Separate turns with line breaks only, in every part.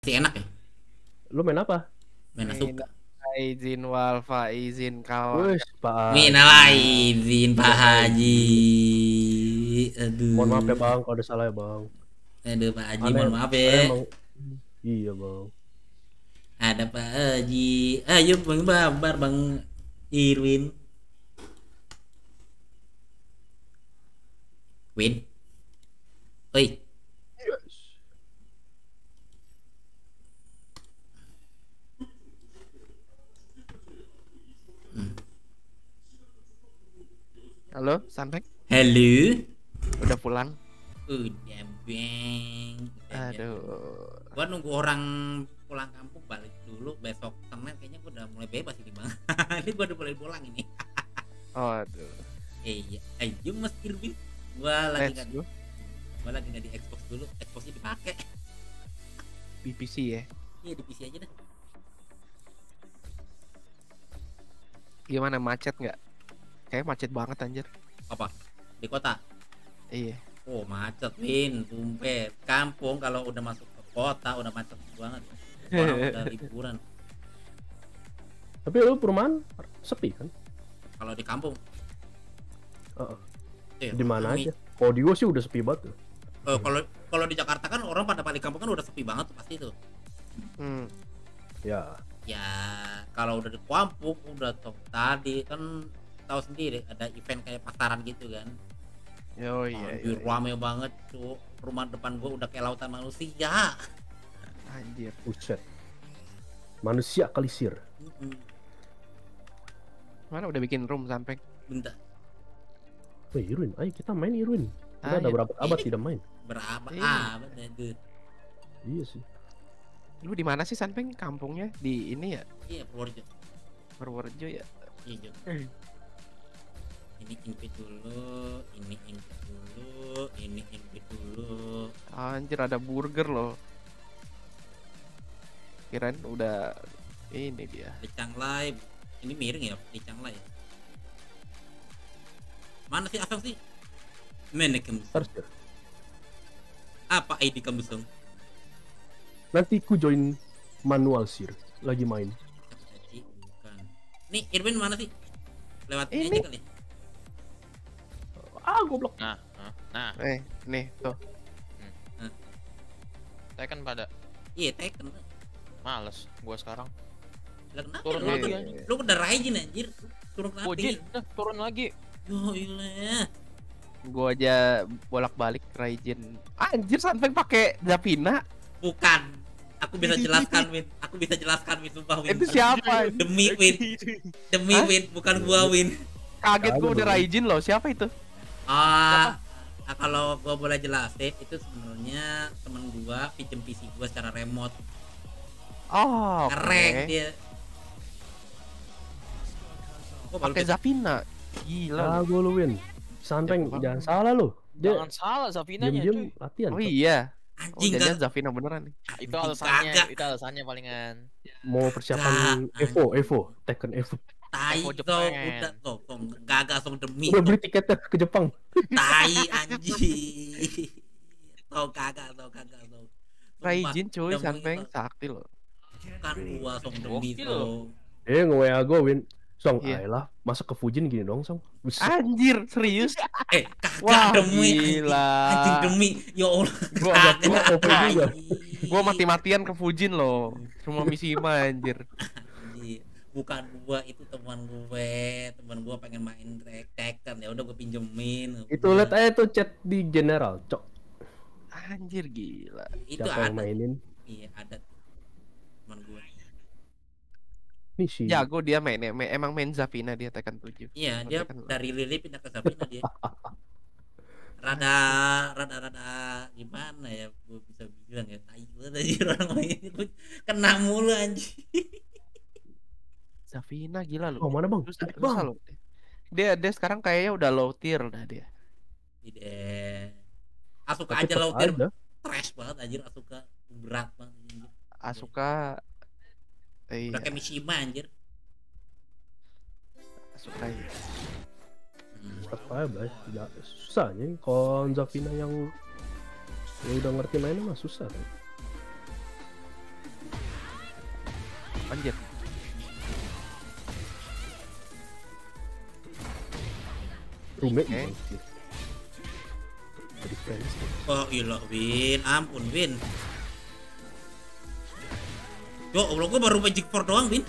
Si enak ya?
Lu main apa?
Main Asuka.
Izin wal izin kawan.
Wih, Pak
Minal
Haji.
aidin Pak
Minal
Haji.
aidin. Mohon maaf ya
Aduh.
bang, kalau ada salah ya bang.
Aduh Pak Haji,
Aneh,
mohon maaf
aneh
ya.
emang. Iya bang.
Ada Pak Haji. Ayo Bang Babar, Bang Irwin. Win. Oi.
Yes.
Halo, Sanpek.
Halo.
Udah pulang?
Udah bang.
Aduh.
Gua nunggu orang pulang kampung balik dulu, besok Senin kayaknya gua udah mulai bebas ini bang. Ini gua udah mulai pulang ini.
Oh, aduh.
Iya, ayo Mas Irwin. Gua lagi
Let's
nggak
go.
gua lagi nggak di Xbox dulu, Xboxnya dipakai.
BBC ya.
Iya di PC aja dah.
Gimana, macet nggak? Kayak macet banget anjir.
Apa? Di kota?
Iya.
Oh macet Win, sumpah. Kampung kalau udah masuk ke kota udah macet banget. Orang udah liburan.
Tapi lu perumahan sepi kan?
Kalau di kampung.
Di mana
rame.
aja? Oh di gua sih udah sepi banget.
Kalau kalau di Jakarta kan orang pada balik kampung kan udah sepi banget tuh pasti tuh.
Hmm.
Ya.
Ya kalau udah di kampung udah tadi kan tahu sendiri ada event kayak pasaran gitu kan.
Oh iya.
Anjir, rame banget tuh. Rumah depan gua udah kayak lautan manusia.
Anjir.
Buset. Manusia kalisir.
Mana udah bikin room Sanpek?
Bentar.
Wih Irwin, ayo kita main Irwin. Kita udah
Ayo.
berapa abad tidak main?
Berapa
Iya.
abad itu?
Iya sih.
Lu di mana sih Sanpek? Kampungnya di ini ya?
Iya Purworejo.
Purworejo ya?
Iya Jo. Ini invite dulu, ini invite dulu, ini invite dulu.
Anjir, ada burger loh. Kirain udah ini dia.
Licang live. Ini miring ya, Licang live. Mana sih Asam sih? Mana kamu?
Harus ya.
Apa ID kamu Song?
Nanti ku join manual sir. Lagi main.
Bukan. Nih Irwin mana sih? Lewat
Ini.
aja kali.
Ah goblok.
Nah,
Nih tuh.
saya kan pada
Iya Tekken.
males gua sekarang.
Lah kenapa?
Turun
Lu,
lagi,
tuh-
anjing.
lu udah Raijin anjir. Turun ke
Ojin,
api.
turun lagi.
Yo ilah.
Gua aja bolak-balik Raijin. Anjir, Sanpek pakai Zapina.
Bukan. Aku bisa jelaskan Win. Aku bisa jelaskan Win sumpah Win.
Itu siapa?
Demi Win. Demi
Hah?
Win, bukan gua Win.
Kaget
Kagak
gua udah
dong.
Raijin loh. Siapa itu?
Kalau gua boleh jelasin itu sebenarnya temen gua pinjem PC gua secara remote.
Oh,
Keren dia. Gua baru
pakai
bisa-
Zapina. Gila.
Ah gue lu win. Santeng
Bang.
jangan salah lu. Dia
Jangan salah Zafinanya,
diem-diem
cuy.
latihan.
Oh iya. Oh,
anjing
jadinya
kan.
Zapina beneran nih.
Itu
Anjing,
alasannya,
kagak.
itu alasannya palingan.
Mau persiapan Evo, Tekken Evo.
Tai
Evo
tuh
Jepang.
udah tuh gagal song demi
Udah beli tiketnya ke Jepang.
tai anjing. Tuh kagak tuh. Sumpah,
Raijin cuy,
demi
Sanpeng
tuh.
sakti loh.
Kan gua song demi
Gokil
tuh.
Nge-WA gue win. Song,
Iya.
ayolah, masa ke Fujin gini dong, Song. Buset.
Anjir, serius?
Kagak
Wah,
demi
gila.
anjing demi ya Allah.
Gua
Kagak.
gua OP juga.
Gua mati-matian ke Fujin loh. Cuma Mishima anjir.
Anjing. Bukan gua, itu teman gua pengen main Tekken, ya udah gua pinjemin.
Itu lihat aja tuh chat di general, cok.
Anjir gila.
Itu
Siapa yang
ada.
mainin?
Iya ada teman gua.
Nih sih.
Jago dia emang main Zapina dia Tekken 7.
Iya, dia
Tekken
dari Lili pindah ke Sabina dia. Rada gimana ya gua bisa bilang ya, tai banget anjir orang main itu. Kena mulu anjing.
Zapina gila lu.
Oh, mana, Bang?
Susah,
Bang.
susah lu. Dia sekarang kayaknya udah low tier dah dia.
Tidak. Asuka
Tapi
aja
tetep
lo ter
ada.
trash banget anjir, Asuka berat banget anjir.
Asuka
Udah
iya,
kayak Mishima anjir.
Asuka iya.
Tetep aja, Bray. Tidak susah nih. Kalau Zafina yang udah ngerti mainnya mah susah kan.
anjir.
Roommate
Oke.
anjir. Jadi friends.
Oh gila Win, ampun Win. Yo Allah, gue baru Magic 4 doang Win.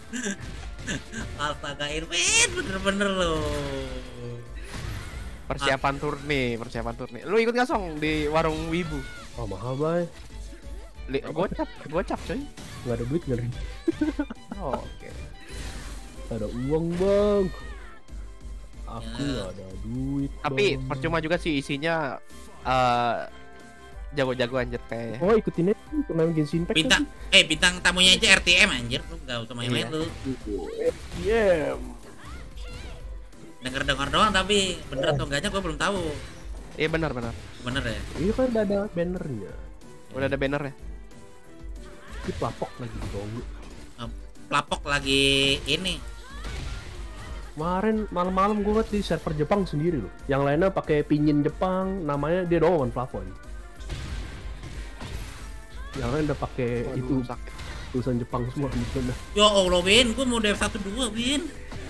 Astaga Irwin, bener-bener loh.
Persiapan turni. Lu ikut nggak Song di warung Wibu?
Oh mahal bay.
Gocap coy.
Nggak ada duit nggak ada.
Oh, oke.
Nggak ada uang bang. Aku
Ya.
nggak ada duit.
Tapi
bang.
percuma juga sih isinya jago-jago anjir kayak.
Oh ikutin aja turnamen Genshin Impact.
Bintang, bintang tamunya aja RTM anjir, lu gak usah main-main
Iya.
lu.
Iya.
Dengar-dengar doang tapi bener atau enggaknya gue belum tahu.
Iya benar.
Bener ya?
Iya kan udah ada bannernya.
Udah ada banner ya.
Ini pelapok lagi dong.
Pelapok lagi ini.
Kemarin malam-malam gue liat di server Jepang sendiri loh. Yang lainnya pakai pinyin Jepang, namanya dia doang plafon. Yang lain udah pakai itu
sakit.
tulisan Jepang semua gitu dah.
Ya Allah Win, gue mau dev 1-2 Win.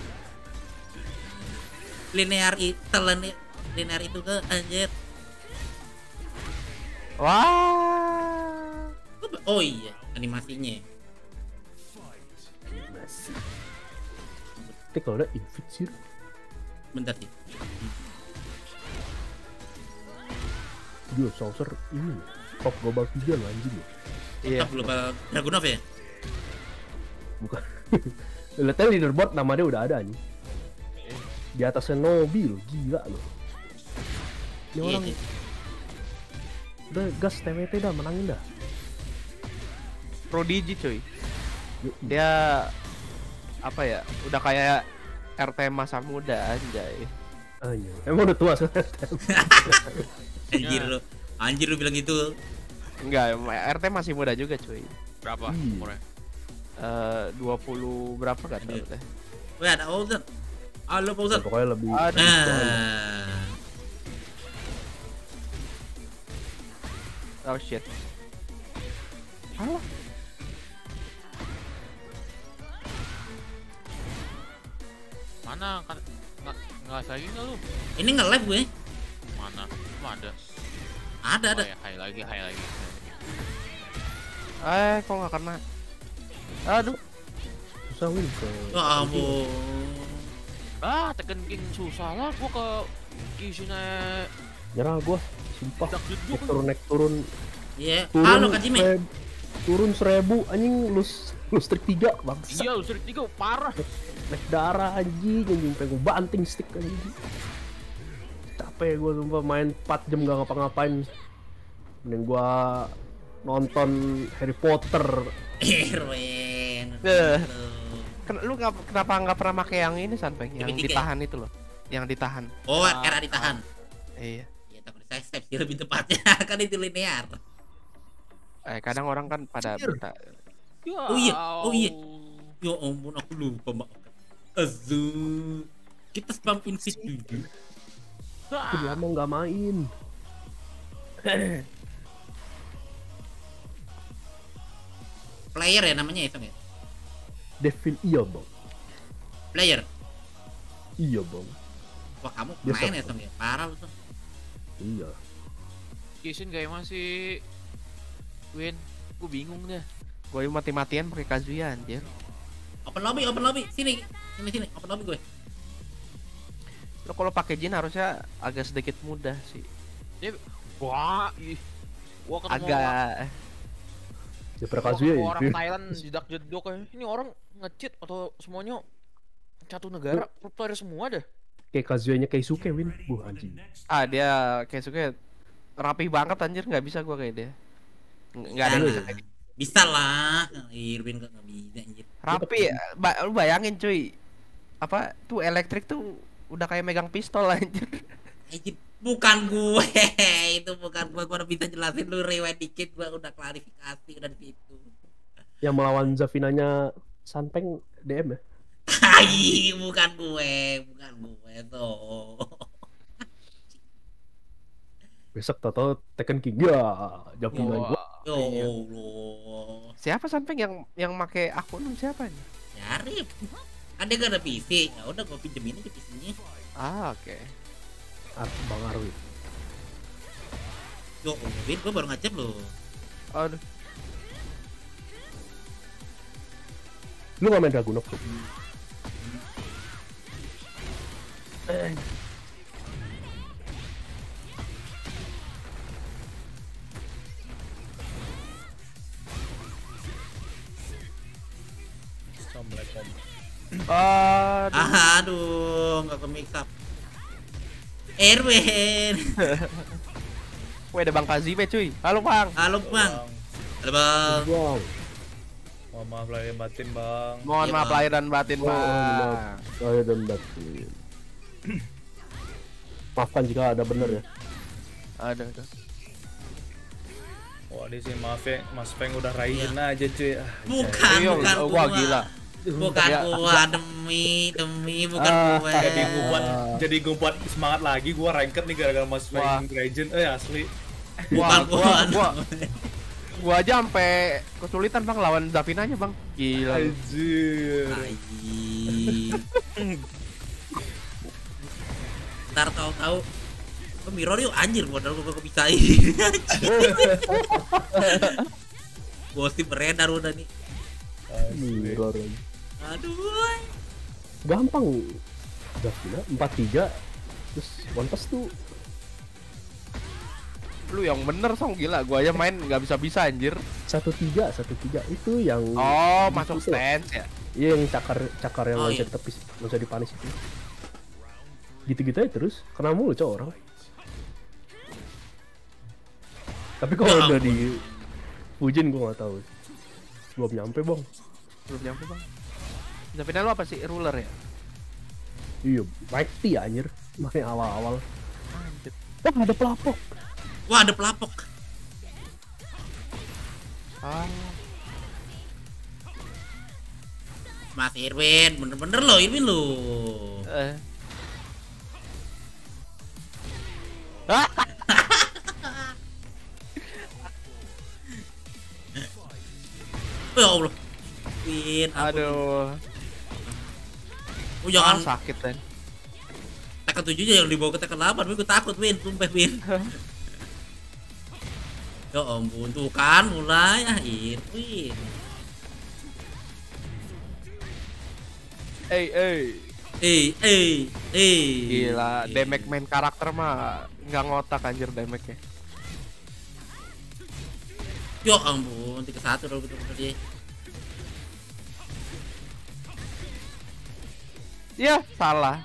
Linear itu ke anjir.
Wah.
Oh iya, animasinya.
Masih. Tapi kalau ada invite sih.
Bentar sih.
Dia saucer ini top global 3 lah anjing ya.
Iya.
Top Global Dragunov ya?
Bukan. Lihatnya leaderboard nama dia udah ada nih. Di atasnya Nobi loh, gila loh. Ini
Iya
orang
sih.
udah gas TWT dah, menangin dah.
Prodigy coy.
Yuk,
Dia apa ya? Udah kayak RT masa muda anjay.
Anjir. Emang udah tua sekarang.
Anjir lu. Anjir lu bilang gitu.
Enggak, RT masih muda juga cuy.
Berapa
Iya.
umurnya?
20 berapa kan
Iya.
teh?
Weh ada Ozan. Halo Pak Ozan.
Pokoknya lebih.
Aduh.
Nah,
Oh shit. Alah.
Mana kan nggak lagi nggak lu?
ini nge-live gue.
Mana? Cuma ada.
Ada.
Oh, ya, high lagi.
Kok nggak kena? Aduh.
Susah win ke.
Ya ampun.
Ah, Tekken King susah lah. Gua ke Kishin
Nyerah gua, sumpah.
dak jeduk.
Naik turun.
Iya.
Turun.
Halo Kajime.
Turun 1000 anjing lus trik 3 bangsa.
Iya, lu sering 3 parah.
Naik darah anjing pengen gua banting stick anjing. Capek gua sumpah main 4 jam gak ngapa-ngapain. Mending gua nonton Harry Potter.
Irwin.
Lu kenapa nggak pernah pakai yang ini Sanpeng? Yang
Tiga-tiga.
ditahan itu loh. Yang ditahan.
Oh, era ditahan.
Iya.
Ya takut saya step sih lebih tepatnya. Kan itu linear.
Kadang orang kan pada minta.
Ya
Oh iya, oh iya.
Allah.
Ya ampun aku lupa maaf. Azu. Kita spam invite dulu.
Aku lama nggak main.
Player ya namanya ya, Sam ya?
Devil iya bang.
Player.
Iya bang.
Wah, kamu
Biasa.
main ya, Sam ya? Parah lu, Sam.
Iya.
Kishin kayak masih Win, gue bingung dah.
Gue mati-matian pakai Kazuya anjir.
Open lobby. Sini, open lobby gue.
Lo kalau pakai Jin harusnya agak sedikit mudah sih.
Dia wah, ih. Gua ketemu
Agak
Ya Prakazuya ya.
orang Thailand jedak jeduk ya. Ini orang nge-cheat atau semuanya satu negara pro player semua dah.
Kayak Kazuya-nya Keisuke win. Anjing.
dia kayak suka rapi banget anjir, nggak bisa gua kayak dia. Nggak ada yang bisa kayak dia.
Bisa lah. Irwin kok nggak bisa anjir.
Rapi, lu bayangin cuy. Apa tuh elektrik tuh udah kayak megang pistol anjir.
Anjir, bukan gue. Itu bukan gue udah bisa jelasin lu rewind dikit, gue udah klarifikasi udah di situ.
Yang melawan Zafinanya Sanpeng DM ya.
Hai, bukan gue tuh.
Besok tau Tekken King ya. Zafinanya gua.
Ya Allah.
Siapa Sanpeng yang make akun siapa nih?
Nyari. Kan dia gak ada PC. Ya udah gua pinjemin aja PC-nya.
Ah, oke.
Bang Arwi.
Yo, Win, gua baru ngajak lo.
Aduh.
Lu gak main Dragunov tuh?
Assalamualaikum.
Aduh.
Aduh, nggak ke mix up. Erwin.
Wih, ada Bang Kazibe cuy. Halo Bang.
Halo bang. Halo bang.
Wow.
Mohon maaf lahir batin bang.
Mohon
Iya,
maaf
Bang.
lahir dan batin
Oh,
Bang.
maaf. Saya dan batin. Maafkan jika ada benar ya.
Aduh.
Wah di sini maaf ya, Mas Peng udah Raiden aja cuy. Ah,
Bukan,
Iya,
bukan
wah,
gua.
gila.
Bukan
Ya.
gua, demi bukan gua.
jadi gue buat semangat lagi, gue ranked nih gara-gara Mas
Wah.
Peng Raiden. Asli.
Bukan gua.
Gua aja sampai kesulitan Bang lawan Davinanya Bang. Gila.
Anjir.
Ntar tahu-tahu mirror yuk anjir, modal gua kepisahin. Gosip beredar udah nih.
Asli.
Mirror.
Aduh.
Gampang. Udah gila 4-3. Terus one pass tuh
Lu yang bener Song, gila. Gua aja main nggak bisa anjir.
1-3 itu yang
Oh, masuk
itu tuh.
stance ya.
Iya yang cakar yang
Oh,
nggak bisa
iya.
ditepis, nggak bisa dipanis itu. Gitu-gitu aja terus, kena mulu cowok orang. Tapi kalau
Ya
udah
ampun.
di Fujin gua nggak tahu. Belum nyampe bang.
Belum nyampe Bang. Davinanya lu apa sih? Ruler ya?
Iya, mighty anjir. Main awal-awal.
Anjir.
Wah ada pelapok.
Wah, ada pelapok.
Ah.
Mas Irwin, bener-bener lo Irwin lo.
Eh. Ah,
Ya Allah. Win, ampun.
aduh.
Oh, jangan
sakit kan.
tekan 7 aja yang dibawa ke tekan 8. Win, gue takut Win, sumpah Win. Ya ampun, tuh kan mulai Irwin.
Gila, damage main karakter mah nggak ngotak anjir damage-nya.
Ya ampun, 3-1 dong betul-betul dia.
Ya, salah.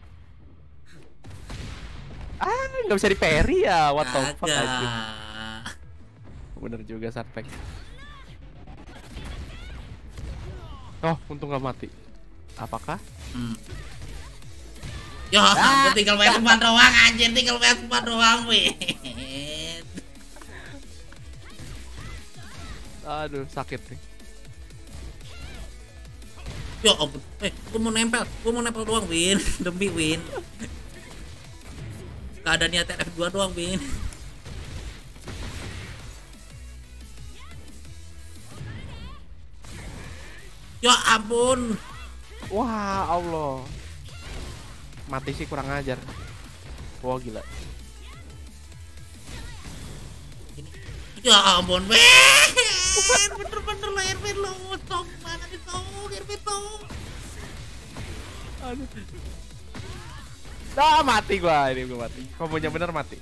Ah, nggak bisa di parry ya. What the fuck anjir.
Kagak.
Bener juga Sanpeng. Oh, untung nggak mati. Apakah?
Ya, ampun, tinggal PS4 doang anjir, tinggal PS4 doang, Win.
Aduh, sakit nih.
Ya ampun, gua mau nempel doang, Win. Demi Win. Gak ada niat F2 doang, Win. Ya ampun.
Wah, Allah. Mati sih kurang ajar. Wah, gila.
Ya ampun, Win. Bener-bener lo Irwin lo. Tong mana nih tong, Irwin tong.
Aduh. Ah, mati gua, ini gua mati. Kombonya bener mati.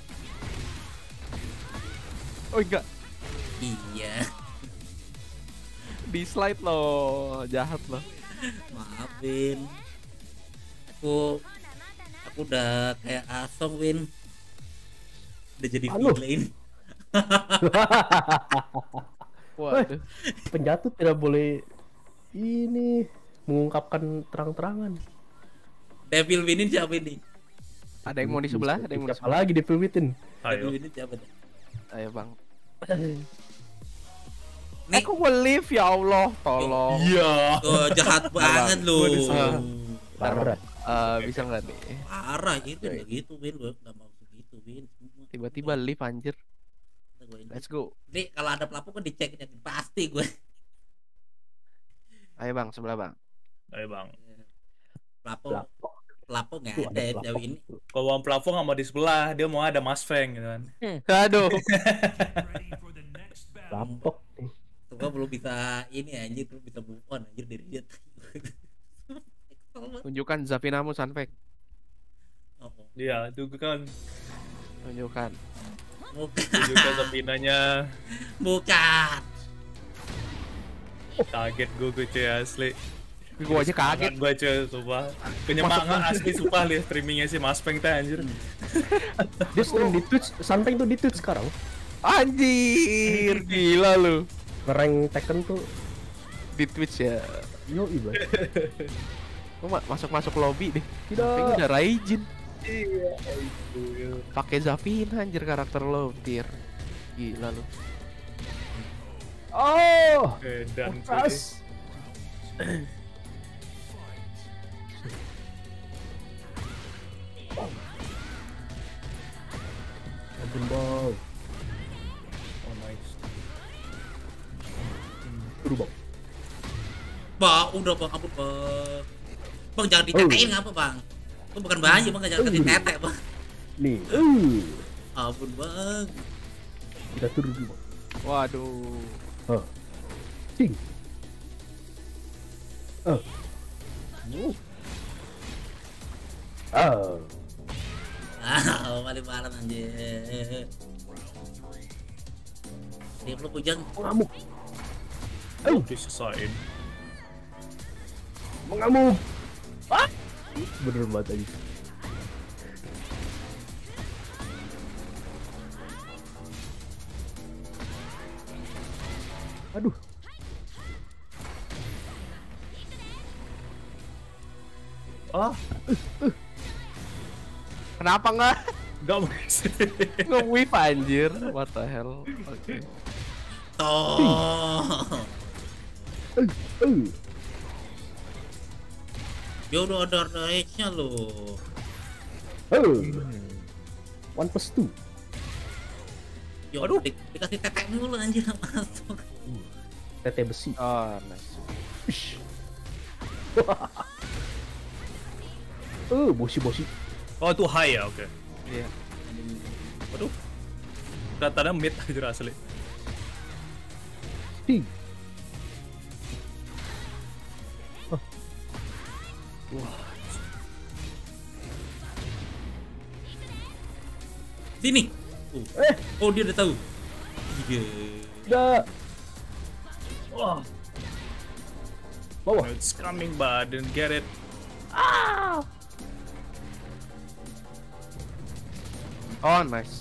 Oh enggak,
Iya.
di slide loh, jahat loh.
Maafin. Aku udah kayak Asong, Win. Udah jadi
Halo.
villain.
Waduh.
Penjatuh tidak boleh ini mengungkapkan terang-terangan.
Devil Winin siapa ini?
Ada yang mau di sebelah, ada yang mau di
Siapa
sebelah.
lagi Devil Within?
Devil
Ayo.
Winin siapa nih?
Ayo bang.
Nih.
Aku mau live ya Allah, tolong.
Iya.
Oh, jahat banget lu.
Parah.
Bisa nggak nih?
Parah itu udah gitu, Win. Gua enggak mau begitu, Win.
Tiba-tiba live anjir. Let's go.
Nih, kalau ada pelapuk kan dicek pasti gue.
Ayo bang, sebelah bang.
Ayo bang.
Pelapo,
Lapok.
pelapo nggak
Tuh,
ada
ada
jauh ini.
Kalau bang plafon nggak mau di sebelah, dia mau ada Mas Feng gitu kan.
Aduh.
Lapok nih.
Tuh gua belum bisa ini anjir, belum bisa move on anjir dari dia.
Tunjukkan Zapinamu Sunfeng.
Oh,
Iya, itu kan
Tunjukkan.
juga Zapinanya.
bukan.
Kaget gue cuy asli.
Gue aja kaget.
Gue cuy, sumpah. Penyemangat asli sumpah lihat streamingnya si Mas Feng teh anjir.
Dia stream di Twitch, Sunfeng tuh di Twitch sekarang.
Anjir, gila lu.
Ngerank Tekken tuh
Di Twitch ya.
yoi banget.
Lu masuk lobby deh.
Tidak.
Tapi udah Raijin.
Iya, itu.
Pakai Zapina anjir karakter lo, tier. Gila lu.
Oh,
Dan
pas. Ampun bang,
Oh nice.
turu bang.
Bang, udah bang, ampun bang. Bang jangan ditetein ngapa bang? Itu bukan bayi bang, jangan kasih tete bang.
Nih,
Ampun bang.
kita turu dulu bang.
Waduh.
Hah, ting. Ah,
Balik malam anjir. Dia belum hujan.
mengamuk,
Disesain.
mengamuk. Ah, bener banget aja. Aduh,
Ah,
Kenapa nggak
enggak mungkin sih.
nge-whip anjir? What the hell? Oke.
Toh.
eh,
Dia udah ada edge-nya loh.
1+2.
Yo, aduh, dikasih tetek mulu anjir masuk.
Tete besi.
Oh, nice.
Ish. Bosi.
Oh itu high ya, oke.
Iya.
Waduh. Datanya mid anjir asli.
Ting.
Sini. Oh, dia udah tahu. Iya.
Udah.
Wah,
Bawah.
it's coming but I didn't get it.
Oh, nice.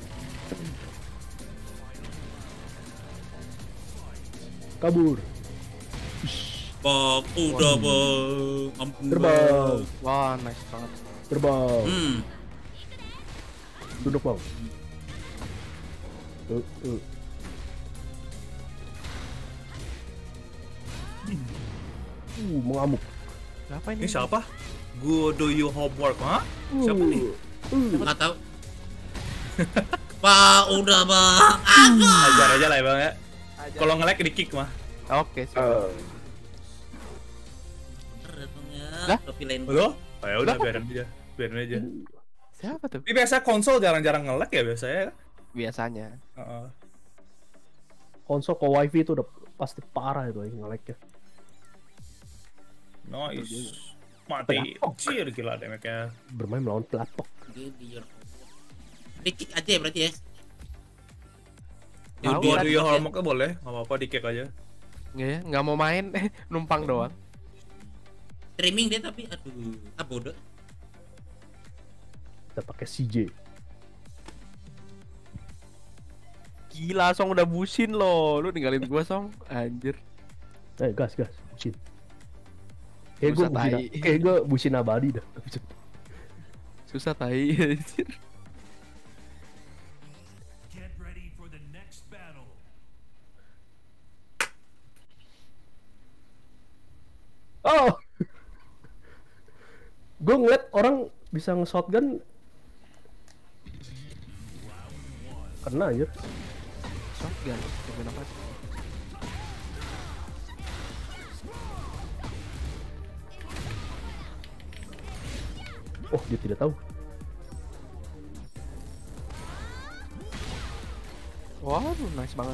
Kabur.
Bang, udah bang. Ampun
Terbang.
Wah, nice banget.
Terbang. Duduk bang. Mengamuk.
Siapa
Ini siapa? Go do you homework, hah? Siapa nih?
Nggak tahu. Pak, udah bang.
Ajar aja lah ya bang ya. Kalau nge-lag di kick mah.
Oke, siap.
Bener bang ya.
Lah?
Udah pilihin.
Halo? Oh, ya udah biarin aja. Biarin aja.
Siapa tuh?
Ini biasa konsol jarang-jarang nge-lag ya biasanya.
Biasanya.
Heeh.
Konsol ke wifi itu udah pasti parah itu nge-lag-nya.
Nice. Mati. Cier gila damage-nya.
Bermain melawan pelatok.
Di kick aja ya berarti ya.
Tahu,
Go
kan?
do you homework boleh, nggak apa-apa di kick aja.
Nggak ya? Nggak mau main, numpang doang.
Streaming dia tapi aduh, bodoh.
Kita pakai CJ.
Gila, Song udah busin loh. Lu ninggalin gua, Song. Anjir.
Gas. Bucin.
Susah tai.
Kayak gue bucin abadi dah.
Susah tai. Anjir.
Get ready for the next battle.
Oh. Gue ngeliat orang bisa nge-shotgun. Kena anjir.
Shotgun. Shotgun apa?
Oh, dia tidak tahu.
Waduh, nice banget.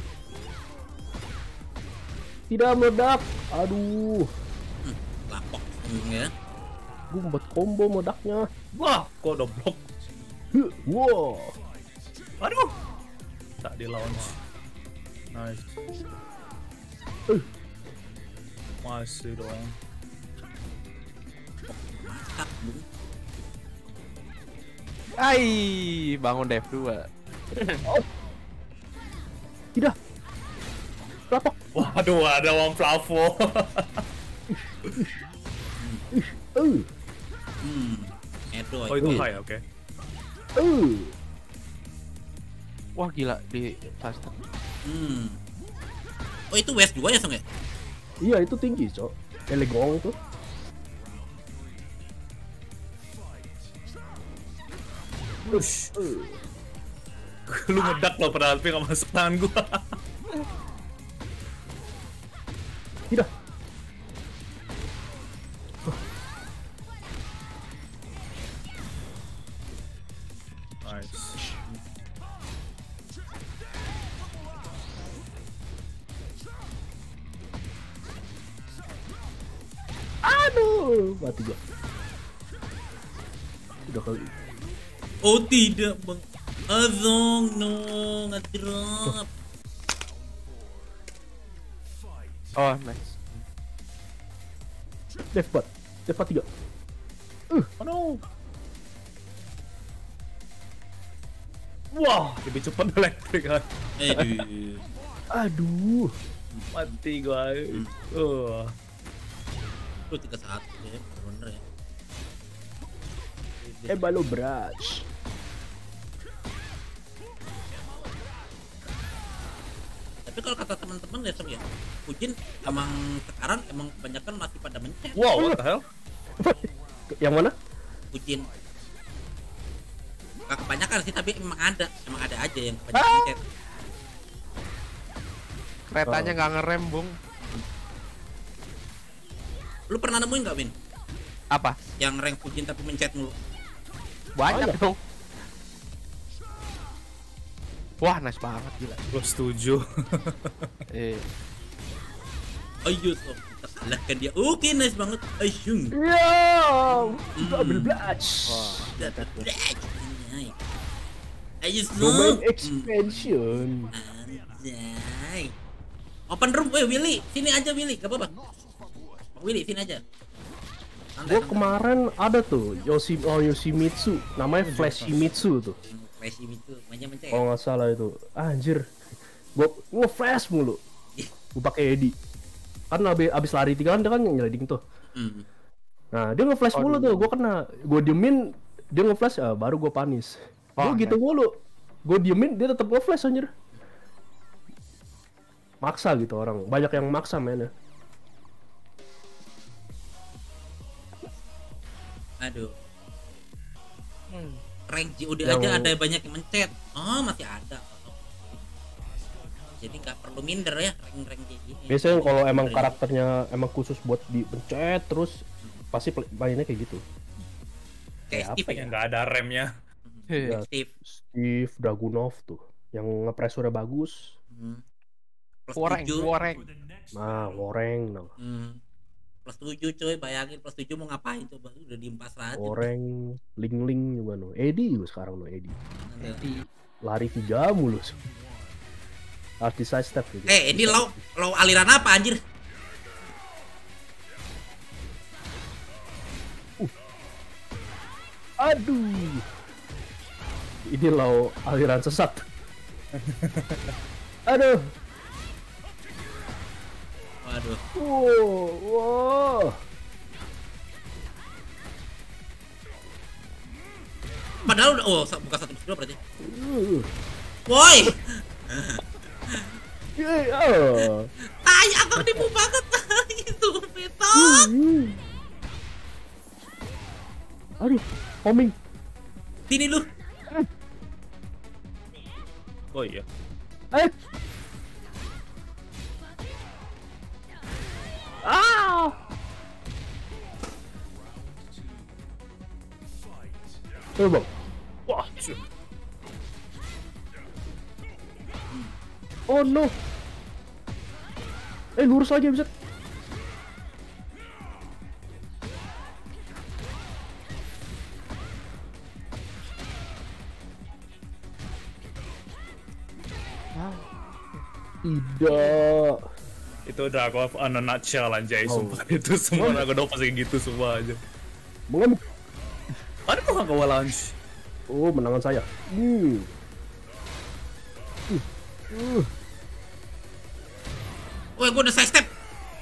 Tidak meledak. Aduh.
Lapok ya.
Gue buat combo meledaknya.
Wah, kok udah blok.
Wow.
Aduh. Tak di launch. Nice. Masih dong.
Mantap, Bung.
Ai, bangun Dev 2.
Tidak. Ratok.
Waduh, ada Wang Plavo.
Edo.
Oh, itu high, oke.
Wah gila di faster.
Oh, itu West 2 ya, Song ya?
Iya, itu tinggi, Cok. Elegong tuh.
Ush. Lu ngedak loh padahal tapi gak masuk tangan gua.
Tidak.
Nice.
Aduh, mati gua. Udah kali.
Oh, tidak, Bang. Azong, no, nge-drop.
Oh nice.
Dev 3.
Oh no. Wah, lebih cepat elektrik kan.
Aduh.
Aduh.
Mati gua.
Lu 3-1 ya, bener ya.
Balo brush.
Tapi kalau kata teman-teman ya, Song ya, Fujin emang sekarang emang kebanyakan masih pada mencet.
Wow, what the hell?
Yang mana?
Fujin. Gak kebanyakan sih, tapi emang ada aja yang kebanyakan mencet.
Keretanya nggak ngerem, Bung.
Lu pernah nemuin nggak, Win?
Apa?
Yang rank Fujin tapi mencet mulu.
Banyak
Banyak.
dong. Wah, nice banget gila.
Gua setuju.
Ayo, Sob, kita kalahkan dia. Oke, nice banget. Asyung.
Yo, double brush.
Dapat black. Ayo,
Domain
Sob.
expansion.
Anjay. Open room, Willy, sini aja Willy, gak apa-apa. Willy, sini aja.
Gue kemarin ada tuh Yoshimitsu, namanya Flash Shimitsu tuh.
Flash itu, mainnya mencet.
Kalau nggak salah itu, anjir, gue nge-flash mulu. Gue pakai Edi. Kan abis lari 3 kan dia kan nyeliding tuh. Nah dia nge-flash mulu tuh, gue kena, gue diemin, dia nge-flash, baru gue panis. Gue gitu mulu, gue diemin dia tetap nge-flash anjir. Maksa gitu orang, banyak yang maksa mainnya.
Aduh. Rank JOD
Yang-
aja ada banyak yang mencet. Oh, masih ada. Jadi nggak perlu minder ya rank-rank kayak gini.
Biasanya kalau emang karakternya emang khusus buat dipencet terus pasti mainnya kayak gitu.
Kayak Steve ya.
Yang nggak ada remnya.
Ya,
Steve.
Steve Dragunov tuh, yang ngepres udah bagus.
Plus
Wareng,
7.
wareng.
Nah, Woreng, nah.
Plus 7 coy, bayangin plus 7 mau ngapain coba, udah di 400.
Woreng, Ling juga no. Edi juga sekarang no Edi.
Ada.
Lari 3 mulu. Harus di side step gitu.
Ini low aliran apa anjir?
Aduh. Ini low aliran sesat. Aduh.
Waduh.
Wow.
Padahal udah bukan 1/2 berarti. Woi. Tai abang nipu banget. Itu petot.
Aduh, homing.
Sini lu.
Oh iya.
Ayo bang.
Wah, cuy.
Oh no. Lurus aja bisa. Tidak.
Itu Dragon of on a nutshell anjay, sumpah. Itu semua Dragon of pasti gitu semua aja.
Mengamuk.
Ada bukan ke launch?
Oh, menangan saya.
Woi, gue udah side step.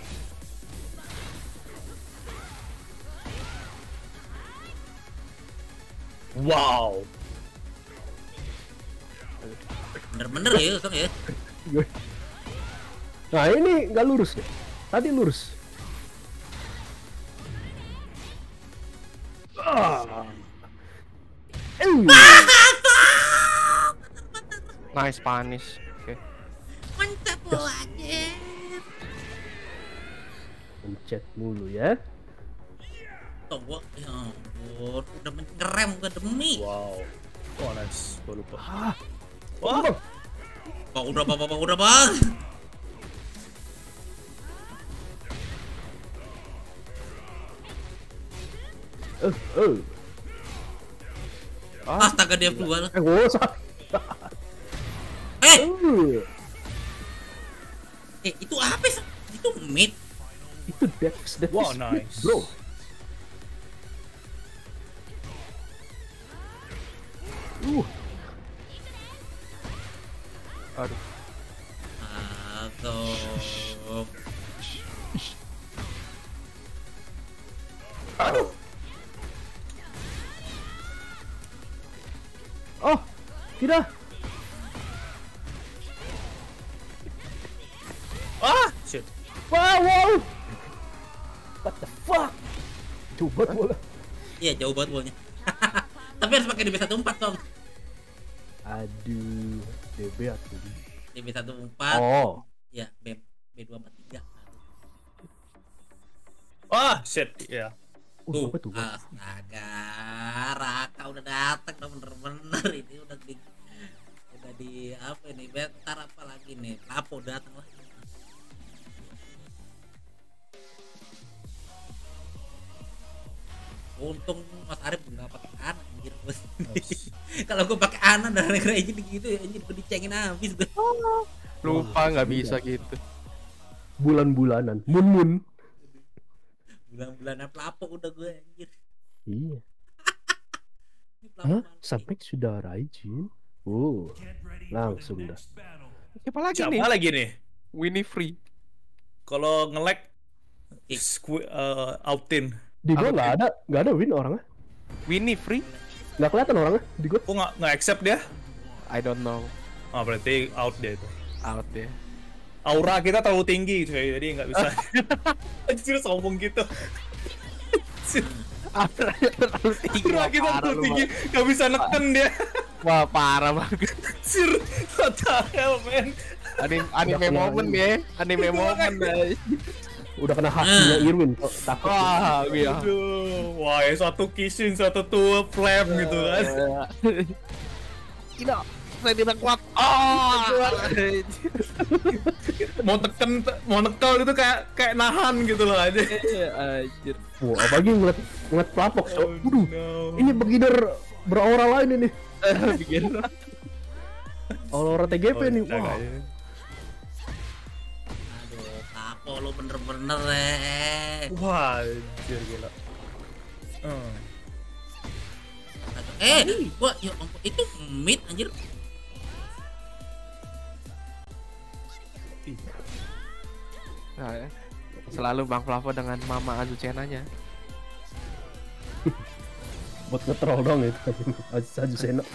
Wow.
Bener-bener ya, Kang ya.
Nah ini nggak lurus ya. Tadi lurus.
Nice punish. Oke.
Mantap lo aja.
Pencet mulu ya.
Tuh gua, ya ampun, udah ngerem gua demi.
Wow. Oh nice, gua lupa.
Wah.
Bang, udah bang. Astaga dia keluar.
Gua salah.
Itu apa sih? Itu mid.
Itu Dex.
Wow, nice.
Bro.
Aduh.
Aduh.
Aduh.
Oh, tidak.
Ah, shit.
Wow. What the fuck? Coba bola.
Iya, jauh banget bolanya. Tapi harus pakai DB14, Tom.
Aduh, DB atau
DB14.
Oh.
Ya, B243.
Ah, shit. Ya.
Tuh,
apa tuh?
astaga, Raka udah datang, udah bener-bener ini udah di apa ini, bentar apa lagi nih, Lapo datang lah. Untung Mas Arif nggak pakai Ana anjir. Kalau gue pakai Ana dan Regen gitu ya anjir, gue dicengin habis gue.
Lupa nggak bisa gitu.
Bulan-bulanan, mun.
Bulan-bulanan pelapok udah gue anjir.
Iya.
Ini pelapok
Hah?
mati.
Sampai sudah Raijin? Oh, langsung dah.
Siapa lagi
Siapa
nih?
lagi nih?
Winifred.
Kalau nge-lag
Kick.
outin.
Di gua nggak ada win orangnya.
Winifred?
Nggak kelihatan orangnya di gua.
Kok nggak accept dia?
I don't know.
Ah, berarti out dia itu.
Out deh.
Aura kita terlalu tinggi cuy, jadi nggak bisa. Anjir sombong gitu.
Aura terlalu tinggi.
Aura kita terlalu tinggi, nggak bisa neken dia.
Wah, parah banget.
Anjir, what the hell man.
Anime moment ya. Anime moment guys.
Udah kena hakinya Irwin kok takut.
Wah, iya.
Aduh, wah ya satu kissing, satu tua flame gitu kan.
Tidak, saya tidak kuat. Oh,
mau nekel gitu kayak nahan gitu loh aja.
anjir.
Wah, apalagi ngeliat pelapok.
Oh,
Waduh,
no.
ini beginner beraura lain ini.
Bikin
Aura TGP
Oh,
nih.
udah
Wah.
kayaknya.
Aduh, Lapo lo bener-bener
Wah, anjir gila.
gua ya ampun, itu mid anjir.
Nah, ya. Selalu Bang Flavo dengan Mama Azucena-nya.
Buat nge-troll dong itu. Aja Seno.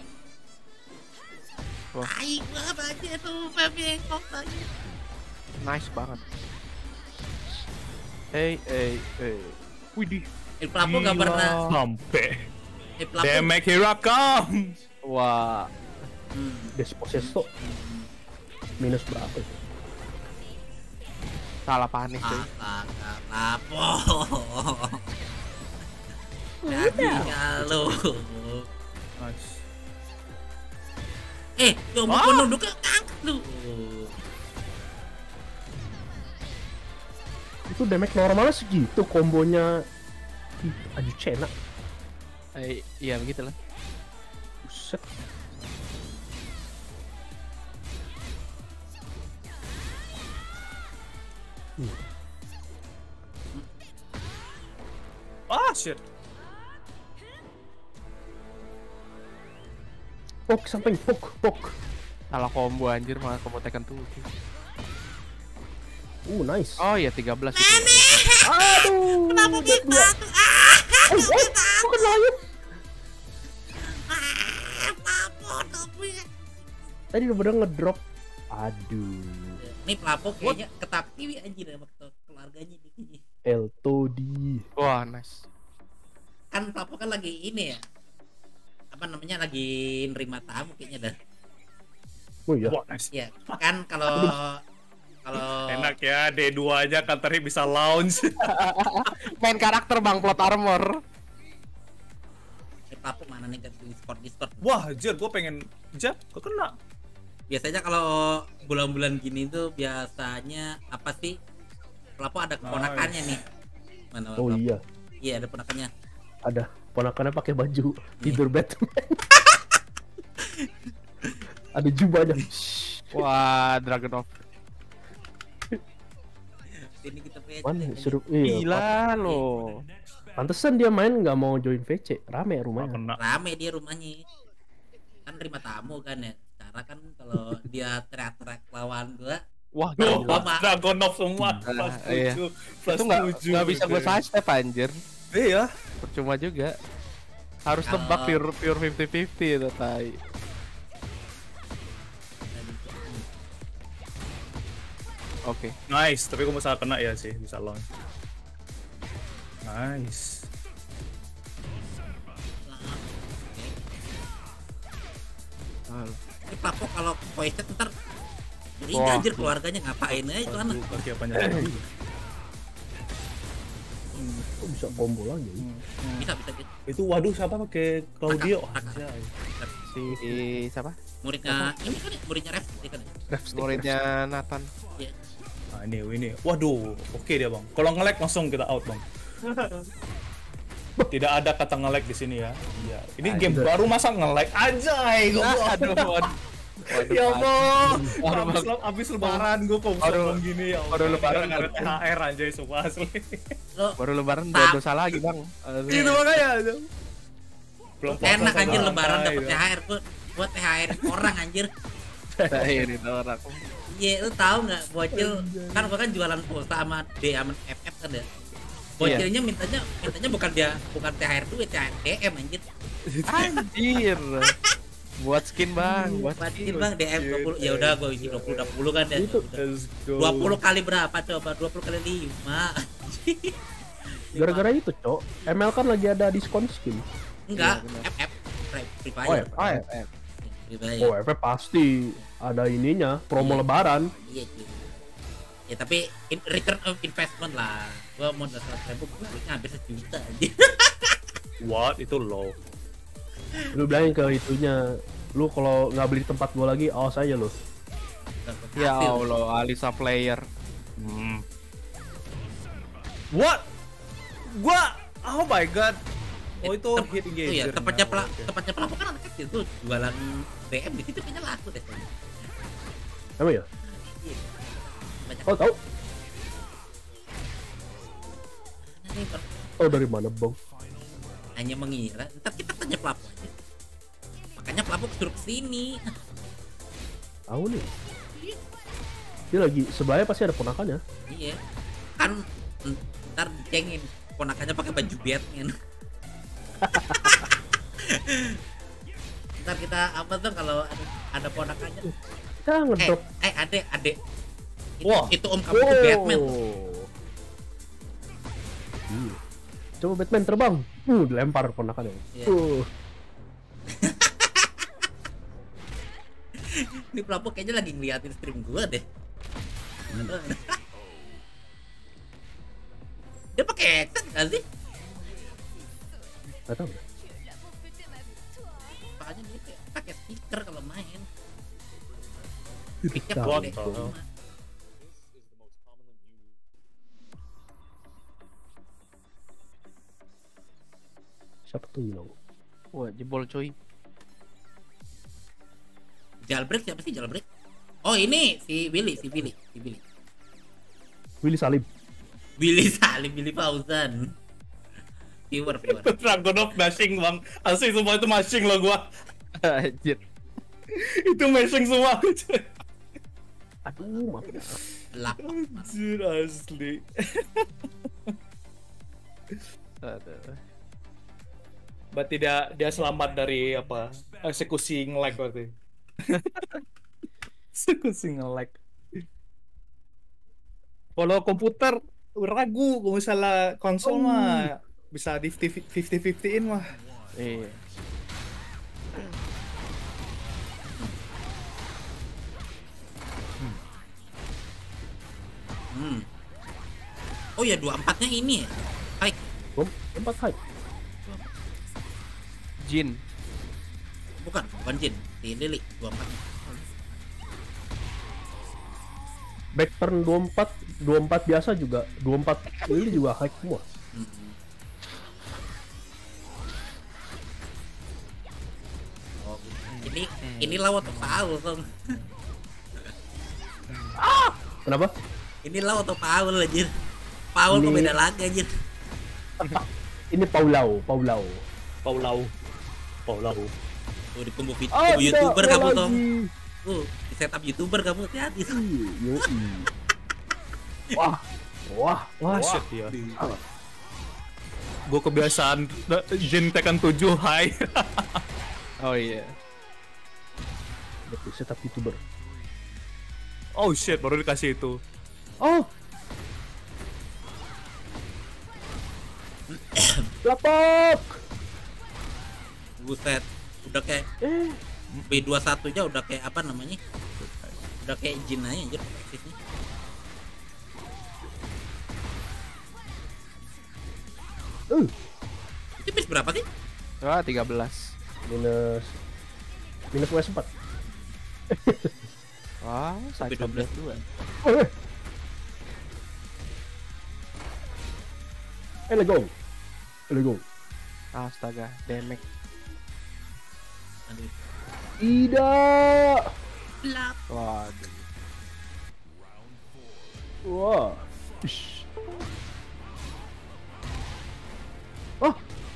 Tai banget aja tuh Bengkok tadi.
Nice banget. Widih.
Lapo enggak pernah.
Sampai.
Lapo.
Damn, Hero come.
Wah,
Desposesto. Minus berapa itu?
salah panis cuy.
Astaga, Lapo. Jadi kalau
Nice.
Coba gua nunduk ke angkat lu.
Itu damage normalnya segitu kombonya. Ih, aju cena.
Iya begitulah.
Buset.
Ah shit.
Pok samping pok.
Salah combo anjir, malah combo Tekken tuh.
Nice.
Oh iya 13 itu.
Aduh.
Kenapa kita?
Kok kena lain?
Pelapor tapi.
Tadi udah bener ngedrop. Aduh.
Ini pelapor kayaknya ketapi anjir sama keluarganya nih.
Eltodi.
Wah, nice.
Kan pelapor kan lagi ini ya. Apa namanya, lagi nerima tamu kayaknya dah.
Oh iya.
Wah, nice.
Iya, kan kalau
Enak ya, D2 aja Katari bisa launch.
Main karakter Bang, plot armor.
pelapor mana nih ke Discord.
Wah, anjir, gua pengen jab, kok kena.
Biasanya kalau bulan-bulan gini tuh biasanya apa sih? Pelapor ada keponakannya nih. Mana
Oh
pelapor?
iya.
Iya, ada ponakannya.
Ada ponakannya pakai baju tidur Batman. Ada jubahnya.
Wah, Dragon of
Sini kita PC.
Mana suruh iya.
gila loh.
Pantesan dia main nggak mau join VC, rame
Nggak
rumahnya.
kena.
Rame dia rumahnya. Kan terima tamu kan ya. Cara kan kalau dia teriak-teriak lawan gua,
Wah,
Bro,
gila.
Mama.
Dragon of semua. Plus
Iya.
7. Plus
Itu nggak bisa gue sidestep anjir.
Iya.
Percuma juga. Harus
Kalau-
tebak pure 50-50 itu tai. Oke.
Nice, tapi gua masalah kena ya sih, bisa launch. Nice.
ini pelapor kalau voice ntar jadi
Wah.
anjir keluarganya ngapain aja itu anak.
Aduh, kaki apanya?
Kok bisa combo lagi?
Bisa gitu.
Itu waduh siapa pakai Claudio?
Kakak.
Anjay.
Si siapa?
Muridnya ini kan ya, muridnya Rev ini kan. ya?
Muridnya Nathan.
Iya.
Nah, ini. Waduh, oke dia, Bang. Kalau nge-lag langsung kita out, Bang. Tidak ada kata nge-lag di sini ya. Iya. Ini game baru masa nge-lag anjay, gua.
Aduh.
Ya Allah.
Waduh,
Abis lebaran gua kok bisa
Baru-
ngomong gini ya. Allah.
baru lebaran,
Gara-gara THR anjay sumpah asli.
Lo
Baru lebaran
Tap.
dosa lagi, Bang. Aduh.
Itu makanya. Belum puasa
enak anjir
santai,
lebaran dapet
ya.
THR buat THR orang anjir.
Ini orang.
Iya, lu tahu nggak bocil kan gua kan jualan pulsa sama FF kan ya. Bocilnya mintanya bukan THR duit, THR DM anjir.
Anjir. Buat skin, Bang. Buat
Batin
skin.
bang DM 20. Ya udah gua isi 20 kan ya.
Itu.
Let's go.
20 kali berapa coba? 20 kali 5.
Gara-gara itu, Cok. ML kan lagi ada diskon skin.
Enggak,
Iya, benar.
FF Free
Oh,
Fire.
Oh, ya.
Free Fire.
Oh, FF pasti ada ininya, promo lebaran.
Iya cuy. Ya tapi return of investment lah. Gua mau 100.000 gua habis 1 juta aja.
What? Itu low.
Lu bilangin ke itunya, lu kalau nggak beli tempat gua lagi, awas aja lu.
Ya Allah, Alisa player.
What? Gua oh my god. Oh itu hit
Iya,
engager.
tepatnya
Nah, oke.
tepatnya pelapor kan anak kecil tuh jualan DM di situ kayaknya laku deh.
Emang ya?
Iya. Banyak
Oh, tahu?
nih
Oh, dari mana, Bang?
hanya mengira. Ntar kita tanya pelapor aja. Makanya pelapor suruh kesini.
Tahu nih. Dia lagi sebelahnya pasti ada ponakannya.
Iya. Kan ntar dicengin ponakannya pakai baju Batman. Ntar kita apa tuh kalau ada ponakannya?
Kita ngedrop.
Adek.
Wah.
Itu om kamu tuh Batman.
Iya. Coba Batman terbang. Dilempar ponakannya.
Iya. Ini pelapor kayaknya lagi ngeliatin stream gua deh. Dia pakai headset nggak sih?
Nggak tahu.
pakai speaker kalau main.
Ih,
Mic-nya
pecah.
pakai
What the-
cuma.
Siapa tuh bilang?
Wah, jebol coy.
Jailbreak siapa sih jailbreak? Oh ini si Willy.
Willy Salim.
Willy Salim, Willy Fauzan. Viewer.
Dragunov mashing bang, asli semua itu mashing loh gua.
Anjir.
Itu mashing semua.
Aduh, maaf.
Lak.
Anjir asli.
Aduh.
Berarti dia selamat dari apa? Eksekusi nge-lag berarti. Eksekusi nge-lag. Kalau komputer ragu, kalau misalnya konsol mah bisa di 50-50-in mah.
Iya.
Oh ya 24-nya ini ya. Hai.
Bom, tempat hype.
Jin.
Bukan Jin. Si Lily 24.
Back turn 24 biasa juga 24 ini juga hype semua.
Oh, ini lawan atau Paul, Tom?
Kenapa?
Ini lawan atau Paul anjir. Paul kok
Ini-
beda lagi anjir.
Ini Paulau.
Paulau.
Tuh di combo
Ah,
YouTuber
tidak,
kamu,
lagi.
Tom. Di setup YouTuber kamu hati-hati. Tom.
Yoi. Wah.
Wah, shit ya. Gue kebiasaan Jin Tekken 7 high.
Oh iya.
Betul, setup YouTuber.
Oh shit, baru dikasih itu.
Oh. Lapok.
Buset. Udah kayak B21 aja udah kayak apa namanya? Udah kayak Jin aja anjir persisnya. Itu bis berapa sih?
Wah, 13.
Minus WS4.
Wah,
Sampai
12
12.
dua.
Let's go.
Astaga, damage.
Aduh.
Tidak.
Waduh.
Wah. Ish. Oh,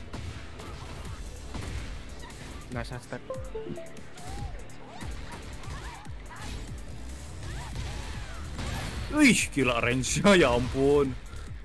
Nasa step.
Wih, gila range-nya ya ampun.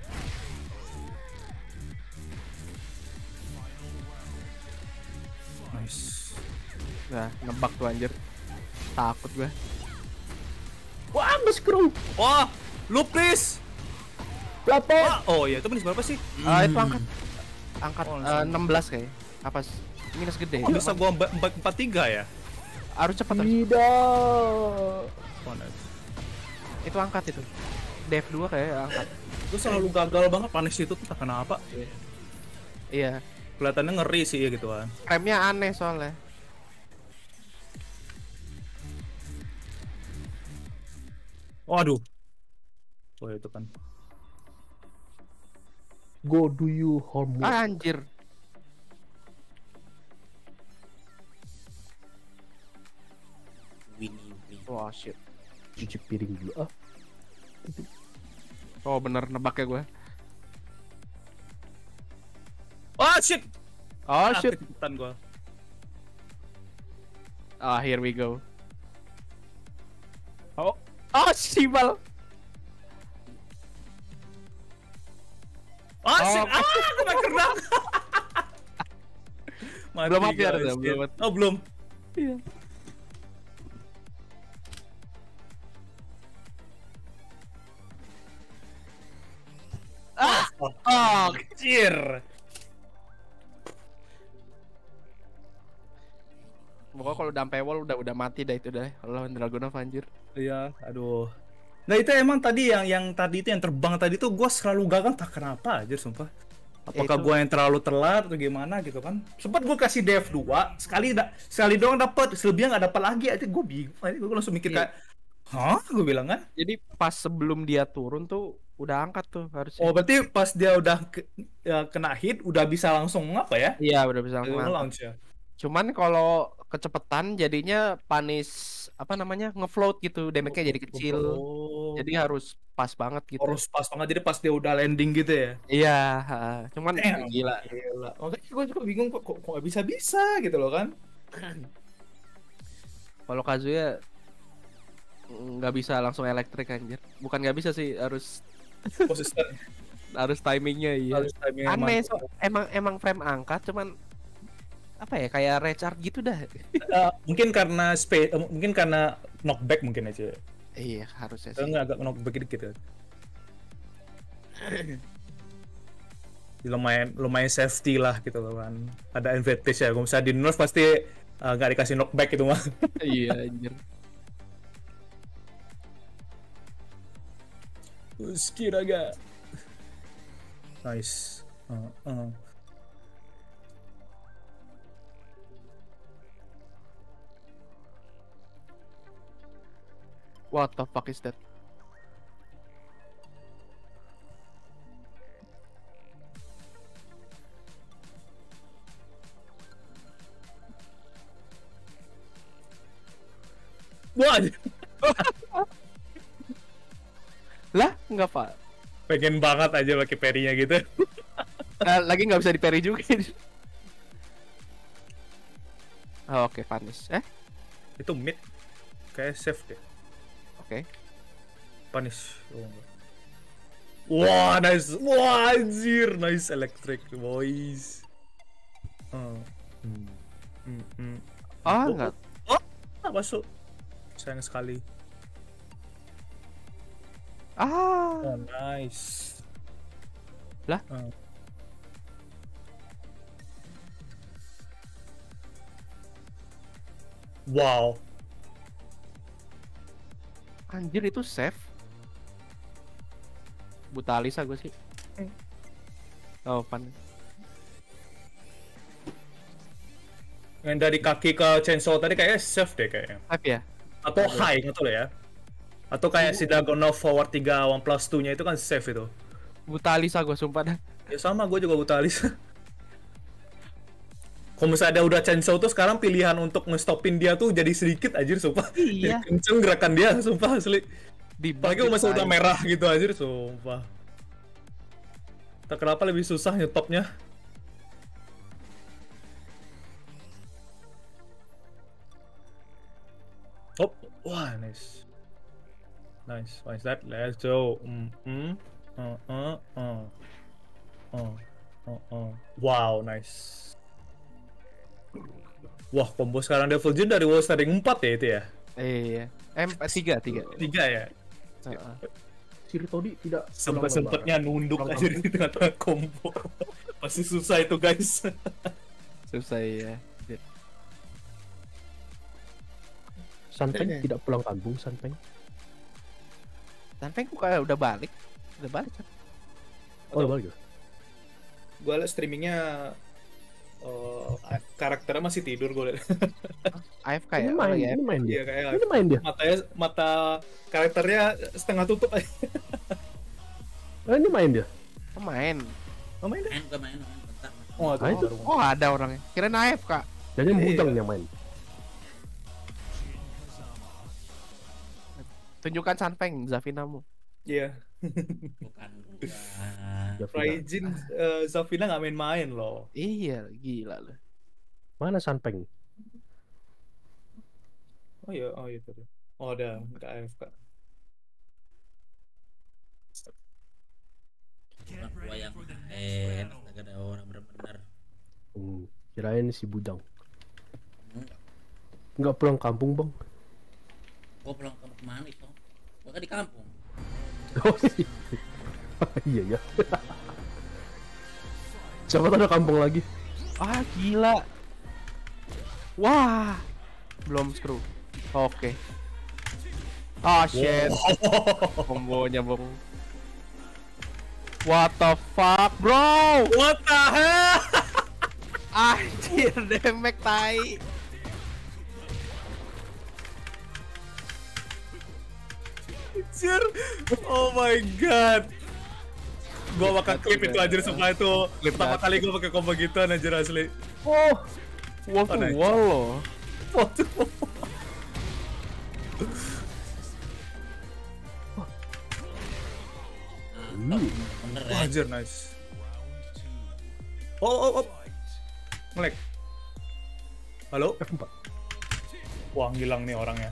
Nice.
Nah, nebak tuh anjir. Takut gua.
wah, nge-screw.
Wah, lu please.
Lapok.
Wah, oh iya, itu minus berapa sih?
Itu angkat. Angkat
Oh,
16 kayak. Apa sih? Minus gede.
Oh, bisa gua 443 ya?
Harus cepat harus.
Tidak.
Oh, nice.
Itu angkat itu. Dev 2 kayak angkat.
Gue selalu gagal banget punish itu tuh, tak kenapa.
Iya.
Kelihatannya ngeri sih ya gitu kan.
Remnya aneh soalnya.
Waduh. Oh itu kan.
Go do you homework.
Anjir.
Winnie.
Wah, shit.
Cuci piring dulu. Ah,
Oh, bener nebaknya gua.
Oh shit.
Oh, shit.
Kecepatan gua.
Ah, here we go. Oh, Sibal.
Oh shit. Ah, kena kena.
Belum mati
guys,
ada,
shit.
belum mati.
Oh belum.
Iya.
Oh, kecil.
Pokoknya kalau udah sampai wall udah mati dah itu dah. Allah Dragunov anjir.
Iya, aduh. Nah itu emang tadi yang tadi itu yang terbang tadi tuh gue selalu gagal tak kenapa aja sumpah. Apakah
Itu-
gua yang terlalu telat atau gimana gitu kan? Sempat gua kasih DF2 sekali doang dapat, selebihnya nggak dapat lagi aja. Gue bingung. Gue langsung mikir
Iya.
kayak, hah? Gue bilang kan.
Jadi pas sebelum dia turun tuh udah angkat tuh harusnya.
Oh berarti pas dia udah kena hit udah bisa langsung apa ya?
Iya udah bisa
Langsung
langsung angkat.
launch ya.
Cuman kalau kecepetan jadinya punish apa namanya ngefloat gitu, damage-nya jadi kecil.
Oh.
Jadi harus pas banget gitu.
Harus pas banget, jadi pas dia udah landing gitu ya.
Iya, cuman
Damn.
gila.
Gila. Makanya gue juga bingung kok nggak bisa gitu loh kan.
Kalau Kazuya nggak bisa langsung elektrik anjir. Bukan nggak bisa sih, harus
Konsisten.
harus timingnya iya.
Harus timingnya
Aneh
mantap.
emang frame angkat cuman apa ya kayak recharge gitu dah.
Mungkin karena mungkin karena knockback mungkin aja.
Iya harusnya sih.
Enggak agak knockback dikit ya. Lumayan safety lah gitu loh kan. Ada advantage ya. Kalau misalnya di nerf pasti nggak dikasih knockback gitu mah.
Iya anjir.
Skiraga. Nice.
What the fuck is that?
Wah,
Lah nggak pak?
pengen banget aja pakai perinya gitu.
Lagi nggak bisa di parry juga. Oh, oke punish.
Itu mid kayak safe deh.
Oke.
Punish. Oh, enggak. Wah, nice. Wah, anjir. Nice electric, boys.
Ah nggak.
Masuk. Sayang sekali.
Ah.
Oh, nice.
Lah?
Wow.
Anjir itu save. Buta Alisa gue sih. Oh pan.
Yang dari kaki ke chainsaw tadi kayaknya safe deh kayaknya.
Save ya?
Atau high gitu loh ya. Atau kayak si Dagonov forward 3 1+2 nya itu kan safe itu.
Buta Alisa gue sumpah dah.
Ya sama, gue juga buta alis. Kalau misalnya ada udah chainsaw tuh sekarang pilihan untuk ngestopin dia tuh jadi sedikit anjir sumpah.
Iya.
Jadi kenceng gerakan dia sumpah asli.
Di
Apalagi kalau masih udah merah gitu anjir sumpah. Tak kenapa lebih susah nyetopnya. Oh, wah nice. Nice, nice that. Let's go. Wow, nice. Wah, combo sekarang Devil Jin dari Wall Standing 4 ya itu ya?
Iya. Tiga.
3 ya?
Shiri tidak
Sempet-sempetnya nunduk
Pulang
aja di tengah combo. Pasti susah itu guys.
Susah ya.
Sanpeng tidak pulang kampung, Sanpeng.
Sanpeng kok kayak udah balik. Udah balik kan?
Oh, balik.
Gue liat streamingnya karakternya masih tidur gue liat.
AFK
Ini
ya?
main,
Lagi
ini main dia.
Iya kayak
Ini main dia.
mata karakternya setengah tutup aja.
Ini main dia.
Main.
Oh, main deh.
main bentar.
Oh,
Ah, itu.
Oh ada orangnya. Kirain AFK.
Jadi Budang yang main.
Tunjukkan Sanpeng, Zafinamu.
Iya.
Bukan.
Ya,
Raijin Zafina nggak main-main loh.
Iya, gila loh.
Mana Sanpeng?
Oh iya, itu tuh. Oh ada, nggak AFK.
Orang tua yang main, agak ada orang benar-benar.
Kirain si Budang. Nggak pulang kampung, Bang.
Gua pulang ke kemana itu? Gua kan di kampung.
Oh, iya ya. Siapa tahu ada kampung lagi.
Ah, gila. Wah. Belum screw. Oke. Ah, shit. Kombonya, Bang. What the fuck, bro?
What the hell?
Anjir, damage tai.
Anjir. Oh my god. Gua bakal klip itu anjir sumpah itu. Pertama kali gua pakai combo gituan anjir asli.
Oh,
Wall to
nice.
wall loh.
Foto.
Bener ya.
Anjir nice. Oh. Ngelek. Halo?
F4.
Wah, hilang nih orangnya.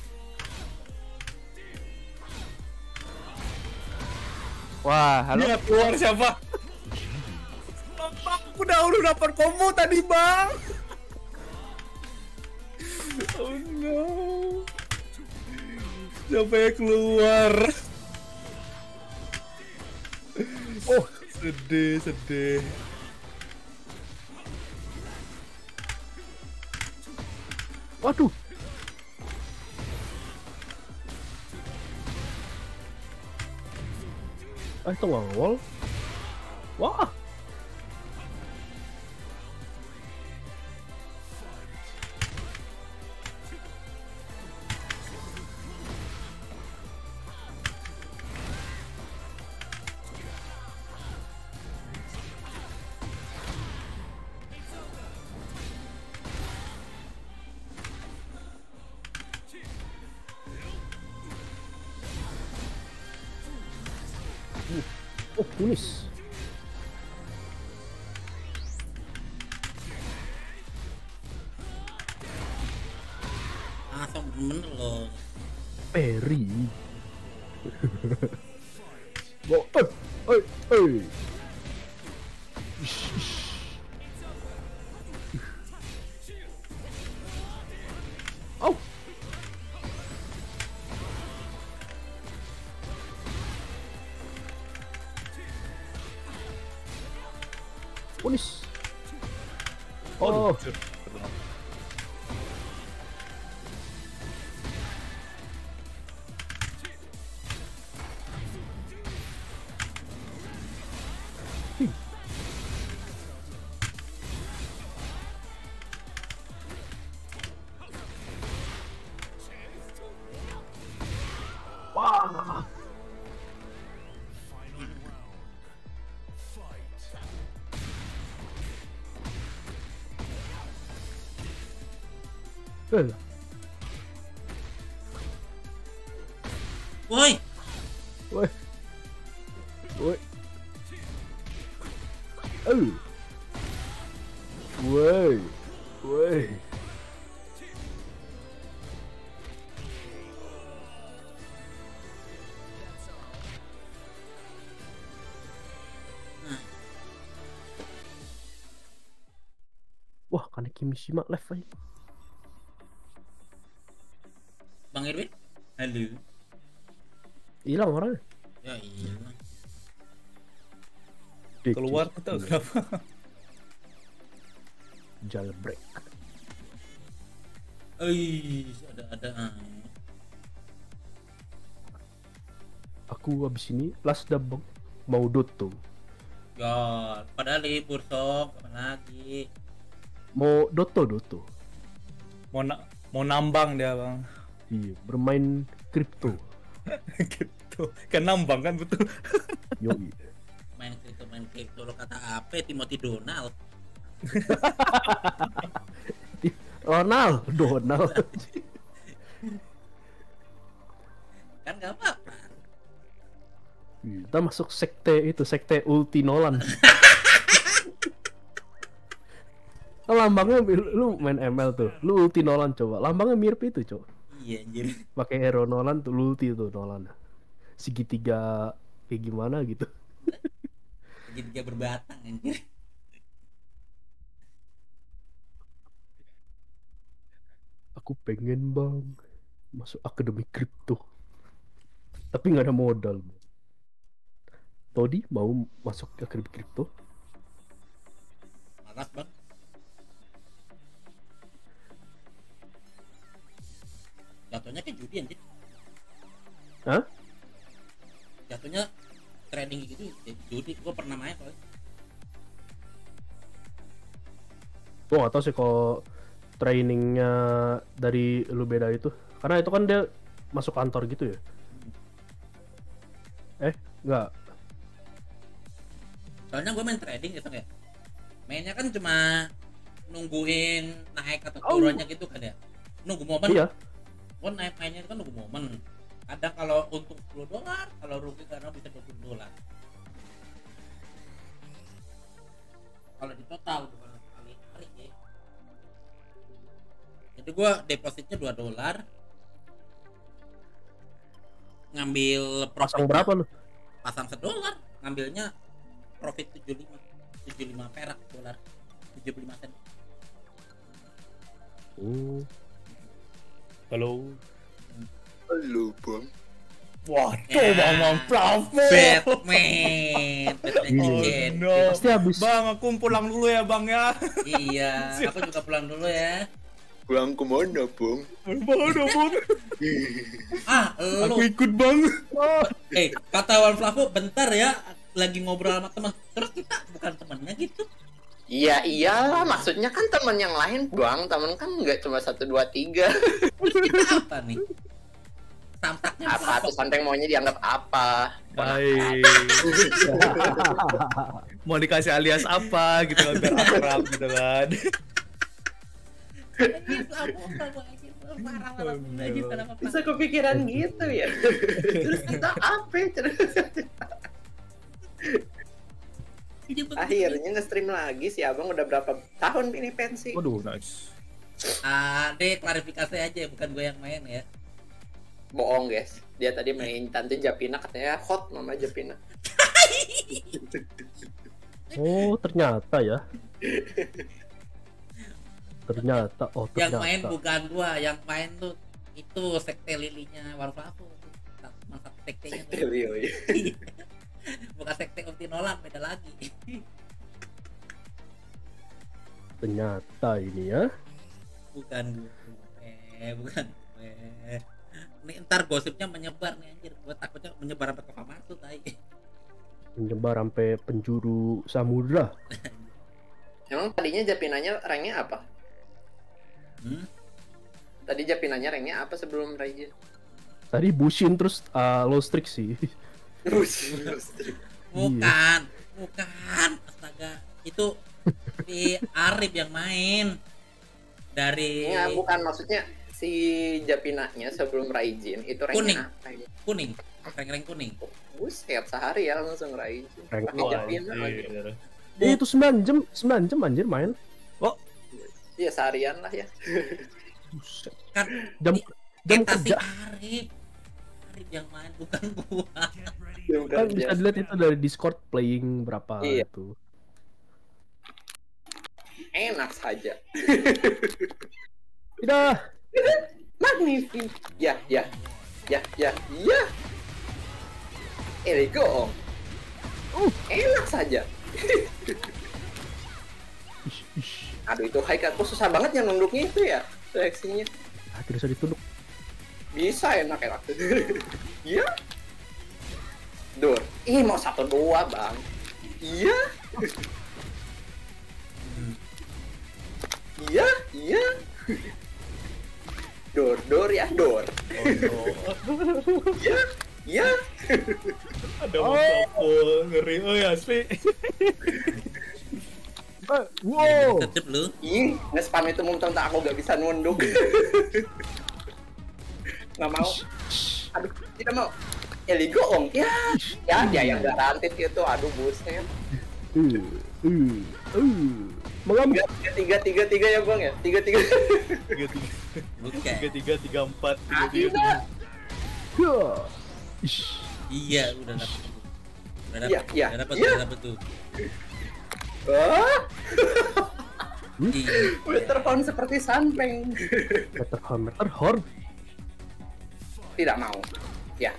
Wah, halo.
Dia keluar siapa? Bang, aku udah dapat combo tadi, Bang. Oh no. Siapa yang keluar? Oh, sedih.
Waduh. Itu nggak wall. Wah. Oh, tulis.
Langsung bener loh.
Perry. Go, eh. Ish, ish. Au. Punis. Oh, wah. Eh,
Woi,
woi. Woi. Woi. Woi. Wah, Kaneki Mishima left aja.
Bang Irwin? Halo.
Hilang orangnya.
Ya iya.
Keluar tuh tahu kenapa?
Jailbreak.
Ada.
Aku habis ini last dub bang. Mau Dotto.
Ya, padahal libur sok, kapan lagi?
Mau Dotto.
Mau nambang dia, Bang.
Iya, bermain kripto.
Gitu. Kan nambang kan betul.
Yoi.
Main kripto lo kata apa? Timothy Donald.
Donald.
Kan gak apa-apa.
Kita masuk sekte ulti Nolan. Lambangnya lu main ML tuh, lu ulti Nolan coba. Lambangnya mirip itu, coba.
Iya anjir.
Pakai hero Nolan tuh, lu ulti tuh Nolan. Segitiga kayak gimana gitu.
Segitiga berbatang anjir.
Aku pengen bang masuk akademi kripto, tapi nggak ada modal. Todi mau masuk ke akademi kripto?
Malas bang. Jatuhnya kayak judi anjir.
Hah?
Jatuhnya trading gitu, judi, gue pernah main soalnya.
Gue gak tau sih kalau trainingnya dari lu beda itu, karena itu kan dia masuk kantor gitu ya. Enggak.
Soalnya gue main trading gitu ya, mainnya kan cuma nungguin naik atau turunnya gitu kan ya, nunggu momen.
Iya.
Gue naik mainnya itu kan nunggu momen. Kadang kalau untung $10, kalau rugi karena bisa $20. Kalau di total bukan sekali hari ya. Jadi gue depositnya $2, ngambil
Pasang
profitnya-
berapa lu?
pasang $1, ngambilnya profit 75 perak dolar, 75 sen.
Halo.
Halo bang.
Waduh, Bang Plafo.
Batman
Oh,
chicken.
no.
Pasti habis.
Bang, aku pulang dulu ya bang ya.
Iya, aku juga pulang dulu ya.
Pulang kemana bang?
Mana bang?
Ah,
Aku
lu.
ikut bang.
Kata Wan Flavo bentar ya, lagi ngobrol sama teman. Terus kita bukan temannya gitu.
Iya iyalah, maksudnya kan teman yang lain bang. Teman kan nggak cuma 1, 2, 3.
Terus kita apa nih? Samsaknya
Apa tuh Santeng maunya dianggap apa?
Baik. Mau dikasih alias apa gitu kan biar akrab gitu kan.
Bisa kepikiran gitu ya? Terus kita apa? Akhirnya nge-stream lagi si abang udah berapa tahun ini pensi?
Waduh, nice.
Dek, klarifikasi aja, bukan gue yang main ya.
Bohong guys, dia tadi main Tante Japina katanya hot Mama Japina.
Oh, ternyata ya. Ternyata,
Yang
ternyata.
main bukan gua, yang main tuh itu sekte lilinya Wan Flavo. Masa sektenya tuh.
Telio ya.
Bukan sekte Om Tinolang, beda lagi.
Ternyata ini ya.
Bukan gue, bukan gue. Nih ntar gosipnya menyebar nih anjir, gue takutnya menyebar sampai ke Famatsu tai.
Menyebar sampai penjuru samudra.
Emang tadinya Japinanya ranknya apa? Tadi Japinanya ranknya apa sebelum Raijin?
Tadi Bushin terus low streak sih.
Bukan, astaga, itu si Arif yang main dari
Enggak, bukan maksudnya si Japinanya sebelum Raijin itu
Kuning.
ranknya apa ya?
kuning, rank kuning.
Buset, sehari ya langsung Raijin.
Rank
Pakai Japina lagi.
Itu 9 jam anjir main.
Iya seharian lah ya.
Buset.
Kan
Jam
kita si
kerja.
Arif yang main, bukan gua.
Kan bisa dilihat itu dari Discord playing berapa
Iya.
itu.
Enak saja.
Tidak.
Magnifik. Ya. Go. Enak saja.
Ish.
Aduh itu Haika kok susah banget yang nunduknya itu ya seleksinya.
Tidak bisa ditunduk.
Bisa enak. Iya. Dur. Ih mau 1-2 bang. Iya. Iya. Dor ya dor. Iya.
Ada Plafo ngeri. Oh ya asli.
Wow.
Tetep lu.
Ih, nge-spam itu muntah aku gak bisa nunduk. Nggak mau. Aduh, tidak mau. Eligo om. Ya dia yang garantit gitu. Aduh buset.
Mengambil.
Tiga ya bang ya. Tiga.
3-3.
3-3, 3-4, 3-3.
Tidak.
Iya, udah dapet.
Iya.
Udah dapet tuh.
Wah,
Iya.
Wetterhorn seperti Sanpeng.
Matterhorn.
Tidak mau. Ya.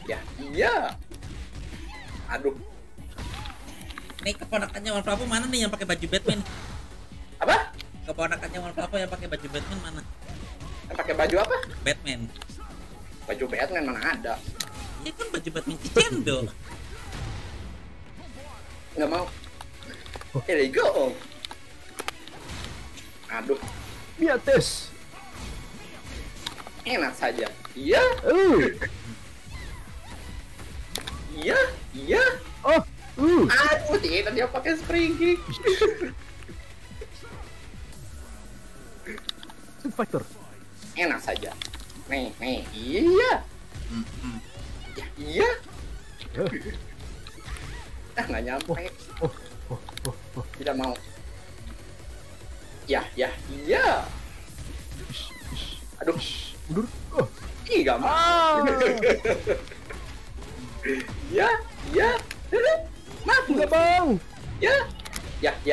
Aduh.
Nih keponakannya Wan Flavo mana nih yang pakai baju Batman?
Apa?
Keponakannya Wan Flavo yang pakai baju Batman mana?
Yang pakai baju apa?
Batman.
Baju Batman mana ada?
Ini kan baju Batman Cicendo.
Nggak mau. Eligo om. Aduh,
Miates.
enak saja. Iya, iya, iya.
Oh,
Aduh, tidak dia pakai spring kick.
Street Fighter.
Enak saja. Nih, iya. Ya, iya. Nggak nyampe. Tidak mau. Ya, iya. Aduh,
Mundur.
ih gak mau. Ya, mati.
Enggak, Bang.
Ya, iya.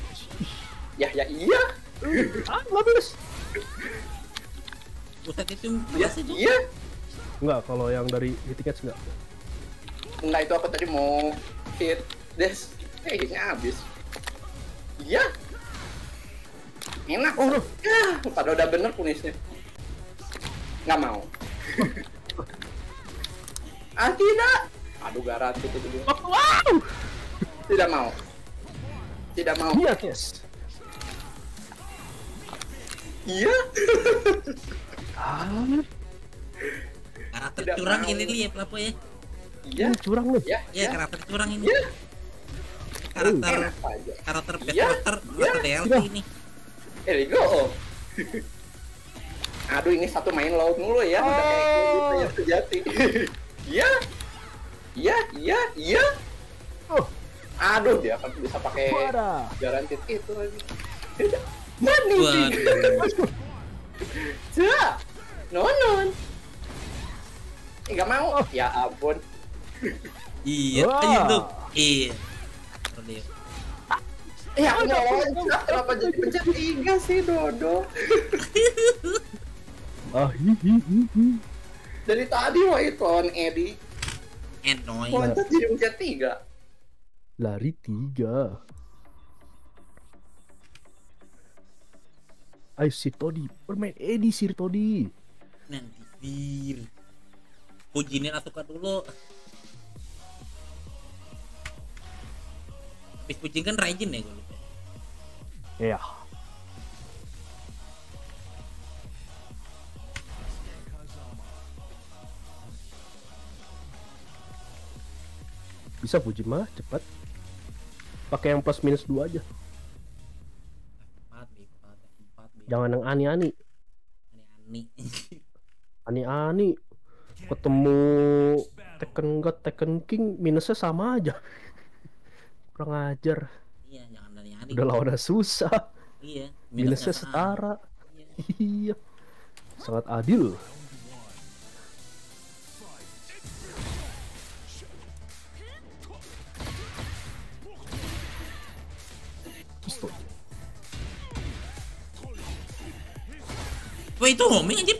Enggak beres.
Buset itu
Ya,
masih juga.
iya.
Enggak, kalau yang dari hitting edge enggak.
Enggak, itu aku tadi mau hit des. Hitnya habis. Iya. Enak.
Oh,
Ya, padahal udah bener punishnya. Nggak mau. Tidak. Aduh, garanti itu dulu.
wow.
Tidak mau. Tidak mau.
Miates.
Iya.
Karakter
Tidak
curang
mau.
ini nih ya pelapo ya.
Iya.
Ini curang nih.
Ya,
Iya karakter curang ini.
Iya.
Karakter
Enak aja.
karakter best
Iya.
karakter
Iya.
atau DLC
Iya.
ini.
Here we go. Aduh, ini satu main laut mulu ya. Udah kayak gitu ya sejati. Iya. Iya.
Oh,
Aduh, dia kan bisa pakai
parah.
garanti itu lagi. Mani sih.
Waduh.
Cak. Non. Nggak mau. Ya ampun.
Iya,
Wah.
ayo tuh. Iya. Terus
Ya loncat. Kenapa jadi pencet 3 sih, Dodo?
Hihihi.
Dari tadi white on Eddie.
Enoy.
Loncat jadi pencet 3.
Lari 3. Ayo Sir Todi, bermain Edi Sir Todi.
Nanti bir. Pujinin Asuka dulu. Habis pujin kan Raijin ya gue lupa.
Ya. Bisa puji mah cepat. Pakai yang plus minus 2 aja.
4
Jangan yang ani-ani.
Ani-ani.
Ani-ani. Ketemu Tekken God, Tekken King minusnya sama aja. Kurang ajar.
Iya, jangan ani-ani.
Udah lawannya susah.
Iya,
Minusnya
sama.
setara.
Iya.
Iya. Sangat adil. Pistol.
Wah itu homing anjir.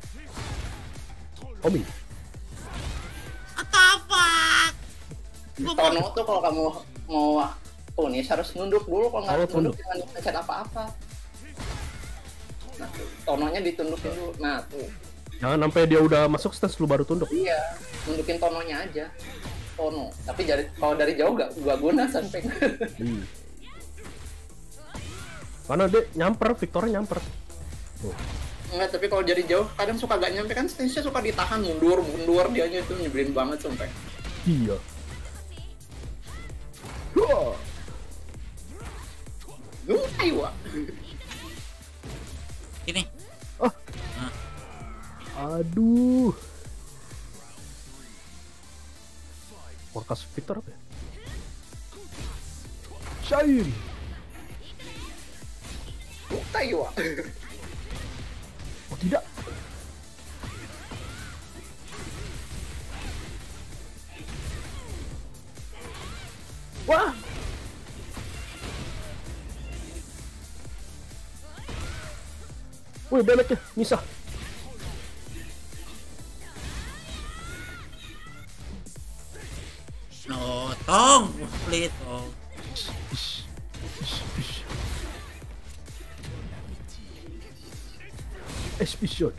Omi.
Apa?
Tono tuh kalau kamu mau punish harus nunduk dulu, kalau nggak
Oh, tunduk.
nunduk jangan pencet apa-apa. Nah, tononya ditundukin dulu. Nah, tuh.
Jangan sampai dia udah masuk stance lu baru tunduk.
Iya, nundukin tononya aja. Tono. Tapi kalau dari jauh gak guna sampai.
Hmm. Karena dia nyamper, Victornya nyamper. Tuh.
Enggak, tapi kalau dari jauh kadang suka gak nyampe kan, stance-nya suka ditahan mundur dianya, itu nyebelin banget sampai.
Iya. Wah.
Ayo.
Sini.
Aduh. Warkas Victor apa ya? Shine.
Ayo.
Oh tidak. Wah. Wih, beleknya misah.
No, tong, split. Oh.
Expedition.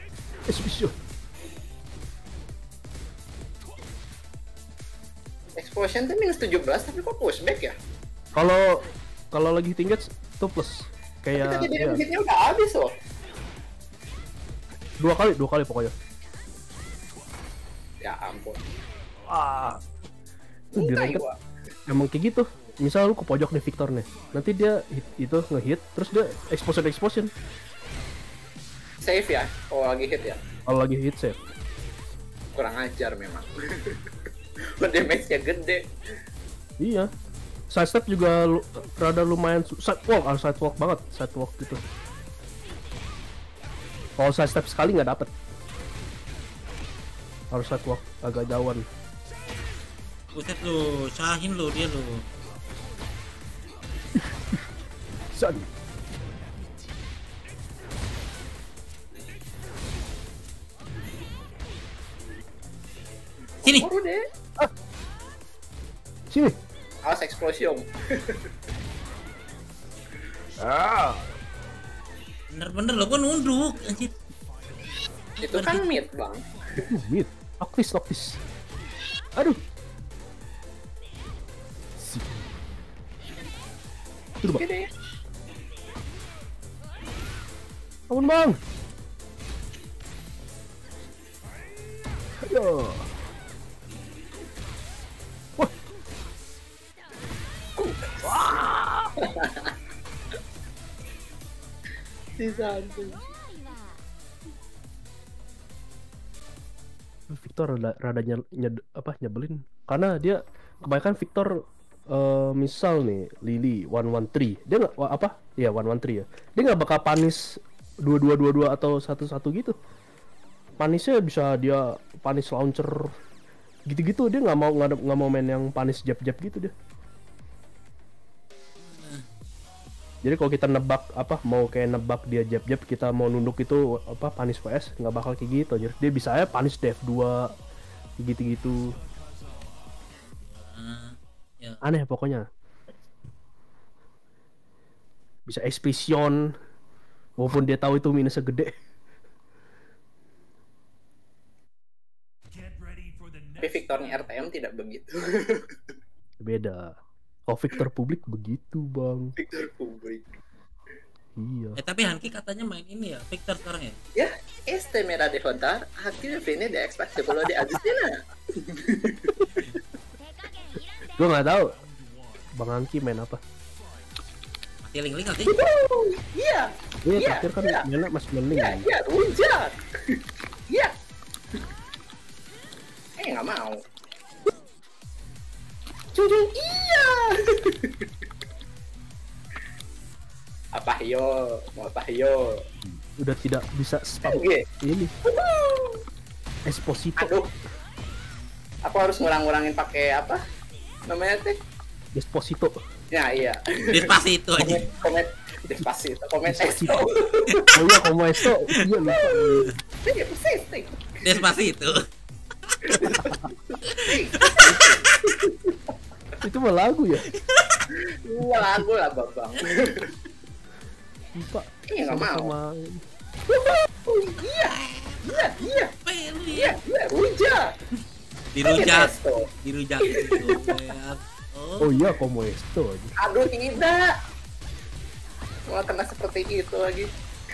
explosion tuh minus 17 tapi kok pushback ya?
Kalau lagi tingkat itu plus.
Kita
Kayak
jadi
ya,
hitnya udah habis loh.
dua kali pokoknya.
Ya ampun.
Di
Muntah
ranked
gua.
emang kayak gitu. Misal lu ke pojok nih Victor nih, nanti dia itu ngehit, terus dia explosion.
Save ya, kalau lagi hit ya.
Kalau lagi hit save.
Kurang ajar memang. Damage-nya gede.
Iya. Sidestep juga rada lumayan sidewalk banget, sidewalk gitu. Kalau sidestep sekali nggak dapet. Harus sidewalk agak jauhan.
Buset lu, sahin lu dia lu.
San.
Sini.
Baru deh.
Sini.
Awas explosion.
Bener-bener lo gua nunduk anjir.
Itu kan mid bang.
Mid. Noctis. Aduh. Coba.
Oke deh.
Ampun bang. Ayo. Victor rada nyebelin karena dia kebanyakan Victor misal nih Lily 113 dia nggak 113 ya, dia nggak bakal panis 2222 atau 11 gitu. Panisnya bisa dia panis launcher gitu-gitu, dia nggak mau main yang panis jab gitu dia. Jadi kalau kita nebak mau kayak nebak dia jab kita mau nunduk itu panis PS nggak bakal kayak gitu aja. Dia bisa aja panis DF2 gitu.
Ya.
Aneh pokoknya. Bisa explosion walaupun dia tahu itu minusnya gede.
Tapi Victornya RTM tidak begitu.
Beda. Kalau Victor publik begitu bang.
Victor publik.
Iya.
Tapi Hanki katanya main ini ya, Victor sekarang ya.
Ya, este me la de contar. Aquí viene de Xbox sebelum de Agustina.
Gue nggak tahu Bang Angki main apa.
Masih link nanti.
Iya.
Iya,
Iya,
terakhir kan
iya.
mainnya masih mending.
Iya, iya, rujak. Iya. Nggak mau. Jujur iya. Apa yo? Mau apa yo?
Udah tidak bisa spam
Oke.
ini. Esposito.
Aduh. Aku harus ngurang-ngurangin pakai apa? Namanya teh?
Esposito.
Ya iya.
Despacito aja.
Komen Despacito. Komen
Despacito.
Expo.
Oh iya, como esto. Iya lupa.
Iya persis.
Despacito.
Itu mah lagu ya.
Wah lagu lah bang.
Lupa.
Iya nggak mau.
Sama
Iya. Iya. Iya.
Pelu
Iya.
ya.
Iya. Rujak.
Dirujak.
Esto.
Dirujak itu.
oh iya, como esto aja.
Aduh tidak. Malah kena seperti itu lagi.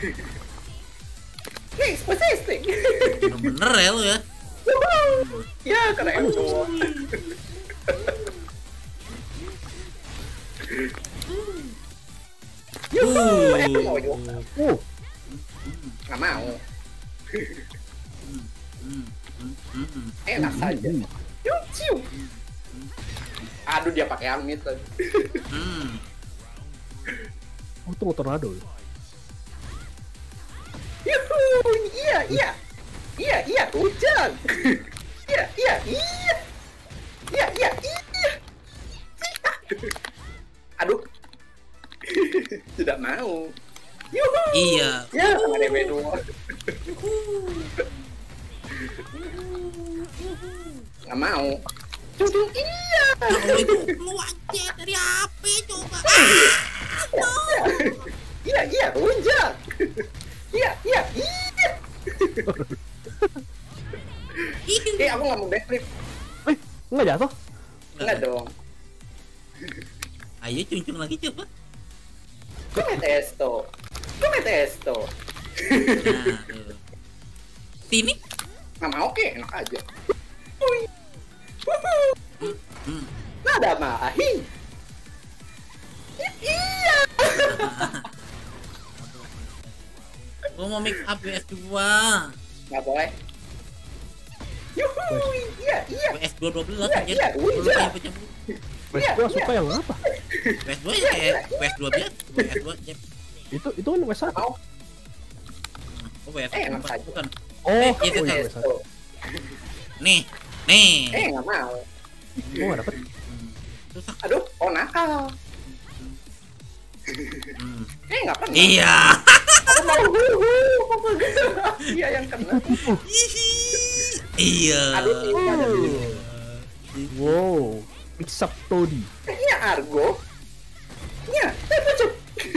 Nih, spesifik.
Bener-bener ya lu ya.
Ya, kena Evo. Evo, yuk. Nggak mau. Enak saja. Yuk, ciu. Aduh, dia pakai amit lagi.
Oh, tunggu tornado ya.
Yuhu, iya, iya. Iya, iya, hujan. Iya, iya, iya. Iya, iya, iya. Aduh. Tidak mau. Yuhu.
Iya.
Ya, sama DB2. Nggak mau. Jujur, iya.
Kalau itu keluar jet dari api coba.
Iya, iya, hujan. Iya, iya, iya. Aku nggak mau backflip.
Nggak jatuh?
Enggak dong.
Ayo cuncung lagi coba.
Come testo. Come testo.
Nah, tuh. Sini.
Nggak mau ke, enak aja. Ui. Wuhu. Nada mahi. Iya.
Gua mau mix up WS2.
Nggak boleh. Yuhu. Iya, iya.
WS2 12
Iya,
anjir.
iya,
Gua lupa
iya.
yang pecah.
Wes gua suka yang apa?
WS2 ya kayak WS2 biasa. WS2 Jep.
Itu kan Wes
Nggak mau.
Oh WS2
Enak aja.
bukan.
Oh,
itu
iya,
kan.
Wes
Testo.
Nih. Nih.
Nggak mau.
Gua nggak dapet.
Susah.
Aduh, oh nakal.
Hmm.
Nggak pernah.
Iya.
Aku mau huhu. Iya yang kena.
Iya.
Aduh, ini ada di
Wow, mix up Toddy.
Iya, Argo. Iya, pucuk.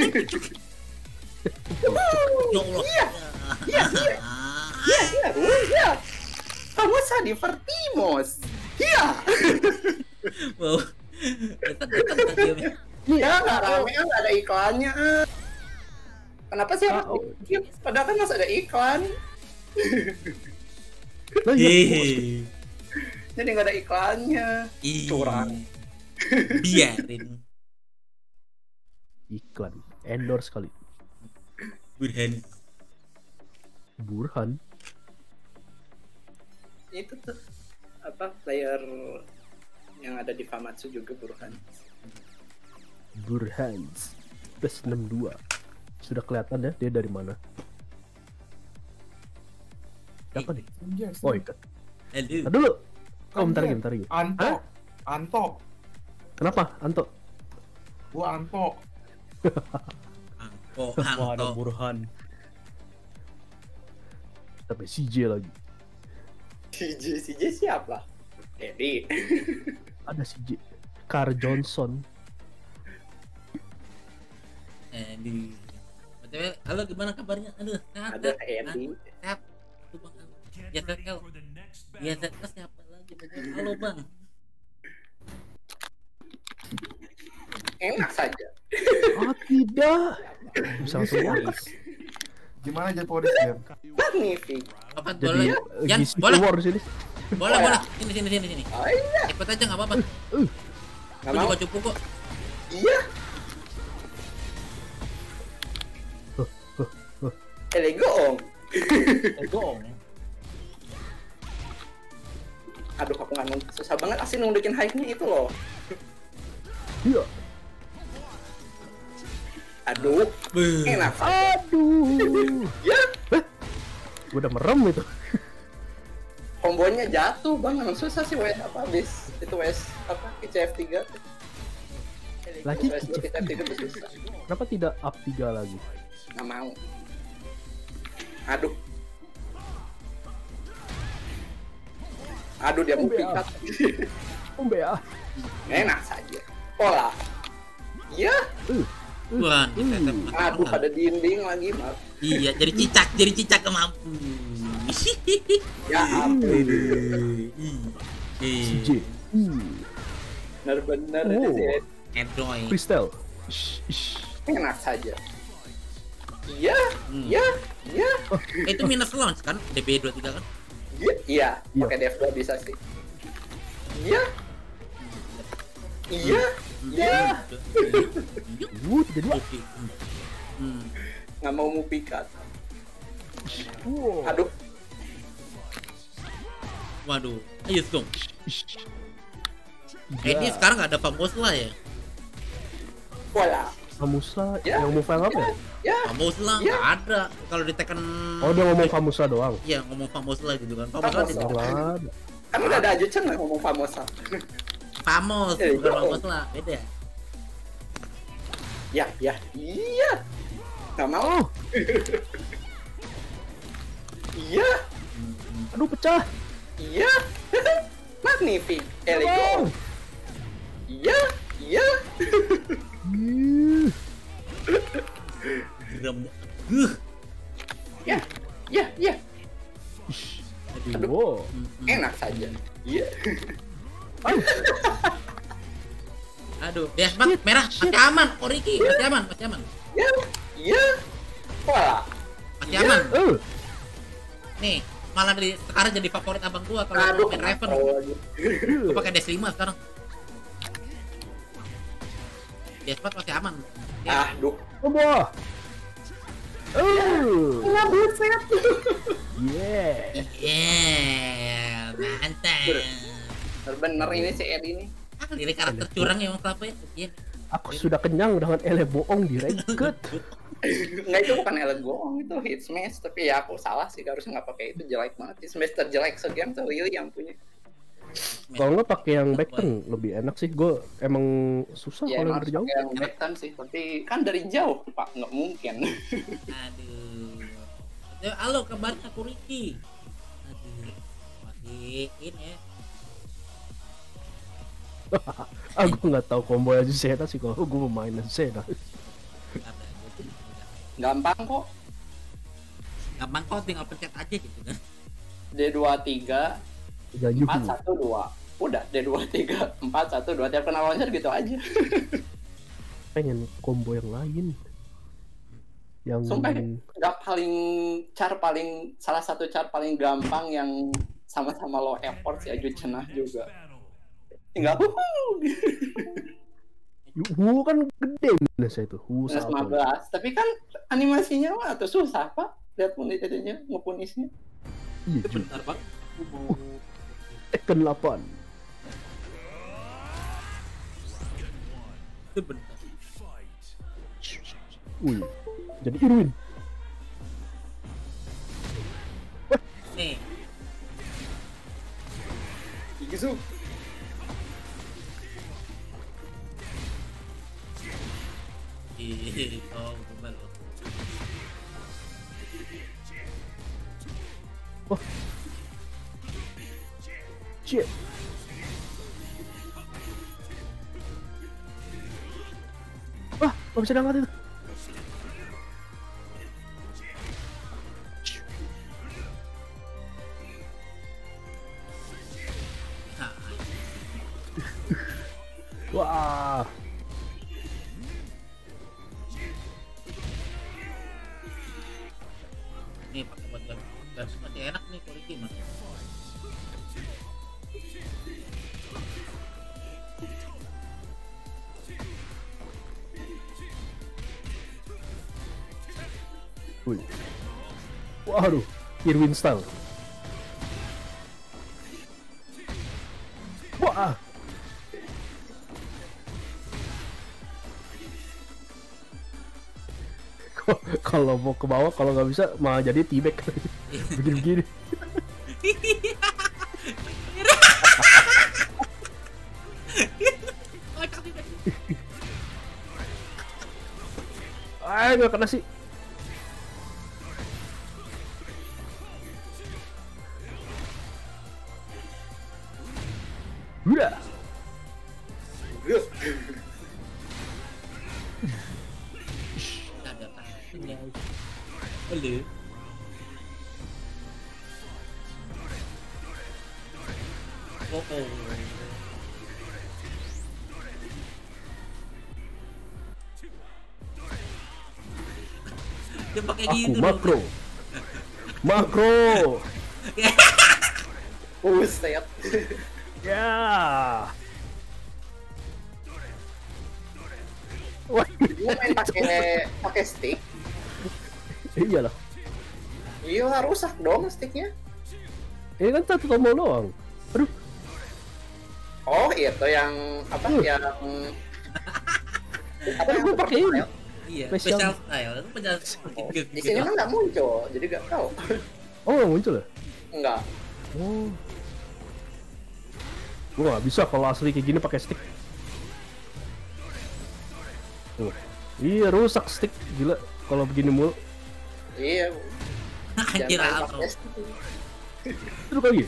Ya Allah.
Iya, iya, iya. Iya, iya, iya. Kamu di Vertimos. Iya.
Wow. Datang tadi.
Iya, nggak rame, nggak ada iklannya. Kenapa sih harus
Oh.
skip? Padahal kan masih ada iklan.
Lah iya.
Hehehe.
Jadi nggak ada iklannya.
Ih.
Curang.
Biarin.
Iklan, endorse kali.
Burhan.
Burhan.
Itu tuh apa player yang ada di Famitsu juga Burhan.
Burhans plus 62. Sudah kelihatan ya dia dari mana? Siapa nih? Oh ikat.
Halo.
Aduh. Oh bentar lagi.
Anto.
Hah?
Anto.
Kenapa? Anto?
Gua Anto.
Angko,
Wah, ada
Angko.
Burhan.
Sampai CJ lagi.
CJ siapa? Eddie.
Ada CJ. Carl Johnson.
Di BTW, halo gimana kabarnya? Aduh, sehat.
Ada Eddie.
Sehat. Tuh, Bang.
Get
Ya,
ready
Kel.
for the next
Ya,
battle.
siapa lagi? Halo, Bang.
Enak saja.
Oh tidak. Bisa langsung lari.
Gimana jadwal game?
Magnific.
Apa
Jadi
boleh? Jan,
GC
boleh.
War di sini.
Boleh. Sini.
Oh iya.
Ikut aja enggak apa-apa.
Nggak
Aku
mau.
juga cupu kok.
Iya. Elegoong.
Gong.
Aduh, aku nggak susah banget asli nunjukin hype-nya itu loh.
Iya.
Aduh,
Beuh.
enak.
Aduh.
Ya,
Gue udah merem itu.
kombonya jatuh bang, emang susah sih WS apa habis itu WS apa CF3
Lagi
WS
CF3.
CF3 itu susah.
Kenapa tidak up 3 lagi?
Nggak mau. Aduh. Aduh dia mau
Bea.
pikat.
Bea.
Enak saja. Pola. Iya.
Wah, ditetep.
Aduh pada dinding lagi mak.
Iya, jadi cicak ke mampu.
Ya ampun.
CJ.
Bener-bener
Oh.
ini sih.
Enjoy.
Freestyle. Ish, ish.
Enak saja. Iya.
Hmm.
Iya. Iya.
Itu minus launch kan? DB23 kan?
Iya. Iya.
Iya.
Pakai DF2 bisa sih. Iya. Iya. Iya.
Jadi
Oke.
Nggak mau pikat.
wow.
Aduh.
Waduh, ayo dong.
Ish.
Ini sekarang nggak ada Famos lah ya?
Pola.
Famusla
Ya.
yang mau file apa ya?
Ya.
Famos lah
Iya.
nggak ada. Kalau di Tekken,
Oh dia ngomong Famusla doang.
iya ngomong Famos lah gitu kan. Famos lah
Famos.
tidak.
Nggak ada.
Kan udah ada aja Chen ngomong famosa.
Famos,
Eh,
bukan
iya.
Famos lah, beda.
Ya, ya, iya. Nggak mau. Iya,
Aduh pecah.
iya. Magnific. Elego. Iya, iya.
Ih.
Geram.
Ya, ya, ya.
Ish.
Aduh.
Wow.
Enak saja. Iya.
Masih aman, Koriki, masih aman, masih aman.
Ya, iya. Wah,
Masih aman.
Eh,
Nih, malah sekarang jadi favorit abang gua kalau
aduh,
main Raven.
oh, lagi.
Gua pakai Dash 5 sekarang. Dash 4 masih aman. Ya.
Aduh,
combo.
nggak buset.
Yeah.
Mantap.
Bener ini si Ed ini.
Ini karakter curang ya Bang Klapo ya. Iya.
Aku sudah kenyang dengan ele bohong di ranked.
Enggak, itu bukan elet bohong, itu hit smash. Tapi ya aku salah sih, harusnya nggak pakai itu, jelek banget. Hit smash terjelek segame tuh Lily yang punya.
Kalau nggak pakai yang back turn lebih enak sih. Gue emang susah
Ya
kalau
emang
yang dari jauh.
pakai yang back turn sih, tapi kan dari jauh Pak, nggak mungkin.
Aduh. Halo, kabarnya Koriki. Aduh. Matiin ya.
Aku nggak tahu combo aja Zena sih kalau gue main Zena.
Gampang kok.
Gampang kok, tinggal pencet aja gitu kan.
D23
Janju.
412. Udah D23 412, tiap kena launcher gitu aja.
Pengen combo yang lain. Yang
Sumpah nggak salah satu cara paling gampang yang sama-sama low effort si Aju cenah juga. Tinggal
kan gede saya itu.
minus 15, tapi kan animasinya mah tuh susah Pak. Lihat punitnya, ngepunisnya.
Iya juga.
Bentar Bang.
Tekken 8.
Sebentar.
Wih. Jadi Irwin.
Nih.
Gitu.
Oh, kembali.
Wah. Shit. Wah, nggak bisa diangkat itu. Wah.
Nih pakai buat gas masih enak nih Koriki mas.
Wih. Waduh, Irwin style. Wah. Kalau mau ke bawah, kalau nggak bisa malah jadi t-back. Begini-begini. Ah, nggak kena sih. Udah.
Ada tahannya. Boleh. Oh. Dia pakai
Aku
gitu.
makro. Makro.
Buset.
Ya. Wah,
Dia main pakai stick.
iyalah.
Iya, rusak dong sticknya.
Ini kan satu tombol doang. Aduh,
Oh, itu yang apa? Yang apa
gue pakai ini.
Iya,
Special.
special style. Itu special
di sini kan nggak muncul, jadi nggak tahu.
Oh, nggak muncul ya?
Enggak.
Oh. Gue nggak bisa kalau asli kayak gini pakai stick. Tuh. Iya, rusak stick. Gila kalau begini mulu.
Iya.
Anjir
Jangan
Alro.
pakai stick.
Terus lagi.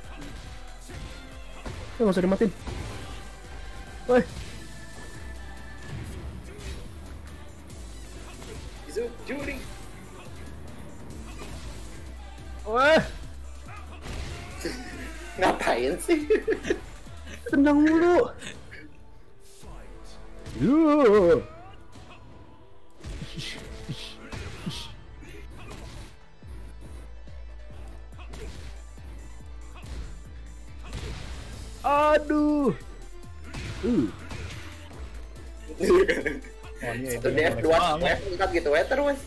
Ya, nggak usah dimatiin. Woi,
Itu juri.
woi,
Ngapain sih?
tendang mulu. Yuh. Aduh.
Satu def, dua def, empat gitu ya terus.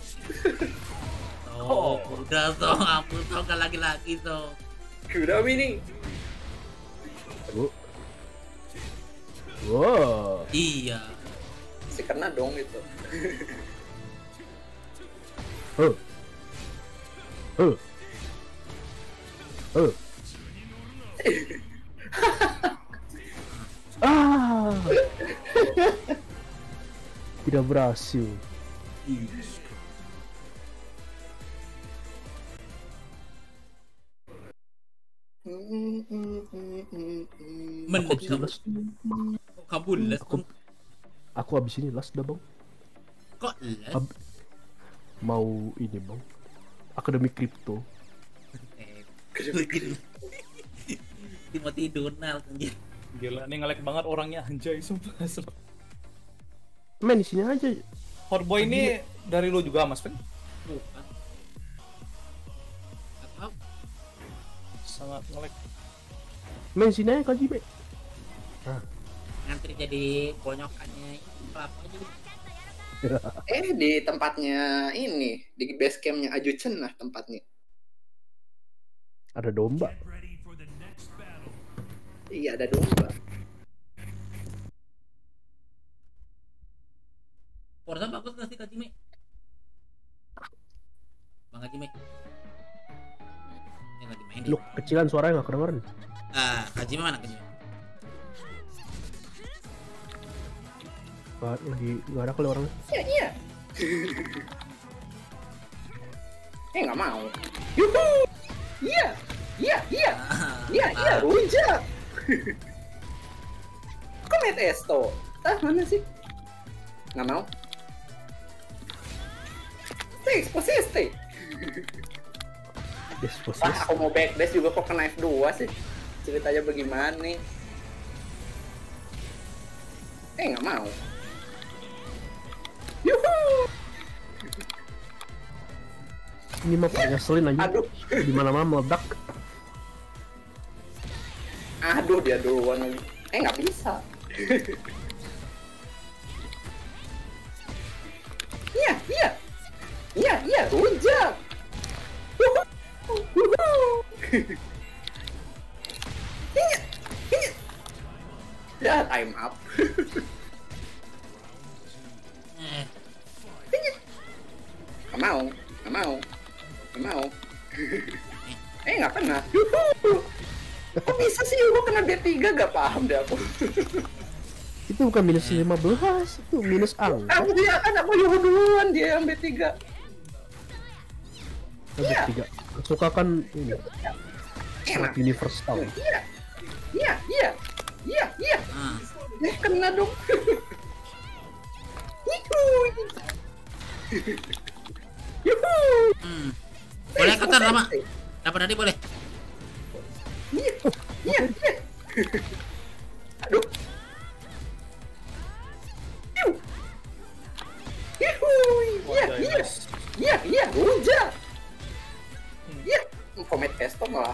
Udah toh, ampun toh, gak lagi-lagi toh.
Udah ini.
Wow.
Iya.
Si kena dong itu.
Huh. Huh. Huh. Ah. Tidak berhasil.
Menit
Abis ini
kamu.
last.
Kok kabul les?
Aku abis ini last dah bang.
Kok les?
Mau ini bang. Akademi kripto.
Timothy Donald anjir.
Gila, nih nge-lag banget orangnya anjay, sumpah.
Men di sini aja.
Hotboy ini dari lu juga, Mas Fen?
Bukan. Gak tahu.
Sangat nge-lag.
Men sini aja Kaji be.
Ngantri jadi bonyokannya apa aja gitu.
Di tempatnya ini, di base campnya Ajuchen lah tempatnya.
Ada domba.
Get ready for the next battle.
Iya ada domba.
Forza bagus gak sih Kajime? Bang Kajime. Ini lagi main
Lu kecilan suaranya nggak kedengeran.
Kajime mana Kajime?
Lagi nggak ada kali orangnya.
Iya. Nggak mau. Yuhu. Iya, rujak. Kok met esto? Mana sih? Nggak mau. Posisi.
Disposisi.
Wah, aku mau backdash juga kok kena F2 sih. Ceritanya bagaimana nih? Nggak mau. Yuhu.
Ini mah paling ngeselin aja.
Aduh.
Di mana-mana meledak.
Aduh, dia duluan lagi. Nggak bisa. Iya, rujak. Ya, time up. Nggak mau. Nggak kena. Kok bisa sih gua kena D3? Gak paham deh aku.
Itu bukan minus 15, itu minus angka.
Aku Yuhu duluan, dia yang B3. Iya.
Tiga. Suka kan ini.
Enak.
Universal.
Iya. Kena dong. Yuhu.
Boleh kata sama. Dapat tadi boleh.
Iya. Aduh. Iya, rujak. Iya, komet Esto malah.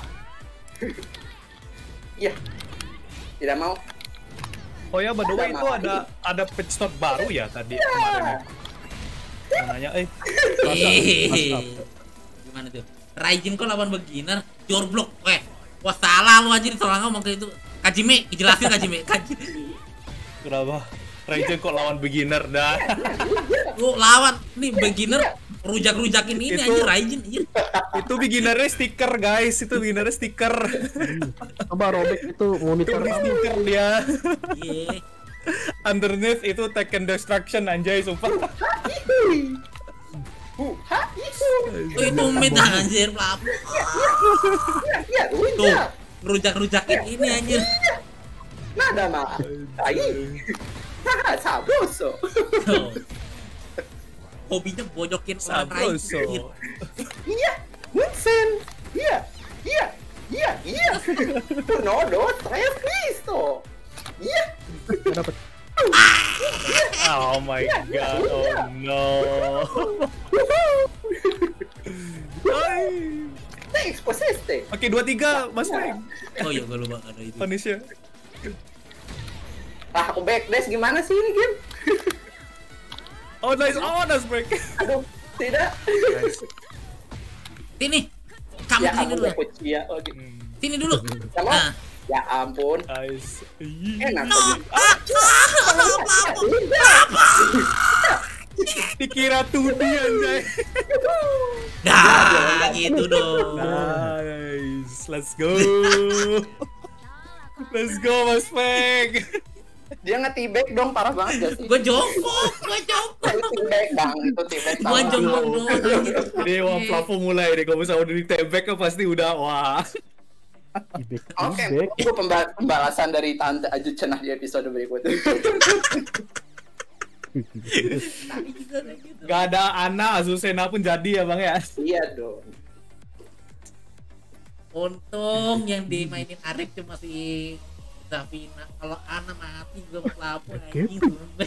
Iya. Tidak mau.
Oh ya, by the way itu ada patch note baru ya tadi kemarin. Nanya,
Gimana tuh? Raijin kok lawan beginner, Jorblock. Wah salah lu anjir soalnya ngomong kayak itu. Kajime, jelasin Kajime.
Kenapa? Raijin kok lawan beginner dah?
Lu lawan nih beginner rujak-rujakin ini
Itu-
anjir Raijin.
Itu beginnernya stiker guys, itu beginnernya stiker.
Coba robek itu
Itu
monitor
di stiker dia.
Iya.
Underneath itu Tekken Destruction anjay sumpah.
Itu mid anjir pelapor.
Iya,
Tuh,
rujak.
rujak-rujakin ini anjir.
Nada mah. Tai. Sabroso.
Tuh. Hobinya bojokin orang Raijin.
Sabroso.
Iya, Munsen. Iya. No, tres listo. Iya.
dapat.
Oh my god, oh no. Hai.
Thanks, posiste.
Oke, 2-3 Mas Peng.
Oh iya gue lupa ada itu.
Punishnya.
Ah, aku backdash gimana sih ini game?
Oh nice break.
Aduh, tidak.
Sini. Kamu
Ya
sini
ampun,
dulu.
Kucia lagi.
Sini dulu.
Sama?
Nah.
Ya ampun.
Nice.
Enak
No.
aja.
Dikira 2D anjay.
Dah, gitu dong.
Nice. Let's go. Let's go Mas Peng.
Dia nge-tibek dong, parah banget gak sih?
Gue jongkok.
Tibek bang, itu tibek
Gue jongkok doang gitu.
Ini uang plafon mulai deh. Kalau misalnya udah ditembak kan pasti udah wah.
Oke, itu pembalasan dari Tante Aju Cenah di episode berikutnya.
Gak ada Ana, Azucena pun jadi ya bang ya.
Iya dong.
Untung yang dimainin Arif cuma si Davina. Kalau Ana mati gue pelapor anjing.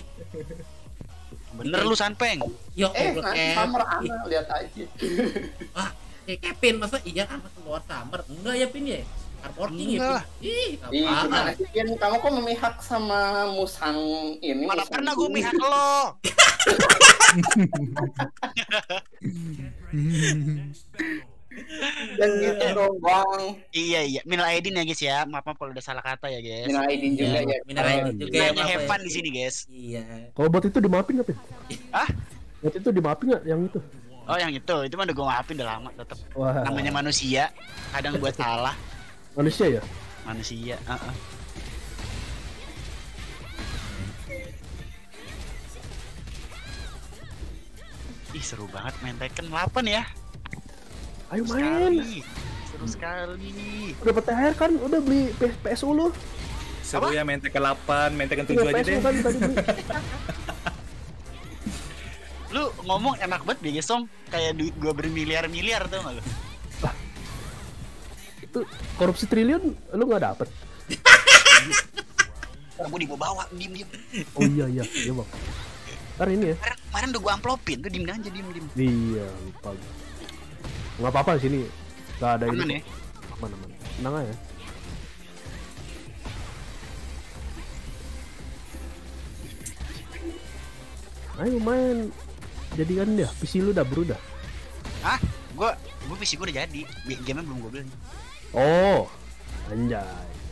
Bener lu Sanpeng.
Yo,
Nanti Summer Ana, lihat aja.
Wah, kayak Kevin masa iya Ana keluar Summer? Enggak ya Pin ya? Reporting ya
Enggak
Pin? Ih,
Ih, gimana
apaan?
sih, Ken? Kamu kok memihak sama Musang ini?
Mana
Musang
pernah gue
ini?
mihak lo.
Dan gitu dong, Bang.
Iya. Minal aidin ya guys ya. Maaf kalau udah salah kata ya guys.
Minal Aidin juga ya.
Minal Aidin juga ya.
Nanya
maaf
have
ya.
fun di sini guys.
Iya.
Kalau bot itu dimaafin nggak, Pin?
Hah?
Bot itu dimaafin nggak yang itu?
Oh yang itu mah udah gue maafin udah lama tetep.
Wah.
Namanya manusia, kadang buat salah.
Manusia ya?
Manusia, Ih seru banget main Tekken 8 ya.
Ayo main.
Seru sekali.
Udah dapat THR kan? Udah beli PSU lu.
Seru ya main Tekken 8, main Tekken 7
Iya,
aja
PSU
deh.
kan tadi beli.
Lu ngomong enak banget deh Gesong. Kayak duit gua bermiliar-miliar tau gak lu?
Itu korupsi triliun lu nggak dapet.
Aku dibawa diem.
Oh iya bang. Ntar ini ya.
Kemarin udah gua amplopin tuh diem aja diem.
Iya lupa. Nggak apa-apa di sini. Nggak ada
Aman
ini.
ya?
Aman. Tenang aja. Ayo main. Jadikan dia. PC lu udah dah.
Hah? Gua PC gua udah jadi. Game-nya belum gua beli.
Oh. Anjay.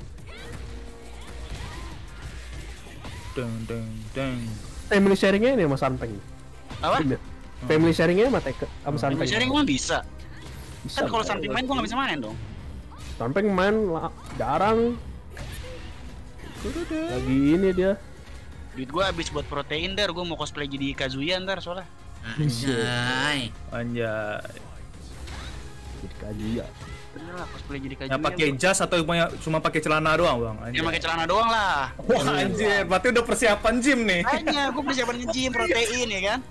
Deng.
Family sharingnya ini sama Sanpeng.
Apa?
Iya. Family sharingnya sama sama Sanpeng.
Family sharing mah bisa.
Bisa.
Kan kalau samping main gua nggak bisa main dong.
Sanpeng main jarang. Lagi ini dia.
Duit gua habis buat protein dar, gua mau cosplay jadi Kazuya ntar soalnya.
Anjay.
Anjay.
Jadi kaji ya.
Bener lah cosplay jadi Kazuya.
Yang pakai jas atau cuma pakai celana doang bang? Anjay.
Yang pakai celana doang lah.
Wah anjir, berarti udah persiapan gym nih.
Makanya gua persiapan nge-gym protein ya kan.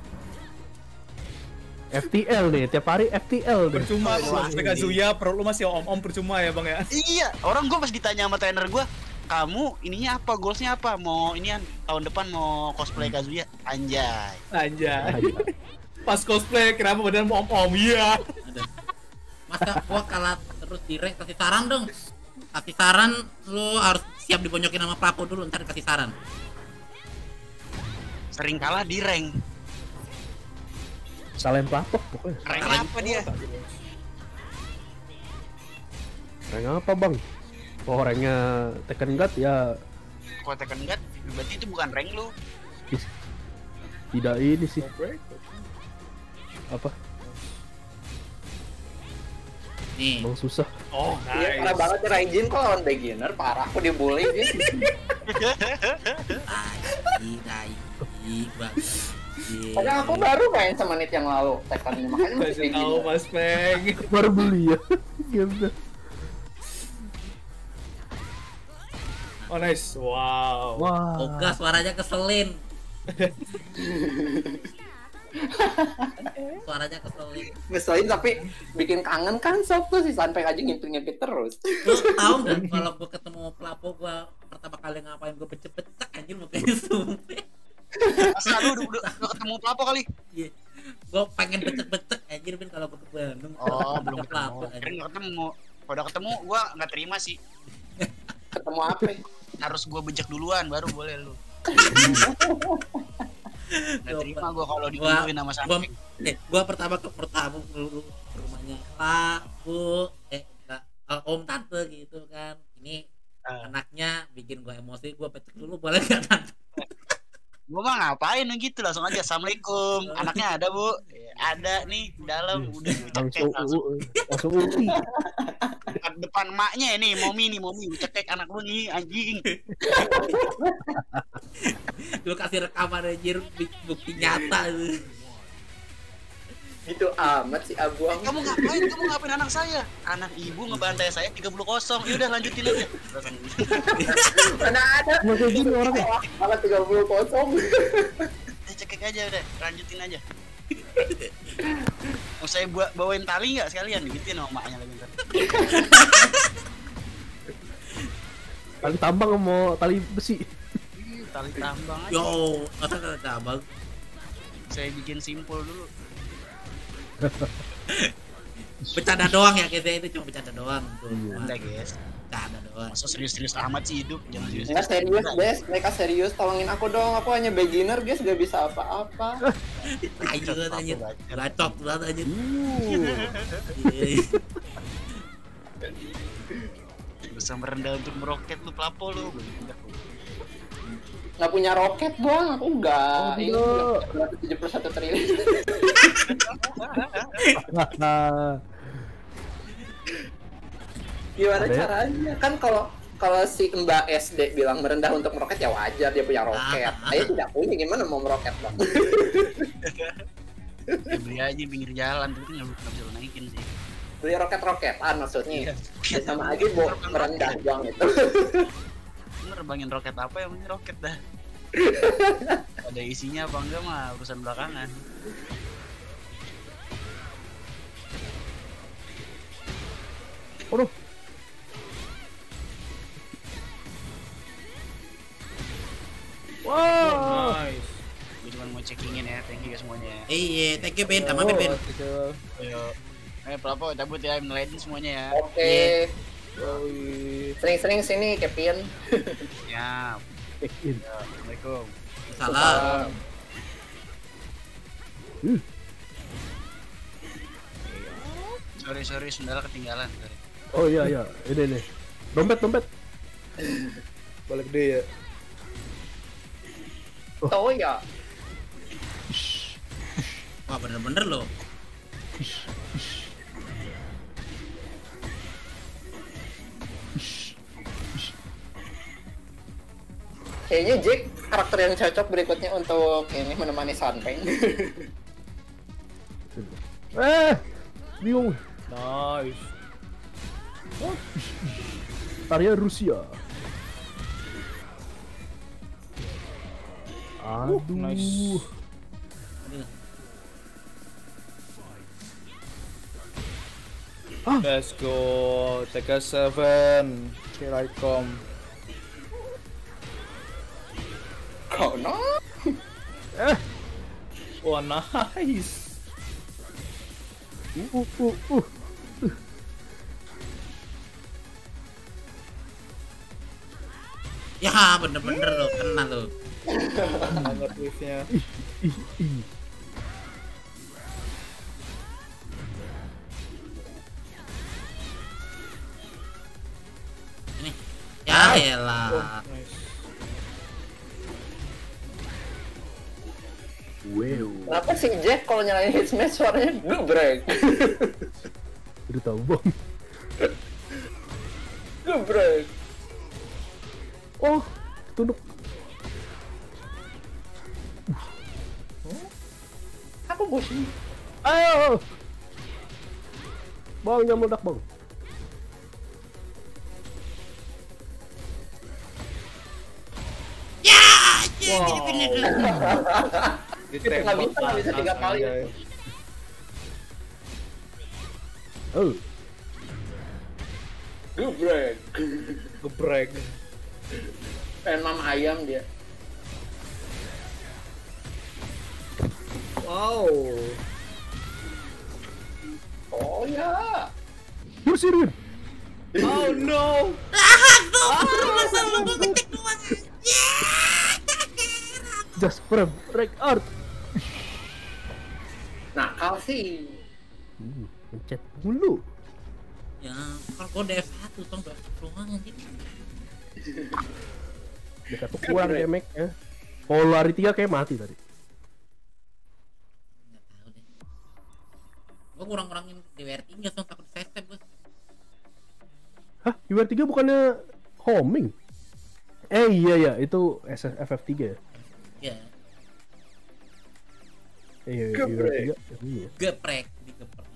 FTL nih, tiap hari FTL deh.
Percuma lu cosplay Kazuya, perut lu masih om-om percuma ya bang ya.
Iya, orang gua pas ditanya sama trainer gua, kamu ininya apa, goalsnya apa? Mau inian tahun depan mau cosplay Kazuya? Anjay.
Anjay. Pas cosplay kenapa badan om-om? Iya.
Masa gua kalah terus di rank, kasih saran dong. Kasih saran, lu harus siap dibonyokin sama Prapo dulu, ntar kasih saran.
Sering kalah di rank.
Salahin pelapok pokoknya.
Rank apa dia?
Rank apa bang? Oh ranknya Tekken God ya
Kalau Tekken God, berarti itu bukan rank lu.
tidak ini sih. Apa?
Nih,
Emang susah.
Oh,
Iya, parah banget ya Raijin kok lawan beginner, parah aku dibully dia.
bagus.
Padahal aku baru main semenit yang lalu Tekken, makanya masih
kasih tahu
beginner.
Mas Peng.
Baru beli ya. Gitu.
Oh nice, wow.
Wah.
Oga suaranya keselin. Suaranya keselin.
Ngeselin tapi bikin kangen kan sob tuh si sampai aja ngintip-ngintip terus.
Lu tau nggak kalau gua ketemu Pelapo, gua pertama kali ngapain, gua pecek-pecek anjir mukanya sumpah.
Masa lu udah ketemu pelapor kali?
Iya. Gue pengen becek-becek anjir Bin kalau gue ke Bandung.
Oh, belum
pelapor
ketemu.
anjir.
Keren nggak ketemu. Kalau udah ketemu, gua nggak terima sih.
Ketemu apa?
Harus gua bejek duluan, baru boleh lu. Nggak terima gua kalau ditungguin sama samping.
Gua pertama ke dulu ke rumahnya Pak, Bu, enggak, Om tante gitu kan. Ini anaknya bikin gua emosi, gua petek dulu boleh enggak tante?
Gua mah ngapain gitu, langsung aja assalamualaikum. Anaknya ada bu, ada nih di dalam, udah cekek
langsung ulti.
depan emaknya nih, momi cekek anak lu nih anjing.
Lu kasih rekaman anjir bukti nyata itu.
Gitu amat sih Abuang.
Kamu ngapain anak saya? Anak ibu ngebantai saya 30-0. Ya udah lanjutin aja.
Mana ada?
Masih gini orang ya.
Malah 30-0.
Cekek aja udah, lanjutin aja. Mau saya bawain tali nggak sekalian gituin sama emaknya lagi ntar.
Tali tambang mau tali besi.
Tali tambang aja.
Yo, masa tali tambang?
Saya bikin simpul dulu.
Bercanda doang ya kita itu cuma bercanda doang tuh.
Udah guys.
Bercanda doang.
Masa serius-serius amat sih hidup, jangan serius.
Enggak serius, guys. Mereka serius, tolongin aku dong. Aku hanya beginner, guys. Gak bisa apa-apa.
Ayo anjir. Bacot banget anjir.
Bisa merendah untuk meroket lu pelapo lu.
Nggak punya roket doang, aku enggak. Ini
enggak.
71 triliun. Gimana caranya? Kan kalau si Mbak SD bilang merendah untuk meroket ya wajar dia punya roket. Saya tidak punya, gimana mau meroket bang?
Ya, beli aja pinggir jalan, tapi nggak bisa lu naikin sih.
Beli roket-roketan maksudnya. Ya, sama aja merendah doang itu.
Nerbangin roket apa yang penting roket dah. Ada isinya apa enggak mah urusan belakangan.
Aduh. Wow.
Nice.
Gue cuma mau checkingin ya, thank you semuanya.
Iya, thank you Ben, sama Ben.
Ayo. Pelapo cabut ya, Legends semuanya ya.
Oke. Sering-sering sini Kevin.
Ya.
Check-in.
Assalamualaikum.
Salam.
Sorry sendal ketinggalan. Sorry.
Oh iya, ini nih. Dompet.
Balik deh ya.
Oh ya.
Wah bener-bener loh.
Kayaknya Jack karakter yang cocok berikutnya untuk ini menemani Sunpeng.
Bingung.
Nice.
Area Rusia. Aduh.
Nice. Let's go. Take a 7. Here I come.
Oh no.
Oh nice.
Ya bener-bener loh, kena loh.
Banget wave-nya.
Ini. Ya elah.
Nice.
Wow.
Kenapa sih Jack kalau nyalain hit smash suaranya gebrek?
Udah tahu bang.
Gebrek.
Oh, tunduk.
Aku bosan.
Ayo. Bang, jangan meledak bang.
Ya, jadi bener.
Nggak bisa 3 kali.
Oh.
Gebrek.
Gebrek.
Pengen mama ayam dia. Oh. Oh ya.
Yusirin.
Oh no.
Just for a break art.
Nakal sih.
Pencet dulu.
Ya, kalau gue DF1 tong udah ruang anjing.
Dekat tuh kurang damage-nya. Kalau lari 3 kayak mati tadi.
Nggak tahu deh. Gue kurang-kurangin DWR3 tong takut saya step gue.
Hah? UR3 bukannya homing? Iya itu FF3 ya?
Ya,
Iya,
Geprek.
UR3. Iya.
geprek, digeprek.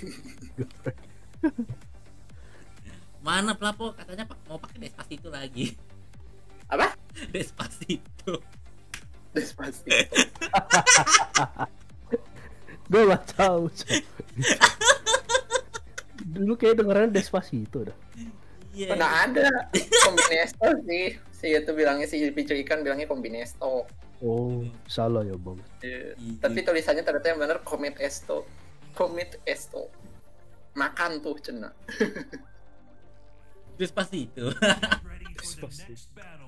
Mana Pelapo katanya mau pakai Despacito lagi.
Apa?
Despacito.
Despacito.
Gue gak tahu. Dulu kayak dengeran Despacito dah.
Iya.
Pernah ada kombinesto sih. Si itu bilangnya si Picu Ikan bilangnya kombinesto.
Oh, salah ya bang.
Tapi tulisannya ternyata yang benar komit esto. Komit esto. Makan tuh cena.
Despacito.
Ready for the next battle.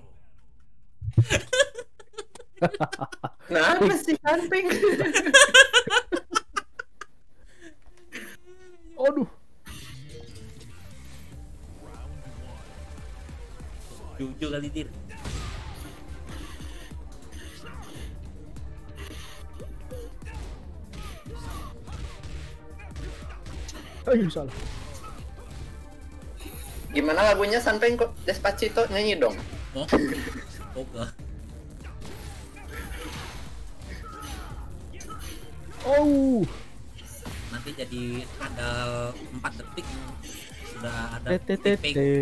Nah, apa sih camping?
Aduh.
Jujur kali dir.
Ayo salah.
Gimana lagunya sampai kok Despacito nyanyi dong?
Oh. Oga.
Oh.
Nanti jadi skandal 4 detik sudah ada
Tetetet.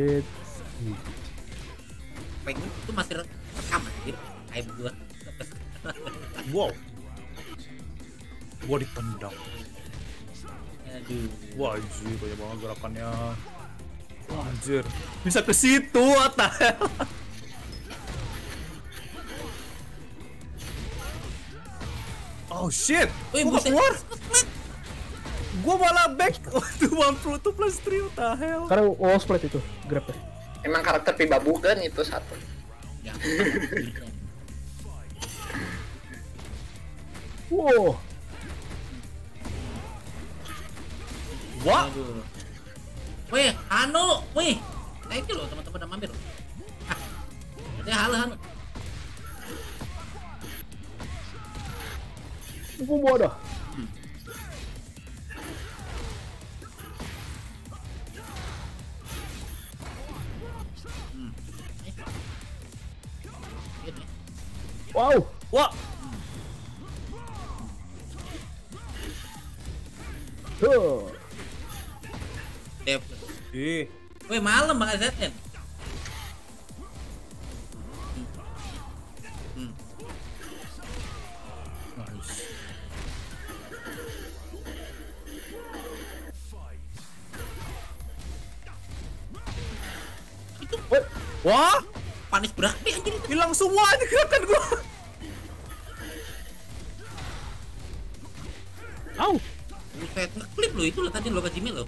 peng itu masih rekam anjir aib gua.
Wow. Gua ditendang.
Aduh.
Wah anjir, banyak banget gerakannya. Wah anjir. Bisa ke situ, what the hell? Oh shit.
Wih,
Gua
buset.
keluar. Gua malah back. Waduh, 1 plus 3, what the hell?
Sekarang wall split itu, grab ya.
Emang karakter Pibabukan itu satu.
Ya.
Wow.
Wah.
Aduh. Wih, Hanu, wih. Thank you loh teman-teman udah mampir. Ah. Ya halo Hanu.
Gua mau ada. Wow.
Wah.
Tuh.
Dep.
Ih.
Wih, malam Bang AZN.
Nice.
Itu
Wah,
panis berapi anjir itu.
hilang semua aja gerakan gua.
Au.
Buset, ngeklip loh itu loh tadi lo ke Jimmy loh.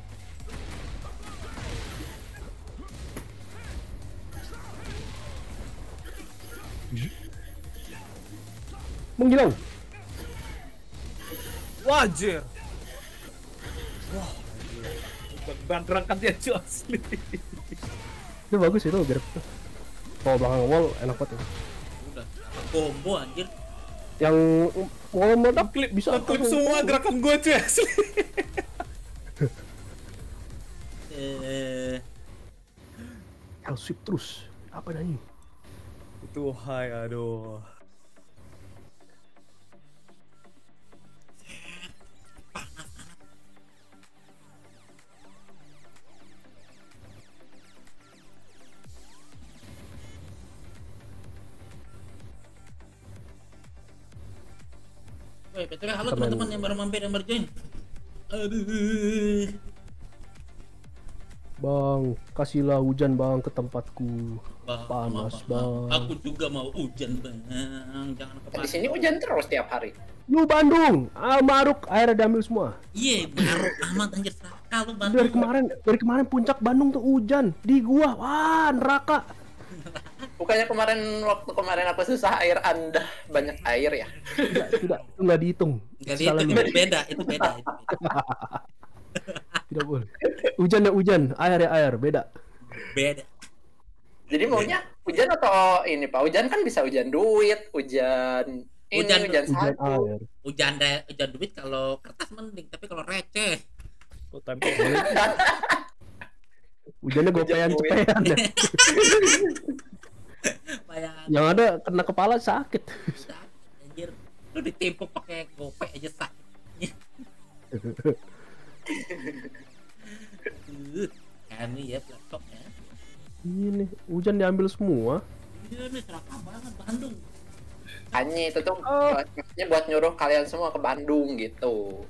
Menghilang.
Wah, anjir. Wah. Bandrangkan dia cuy asli.
Itu bagus itu grab. Kalau belakang wall enak banget ya.
Udah combo anjir.
Yang wall meledak
Klip
bisa
klip semua gerakan gua cuy asli.
Hell sweep terus. Apa dah ini?
Itu hai, aduh.
Woi, betul halo
Teman-
teman-teman yang baru mampir yang baru join. Aduh.
Bang, kasihlah hujan bang ke tempatku.
Bang,
Panas
bang.
bang.
Aku juga mau hujan bang. Jangan
Di sini hujan terus tiap hari.
Lu Bandung, Maruk airnya diambil semua.
Iya, baru amat anjir Saka lu Bandung.
Dari kemarin puncak Bandung tuh hujan di gua. Wah, neraka.
Bukannya waktu kemarin aku susah air Anda banyak air ya?
Tidak, itu nggak dihitung.
Enggak itu beda, itu beda.
Tidak boleh. Hujan ya hujan, air ya air, beda.
Beda.
Jadi maunya hujan atau ini Pak? Hujan kan bisa hujan duit, hujan
hujan
sagu.
air.
Hujan duit kalau kertas mending, tapi kalau receh.
Tuh tempel.
Hujannya gopean cepean ya. Yang ada kena kepala sakit.
Anjir, lu ditimpuk pakai gope aja sakit. Kami ya laptop ya.
Ini hujan diambil semua.
Ini serakah banget Bandung.
Hanya itu tuh maksudnya buat nyuruh kalian semua ke Bandung gitu.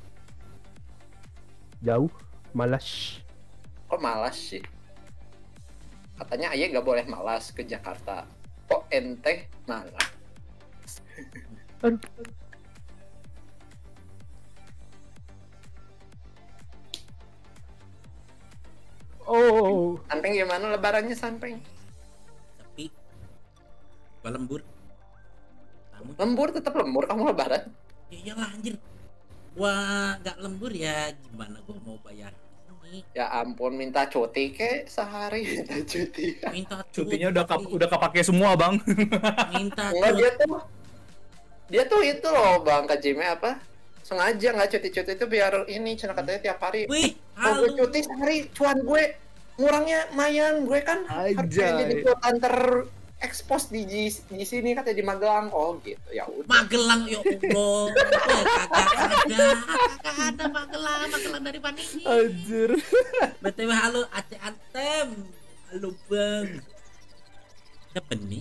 Jauh, malas.
Kok malas sih? Katanya ayah gak boleh malas ke Jakarta. Kok ente malas?
Aduh. Oh.
Samping gimana lebarannya Samping?
Tapi gua lembur.
Lembur tetap lembur kamu lebaran?
Ya iyalah anjir. Gua nggak lembur ya gimana gua mau bayar ini.
Ya ampun, minta cuti ke sehari minta cuti.
Minta
Cutinya udah kepake semua, Bang.
Minta
Enggak, dia tuh itu loh Bang Kajime apa? Sengaja nggak cuti-cuti itu biar ini cina katanya tiap hari.
Wih,
kalau gue cuti sehari cuan gue ngurangnya mayan, gue kan harusnya jadi ikutan terekspos di sini katanya di Magelang. Oh gitu, ya udah.
Magelang ya Allah. Kagak ada Magelang dari Panini.
Anjir.
BTW halo Aceh Antem. Halo Bang. Siapa nih?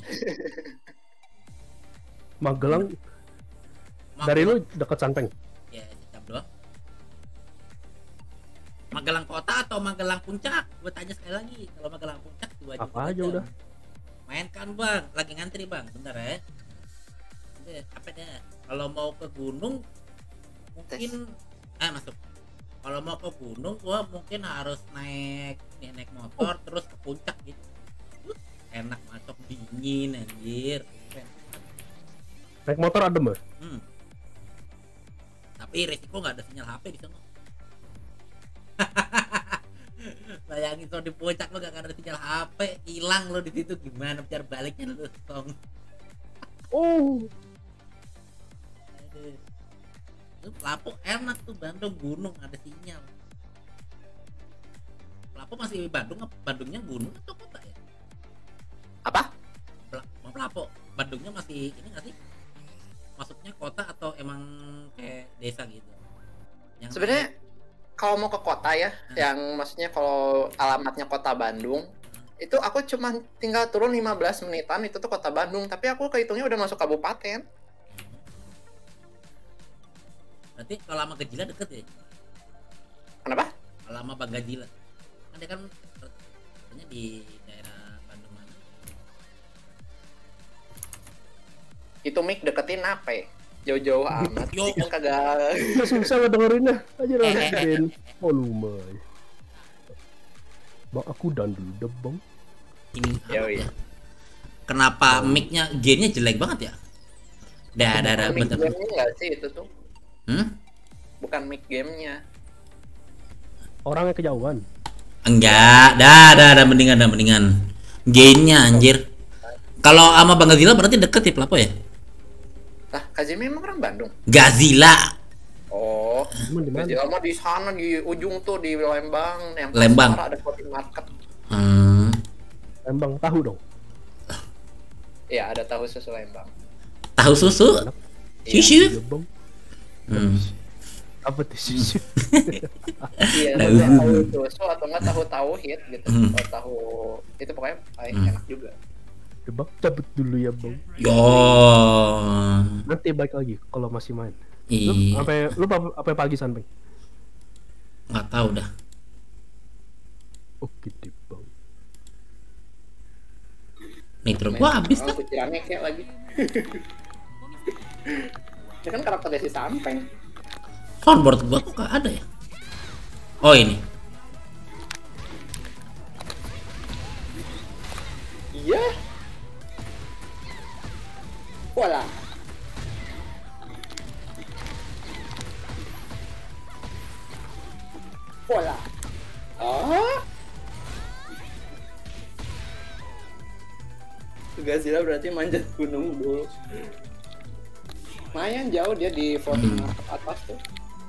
Magelang. Dari lu dekat Sampeng.
Ya, siap doang. Magelang kota atau Magelang puncak? Gue tanya sekali lagi. Kalau Magelang puncak 2 jam.
Apa aja udah.
Main kan Bang, lagi ngantri Bang, bentar ya. Apa deh? Kalau mau ke gunung mungkin masuk. Kalau mau ke gunung gua mungkin harus naik motor terus ke puncak gitu. Enak masuk dingin anjir.
Naik motor adem ya?
Tapi resiko nggak ada sinyal HP di sana. Bayangin kalau di puncak lo gak ada sinyal HP, hilang lo di situ gimana cara baliknya lo song. Itu Lapo enak tuh, Bandung gunung ada sinyal. Lapo masih Bandungnya gunung atau kota ya?
Apa?
Lapo Bandungnya masih ini nggak sih? Masuknya kota atau emang kayak desa gitu?
Sebenarnya kalau mau ke kota ya, yang maksudnya kalau alamatnya kota Bandung, itu aku cuma tinggal turun 15 menitan itu tuh kota Bandung, tapi aku kehitungnya udah masuk kabupaten.
Berarti kalau sama Gejila deket ya?
Kenapa?
Kalau sama Bang Gejila kan dia kan katanya di daerah Bandung mana?
Itu mic deketin apa? Jauh-jauh amat.
Yo,
kan kagak.
Susah ngedengerinnya. Aja rasain volume. Bang aku dan dulu deh Bang.
Ini
Ya.
kenapa mic-nya gain-nya jelek banget ya? Dah
Mic
bentar.
game-nya nggak sih itu tuh? Bukan mic game-nya.
Orangnya kejauhan.
Enggak, dah mendingan. Gain-nya anjir. Kalau sama Bang Gazila berarti deket ya Pelapo ya?
Nah, Kajime emang orang Bandung.
Gazila.
Oh,
Di mana?
Gazila mah di sana di ujung tuh di Lembang, yang
Lembang.
pasar ada Kopi Market.
Lembang tahu dong.
Iya, ada tahu susu Lembang.
Tahu susu? Susu?
Iya Bang. Apa tuh susu?
Iya, tahu susu atau enggak tahu tauhid gitu. Kalau tahu itu pokoknya paling enak juga.
Bang cabut dulu ya Bang.
Yo.
Nanti balik lagi kalau masih main.
Iya.
Lu sampai pagi Sampeng.
Nggak tahu dah.
Oke deh bang.
Nitro gua habis
Oh,
lah.
pikirannya kayak lagi. Ini kan karakternya si Sampeng.
Soundboard gua kok gak ada ya? Oh ini.
Iya. Wala. Wala. Ah. Godzilla berarti manjat gunung dulu. Lumayan jauh dia di voting atas tuh.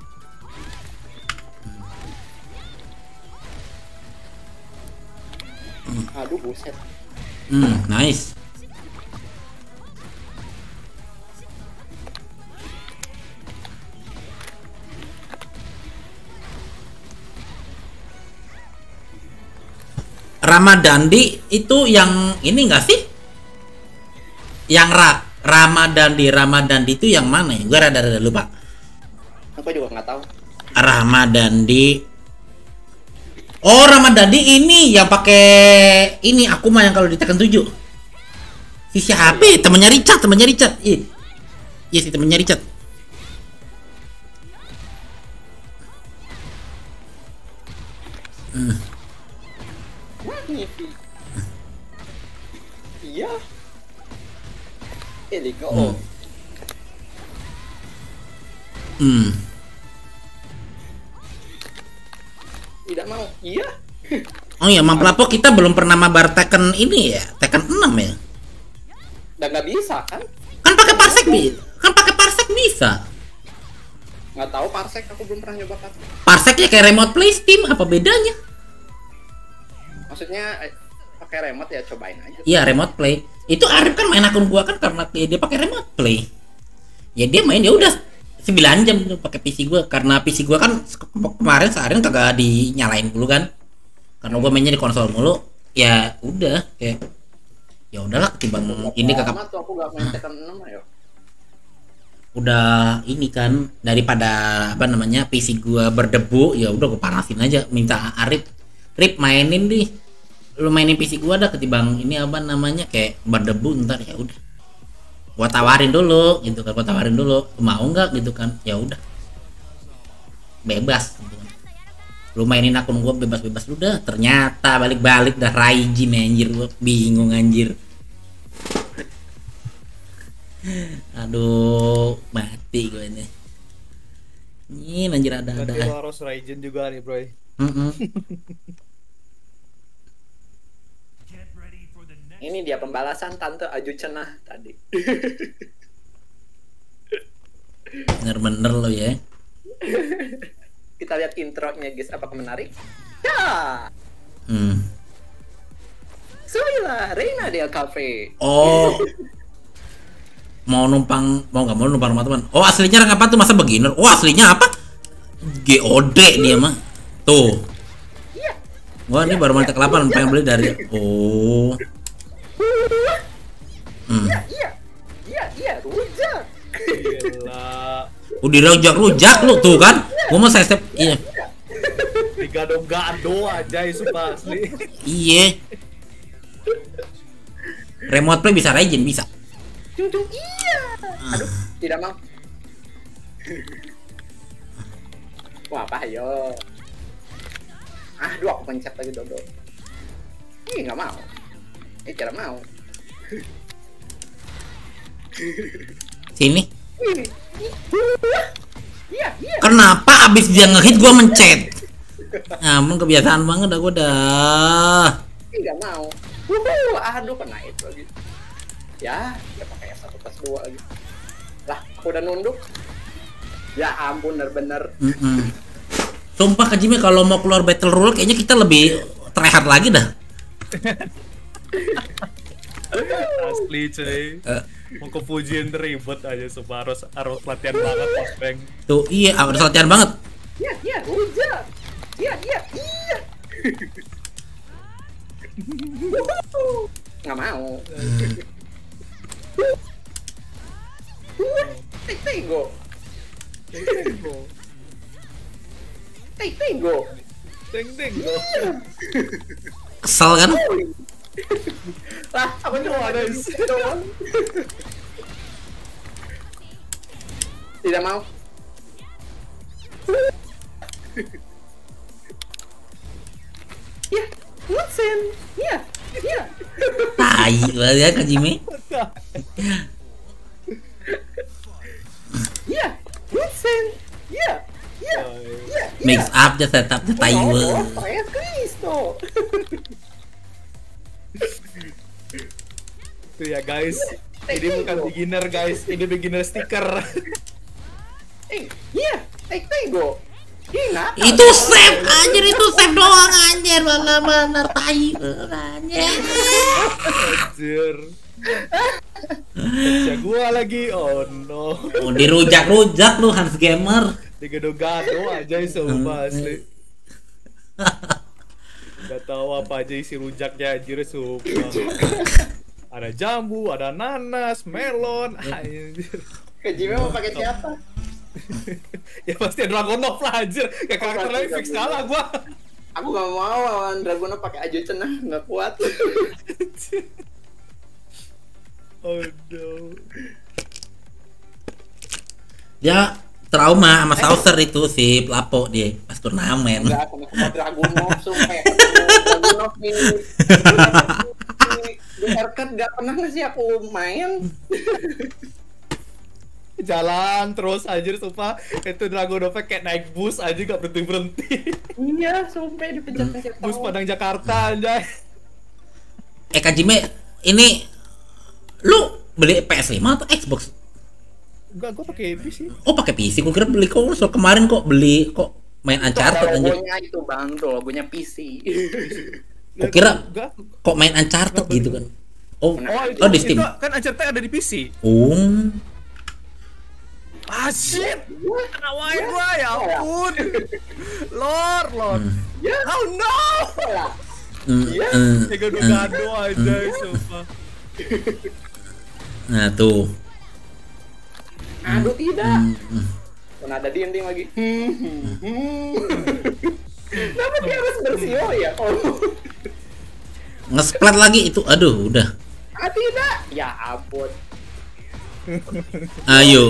Aduh buset.
Nice. Ramadandi itu yang ini enggak sih? Yang Ramadandi itu yang mana ya? Gue rada lupa.
Aku juga nggak tahu.
Ramadandi. Oh, Ramadandi ini yang pakai ini aku mah yang kalau di Tekken 7. Si siapa? Ya? Temennya Richard. Iya. Iya sih temennya Richard.
Iya. Here we go. Tidak mau. Iya.
Oh iya, Mamplapo kita belum pernah mabar Tekken ini ya, Tekken 6 ya.
Dan nggak bisa kan?
Kan pakai parsec bisa.
Nggak tahu parsec, aku belum pernah nyoba kan.
Parsec ya kayak remote play Steam, apa bedanya?
Maksudnya pakai remote ya cobain aja.
Iya, remote play. Itu Arif kan main akun gua kan karena dia pakai remote play. Ya dia main ya udah 9 jam gitu pakai PC gua karena PC gua kan kemarin seharian kagak dinyalain dulu kan. Karena gua mainnya di konsol mulu. Ya udah kayak ya udahlah ketimbang ini kakak.
Lama tuh aku nggak main Tekken 6 ayo.
Udah ini kan daripada apa namanya PC gua berdebu ya udah gua panasin aja minta Arif mainin nih lu mainin PC gua dah ketimbang ini apa namanya kayak berdebu ntar ya udah gua tawarin dulu gitu kan mau nggak gitu kan ya udah bebas gitu kan. Lu mainin akun gua bebas lu dah ternyata balik dah Raijin anjir gua bingung anjir. Aduh mati gue ini anjir ada
Berarti lo harus Raijin juga nih bro.
Ini dia pembalasan Tante Aju Cenah tadi.
Bener-bener lo ya.
Kita lihat intronya guys, apakah menarik? Ya. Soila Reina dia Cafe.
Oh. Mau nggak mau numpang rumah teman. Oh aslinya rank apa tuh masa beginner? Oh aslinya apa? GOD dia mah. Tuh.
Iya.
Wah ini baru mantek 8 pengen beli dari. Oh.
Iya, rujak.
Gila.
Udah rujak lu tuh kan. Gua mau step iya.
Digado-gado aja sumpah asli.
Iya. Remote play bisa Raijin bisa.
Iya. Aduh, tidak mau. Wah, apa ayo. Aduh, aku pencet lagi dodo. Ih, nggak mau. Tidak mau.
Sini.
Iya.
Kenapa abis dia ngehit gua mencet? Namun kebiasaan banget dah gua dah.
Nggak mau. Aduh, kena itu lagi. Ya pakai F1+2 lagi. Lah, aku udah nunduk. Ya ampun, bener-bener.
Sumpah Kak Jimmy kalau mau keluar battle rule kayaknya kita lebih tryhard lagi dah.
Asli cuy. Mau ke Fujian ribet aja sumpah harus latihan banget Pospeng.
Tuh iya harus latihan banget.
Iya, hujan. Iya. Nggak mau. Tengo.
Deng deng.
Kesel kan?
Lah, aku cuma ada doang. Tidak mau. Ya, Watson. Ya, ya.
Tai banget ya Kak Jimmy.
Ya, Watson. Ya, ya, ya.
Mix up the setup the tai banget.
Saya Kristo.
Tuh ya guys. Ini bukan beginner guys, ini beginner stiker.
Iya, Tego.
Itu save anjir, itu save doang anjir, mana tai anjir.
Anjir. Baca gua lagi, oh no.
Oh, dirujak-rujak lu Hans Gamer.
Digado-gado aja sumpah asli. Gak tahu apa aja isi rujaknya anjir sumpah. Ada jambu, ada nanas, melon, anjir.
Kejime mau pakai siapa?
Ya pasti Dragonov lah anjir. Kayak karakter lain fix kalah gua.
Aku gak mau lawan Dragonov pakai Ajo cenah, nggak kuat.
Oh no.
Ya trauma sama Saucer itu si Lapo dia pas turnamen.
Enggak, sama Dragunov sumpah. Dragunov di Arcade gak pernah ngasih aku main.
Jalan terus anjir sumpah. Itu Dragonov kayak naik bus aja gak berhenti-berhenti.
Iya, sumpah dipencet-pencet.
Bus Padang Jakarta anjay.
Kak Jimmy, ini lu beli PS5 atau Xbox?
Enggak, gua pakai PC.
Oh, pakai PC. Gua kira beli konsol. Kemarin kok beli kok main Uncharted anjir.
Logonya itu Bang, tuh logonya PC.
Gua kira kok main Uncharted gitu kan. Oh,
itu,
oh di Steam.
Itu kan Uncharted ada di PC.
Oh.
Ah shit. Kenawain gua ya ampun. Lord. Oh no. Gado-gado aja sumpah.
Nah, tuh.
Aduh tidak. Mana ada dinding lagi. Kenapa dia harus bersio ya? Oh.
Nge-splat lagi itu. Aduh, udah.
Ah tidak. Ya ampun.
Ayo.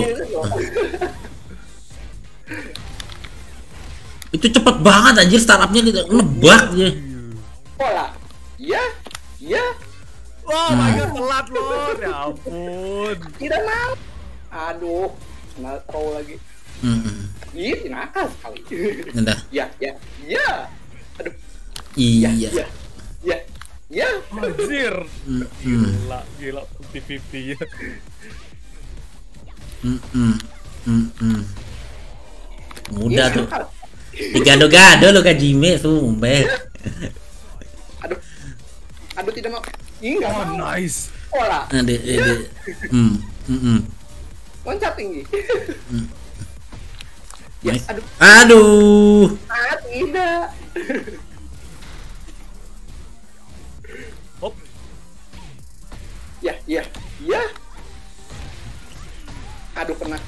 Itu cepet banget anjir startupnya gitu. Nebak dia.
Pola. Ya. Ya.
Oh my god, telat Lord. Ya ampun.
Tidak mau. Aduh. Kena throw lagi. Ih, nakal sekali.
Udah.
Ya. Aduh.
Iya.
Ya.
Anjir. Gila 50-50 ya.
Udah tuh. Digado-gado lu Kak Jimmy, sumpah.
Aduh tidak mau. Ih, enggak mau.
Nice.
Pola. Loncat tinggi. Ya,
Nice.
aduh.
Aduh.
Ah, tidak.
Hop.
Ya. Aduh, kena.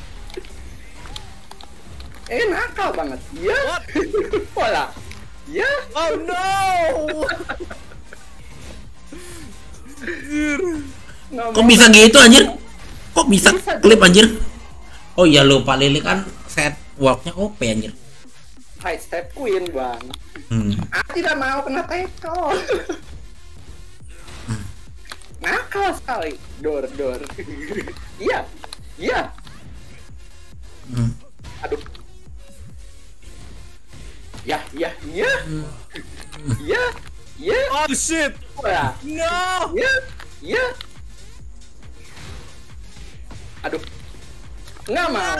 Nakal banget. Ya. Pola. Ya.
Oh no.
Kok bisa gitu anjir? Kok bisa klip anjir? Oh iya lupa Lili kan set walknya OP anjir.
High step queen bang. Tidak mau kena tackle. Nakal sekali. Dor. Iya. Aduh. Ya.
Oh shit.
Ya.
No.
Ya. Aduh. Nggak mau.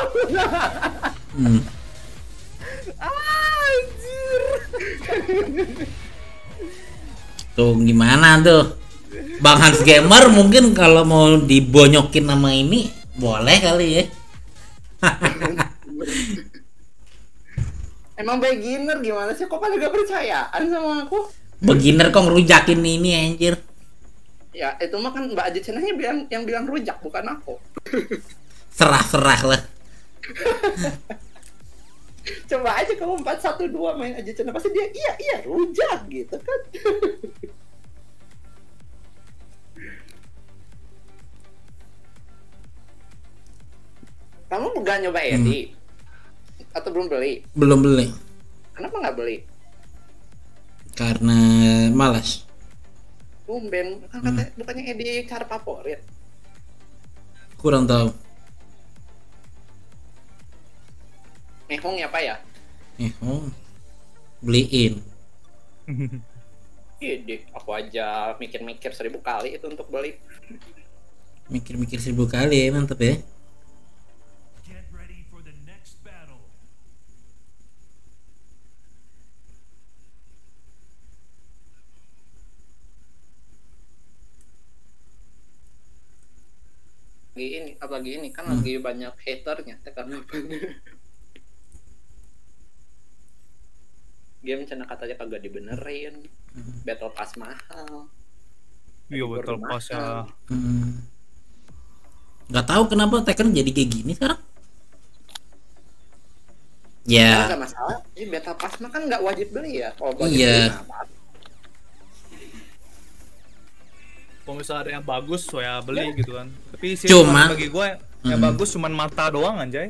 Anjir.
Tuh gimana tuh? Bang Hans Gamer mungkin kalau mau dibonyokin nama ini boleh kali ya.
Emang beginner gimana sih? Kok pada gak percayaan sama aku?
Beginner kok ngerujakin ini anjir.
Ya itu mah kan Mbak Aja Cenahnya yang bilang rujak, bukan aku.
Serah lah.
coba aja kamu 4-1-2 main aja Cina, pasti dia iya rujak gitu kan. Kamu nggak nyoba Eddie? Atau belum beli?
Belum beli
Kenapa nggak beli?
karena malas.
Tumben, kan katanya bukannya Eddie cara favorit.
Kurang tahu.
Mehong ya Pak ya?
Beliin.
Ide, aku aja mikir-mikir 1000 kali itu untuk beli.
Mikir-mikir 1000 kali, mantep ya.
Get ready for the next battle.
Apalagi ini kan lagi banyak haternya karena game cina katanya kagak dibenerin, battle pass mahal.
Iya betul pas ya.
Nggak tahu kenapa Tekken jadi kayak gini sekarang. Ya.
Nggak masalah, ini battle pass mah kan nggak wajib beli ya. Kalau wajib
Iya.
beli mah apa?
Kalau misalnya ada yang bagus, saya beli gitu kan. Tapi sih
Cuma-
bagi gue yang bagus cuman mata doang anjay.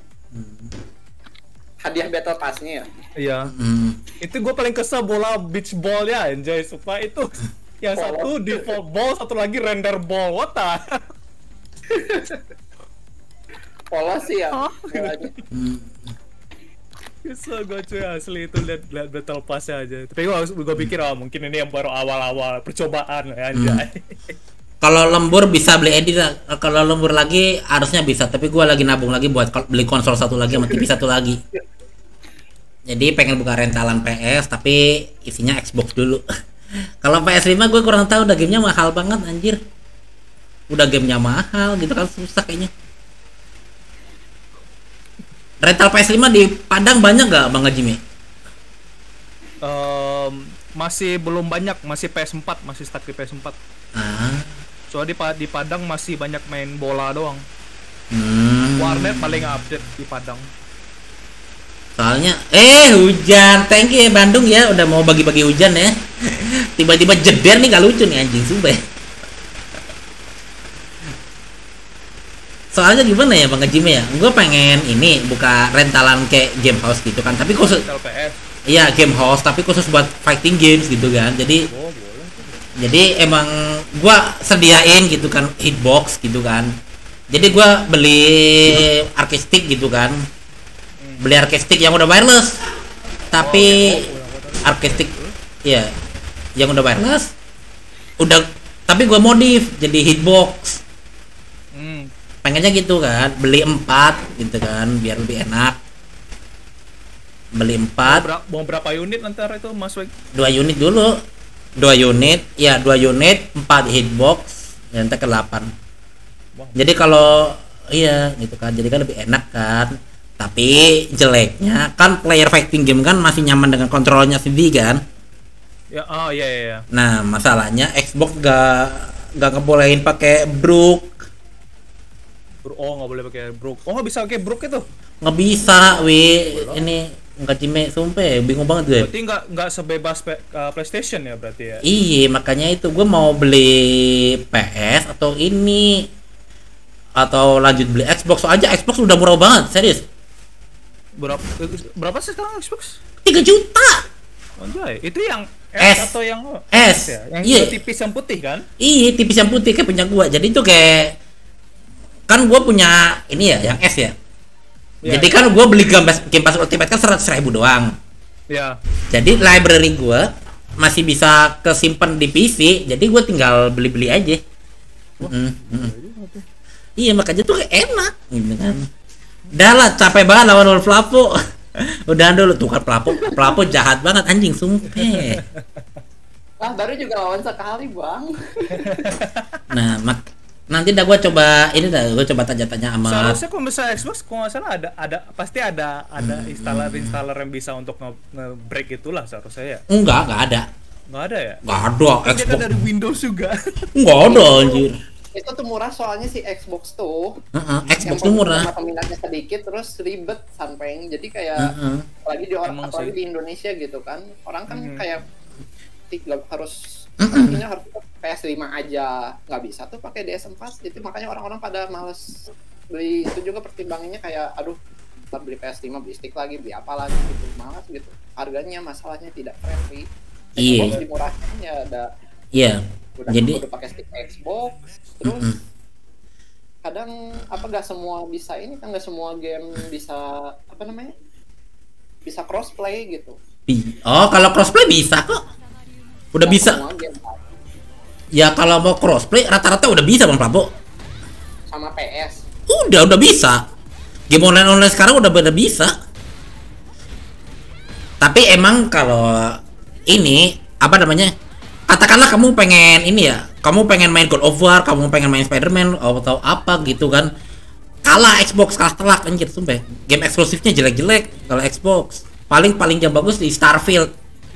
Hadiah battle pass-nya ya.
Iya. Itu gue paling kesel bola beach ball ya anjay, supaya itu yang satu default ball, satu lagi render ball. What the?
Polos sih ya. bolanya.
Kesel gue cuy asli itu lihat battle pass aja. Tapi gue pikir mungkin ini yang baru awal-awal percobaan ya anjay.
Kalau lembur bisa beli edit, kalau lembur lagi harusnya bisa, tapi gua lagi nabung lagi buat beli konsol satu lagi sama TV satu lagi. Jadi pengen buka rentalan PS tapi isinya Xbox dulu. Kalau PS5 gue kurang tahu, udah gamenya mahal banget anjir. Udah gamenya mahal gitu kan, susah kayaknya. Rental PS5 di Padang banyak gak Bang Hajime?
Masih belum banyak, masih PS4, masih stuck di PS4. Soalnya di Padang masih banyak main bola doang. Warnet paling update di Padang.
Soalnya hujan. Thank you ya Bandung ya, udah mau bagi-bagi hujan ya. Tiba-tiba jeder nih, gak lucu nih anjing sumpah. Soalnya gimana ya Bang Hajime ya, gue pengen ini buka rentalan kayak game house gitu kan, tapi khusus
PS.
Iya game house tapi khusus buat fighting games gitu kan. Jadi emang gua sediain gitu kan hitbox gitu kan. Jadi gua beli arcade stick gitu kan. Beli arcade stick yang udah wireless. Tapi arcade stick ya yang udah wireless. Udah tapi gua modif jadi hitbox. Pengennya gitu kan, beli 4 gitu kan biar lebih enak. Beli 4.
Mau berapa unit ntar itu Mas Weg?
2 unit dulu. 2 unit, ya 2 unit, 4 hitbox, dan ke 8. Jadi kalau iya gitu kan, jadi kan lebih enak kan. Tapi jeleknya kan player fighting game kan masih nyaman dengan kontrolnya sendiri kan.
Ya, iya.
Nah, masalahnya Xbox gak ngebolehin pakai brook.
Oh, nggak boleh pakai brook. Oh, nggak bisa pakai brook itu?
Nggak bisa, ini nggak cime sumpah, bingung banget gue.
Berarti nggak sebebas PlayStation ya berarti ya?
Iya, makanya itu gue mau beli PS atau ini atau lanjut beli Xbox. Soalnya Xbox udah murah banget, serius.
Berapa sih sekarang Xbox?
3 juta.
Anjay, itu yang
S
atau yang
S
ya? Yang
iya.
tipis yang putih kan?
Iya, tipis yang putih kayak punya gua. Jadi itu kayak kan gua punya ini ya, yang S ya. Jadi kan gua beli Game Pass Ultimate kan 100.000 doang.
Ya.
Jadi library gua masih bisa kesimpan di PC. Jadi gua tinggal beli-beli aja. Iya, makanya tuh enak gitu kan. Dah lah, capek banget lawan Wolf Lapo. Udah dulu tuh kan pelapo jahat banget anjing sumpah.
Lah baru juga lawan sekali bang.
Nah nanti dah gue coba ini dah gue coba tanya-tanya sama.
Seharusnya kalau misalnya Xbox kalau nggak salah ada pasti ada installer yang bisa untuk nge-break itulah seharusnya ya.
Enggak ada.
Nggak ada ya?
Nggak ada
Dia
Xbox.
kan dari Windows juga.
Nggak ada anjir.
Itu tuh murah soalnya si Xbox tuh.
Xbox tuh murah.
Peminatnya sedikit terus ribet sampai jadi kayak apalagi di orang apalagi di Indonesia gitu kan. Orang kan kayak harus harus PS5 aja nggak bisa tuh pakai DS4 jadi makanya orang-orang pada males beli itu juga pertimbangannya kayak aduh ntar beli PS5 beli stick lagi beli apa lagi gitu malas gitu harganya masalahnya tidak friendly. Xbox dimurahkan ya ada udah pakai stick Xbox terus kadang apa nggak semua bisa ini kan nggak semua game bisa apa namanya bisa crossplay gitu.
Oh kalau crossplay bisa kok udah bisa ya kalau mau crossplay rata-rata udah bisa Bang Prabu
sama PS
udah bisa game online sekarang udah bisa tapi emang kalau ini apa namanya katakanlah kamu pengen ini ya kamu pengen main God of War kamu pengen main Spider-Man atau apa gitu kan kalah Xbox kalah telak anjir sumpah game eksklusifnya jelek-jelek kalau Xbox paling yang bagus di Starfield.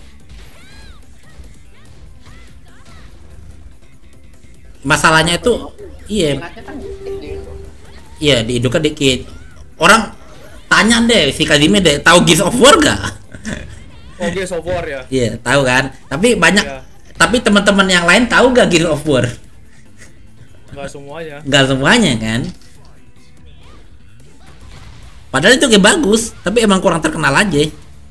Masalahnya itu iya di Indo kan dikit orang tanya deh si Kazime deh tahu Gears of War gak?
Oh Gears of War ya?
Iya tahu kan tapi banyak tapi teman-teman yang lain tahu gak Gears of War? Gak semuanya kan padahal itu game bagus tapi emang kurang terkenal aja.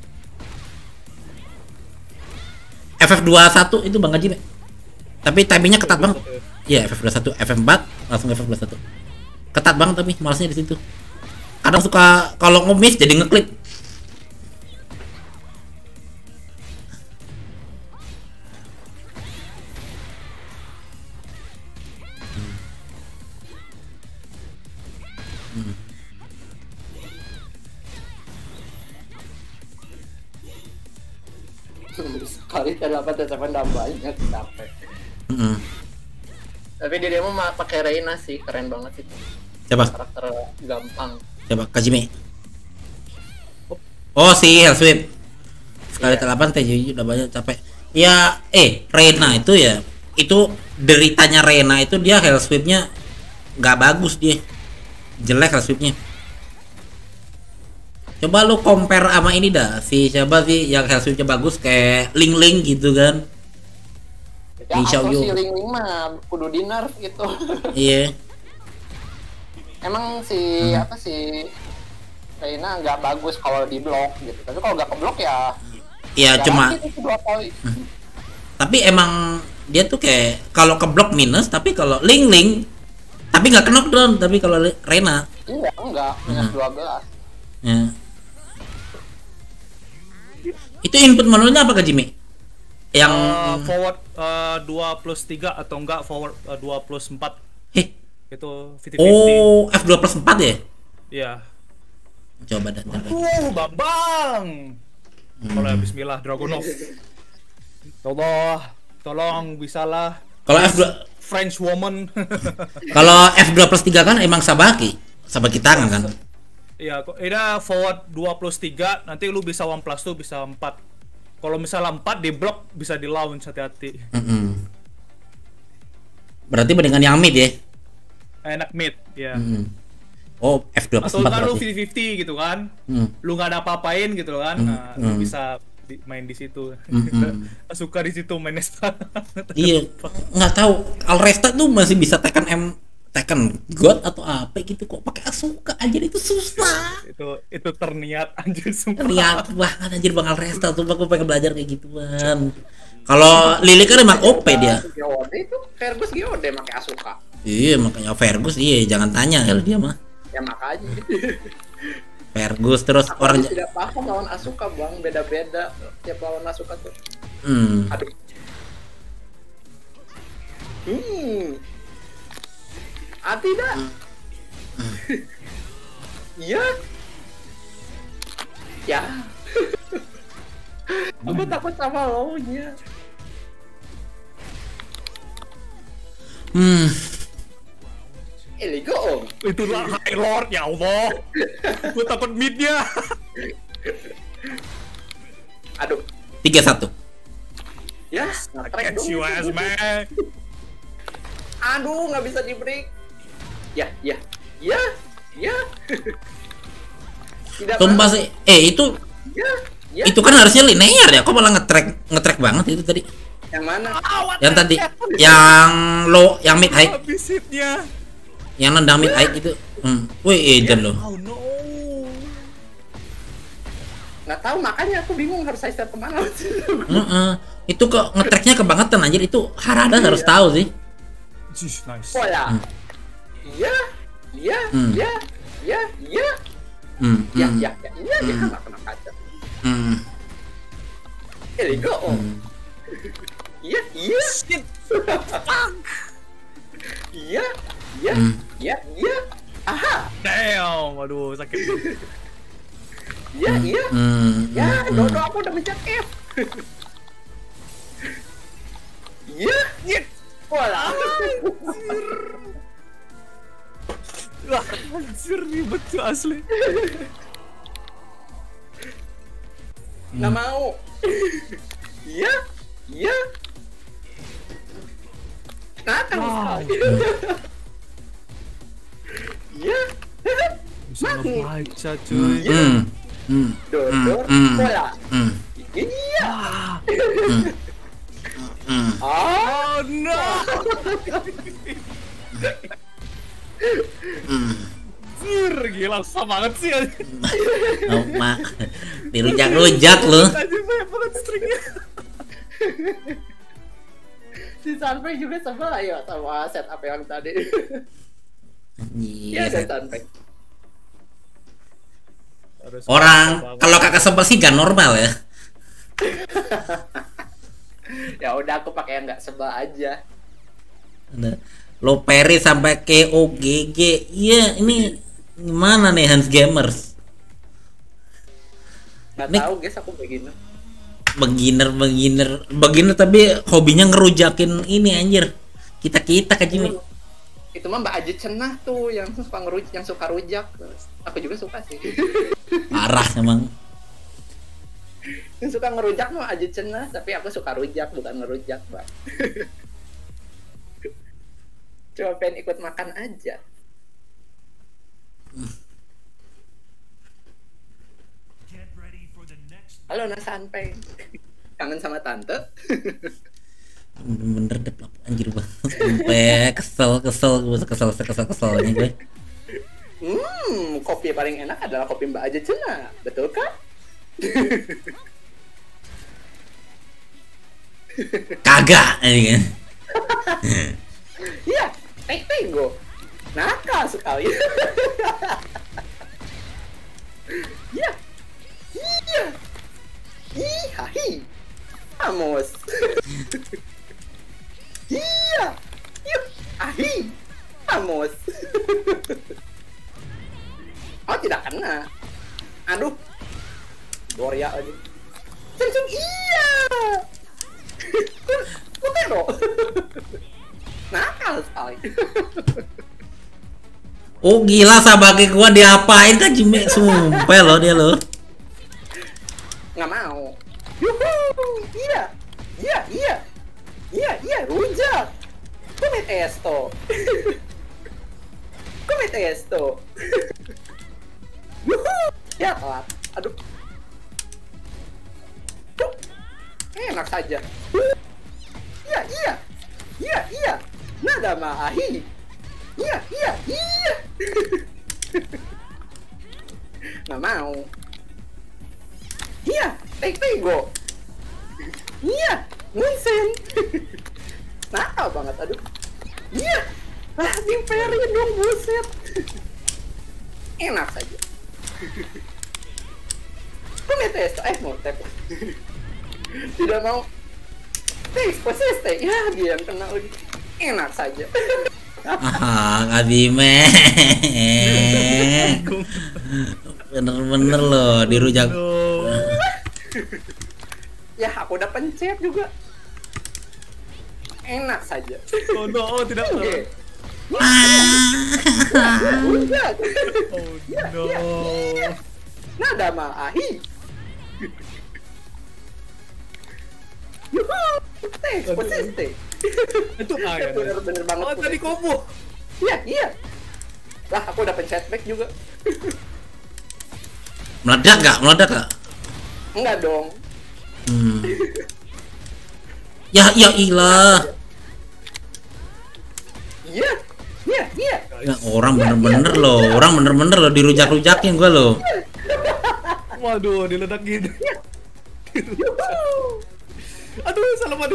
FF21 itu Bang Kazime tapi timingnya ketat banget. Iya FF21, FF4 langsung FF21. Ketat banget tapi malasnya di situ. Kadang suka kalau nge-miss jadi ngeklik.
Sekali dapat tetepan udah banyak capek. Tapi dia mau pakai Reina sih, keren banget itu.
Siapa?
Karakter gampang.
Siapa? Kazime. Oh si Hellsweep. Sekali terlapan TJ udah banyak capek. Ya, Reina itu ya, itu deritanya Reina itu dia Hellsweep-nya nggak bagus dia, jelek Hellsweep-nya. Coba lu compare sama ini dah, si siapa sih yang Hellsweep-nya bagus kayak Ling gitu kan?
Ya aku si Ling mah kudu di nerf gitu.
Iya.
Emang si apa sih Reina nggak bagus kalau di blok gitu. Tapi kalau nggak ke blok ya.
Iya cuma. Tapi emang dia tuh kayak kalau ke blok minus, tapi kalau Ling tapi nggak ke knockdown. Tapi kalau Reina.
Iya enggak minus 12.
Ya. Itu input manualnya apa Kazime? Yang
forward 2+3 atau enggak forward 2+4 itu 50-50.
Oh F2+4 ya?
Iya
coba dan
Bambang kalau bismillah Dragunov tolong bisalah
kalau F2
French woman.
Kalau F2+3 kan emang sabaki tangan kan
iya forward 2+3 nanti lu bisa 1+2 bisa 4. Kalau misalnya 4 di blok bisa di launch hati-hati.
Berarti mendingan yang mid ya?
Enak mid, ya.
Oh, F2+4
atau kan lu 50-50 gitu kan. Lu nggak ada apa-apain gitu kan. Nah, lu bisa main di situ. Suka di situ mainnya.
Iya, nggak tahu. Alresta tuh masih bisa tekan God atau apa gitu kok pakai Asuka anjir itu susah.
itu terniat anjir sumpah.
Terniat banget anjir Bang Alresta tuh aku pengen belajar kayak gituan. Kalau Lily kan emang OP dia.
Itu Fergus Giode pakai Asuka.
Iya makanya Fergus jangan tanya kalau dia mah.
Ya makanya.
Fergus terus
aku
orang
tidak paham lawan Asuka Bang, beda-beda tiap lawan Asuka tuh. Aduh. Tidak. Iya. Ya. Aku takut sama low-nya. Ligo Om.
Itulah High Lord ya Allah. Gue takut mid-nya.
Aduh.
3-1.
Ya,
catch you ass man.
Aduh, nggak bisa di break. Ya. Tidak
Sumpah
mau.
sih. Itu
Ya.
itu kan harusnya linear ya. Kok malah ngetrack banget itu tadi.
Yang mana?
Yang tadi yang low, yang mid high,
Habis hitnya.
yang nendang mid high gitu. Wih, Ejen loh.
Oh no.
Nggak tahu, makanya aku bingung harus saya start kemana.
Itu kok ngetracknya kebangetan anjir, itu Harada harus tahu sih.
Nice.
Oh ya. Iya. Ya, nggak kena kaca. Here we go. Iya. Iya. Aha.
Damn, aduh sakit.
Iya. Ya, Dodo aku udah mencet F. Iya. Wah.
Wah, anjir ribet tuh asli.
Nggak mau. Iya. Nakal sekali. Iya.
Bisa ngebaca cuy.
Dodo. Bola. Iya.
Oh no. Anjir, gila susah banget sih.
Oh, mak. Dirujak-rujak lu.
Anjir banyak banget stringnya.
Si Sunpeng juga sebel ya sama setup yang tadi. Iya,
Anjir.
Sunpeng.
Orang kalau kakak sebel sih gak normal ya.
Ya udah, aku pakai yang nggak sebel aja.
Lo Perry sampai KOGG. Iya, ini gimana nih Hans Gamers?
Nggak
Nih.
tahu guys, aku beginner.
Beginner tapi hobinya ngerujakin ini anjir. Kita kan Jimmy.
Itu mah Mbak Aji Cenah tuh yang suka rujak. Aku juga suka sih.
Parah emang.
Yang suka ngerujak mah Aji Cenah, tapi aku suka rujak bukan ngerujak, Mbak. Cuma pengen ikut makan aja.
Get ready for the next
Halo Mas Sunpeng. Kangen sama tante?
Bener deh anjir banget. Sampai keselnya gue.
Kopi paling enak adalah kopi Mbak Aji Cenah. Betul kan?
Kagak ini kan.
Iya, Tego. Nakal sekali. Iya. Ihahi. Vamos. Iya. Yuk. Ahi. Vamos. Oh, tidak kena. Aduh. Gloria aja. Langsung iya. Putero. Nakal sekali.
Oh gila, sabake gua diapain kan Jimmy, sumpah lo dia lo.
Nggak mau. Yuhu. Iya, rujak. Come esto. Yuhu. Ya telat. Aduh. Tuh. Enak saja. Iya. Nada maahi. Iya. Nggak mau. Iya, Tego. Iya, Munsen. Nakal banget, aduh. Iya. Timperin dong, buset. Enak saja. Prometesto, mau tap. Tidak mau. Posiste, ya dia yang kena lagi. Enak saja.
Kadime. Bener-bener loh dirujak.
Ya, aku udah pencet juga. Enak saja.
Oh no, tidak.
Oke. Rujak.
Oh no.
Nada maahi. Yuhu. Posiste.
Itu ya.
Bener banget.
Oh, tadi combo.
Iya. Lah, aku udah pencet back juga.
Meledak gak?
Enggak dong.
Ya ilah.
Iya.
Ya, orang bener-bener loh dirujak-rujakin gua loh.
Waduh, diledakin. Aduh, salah madu.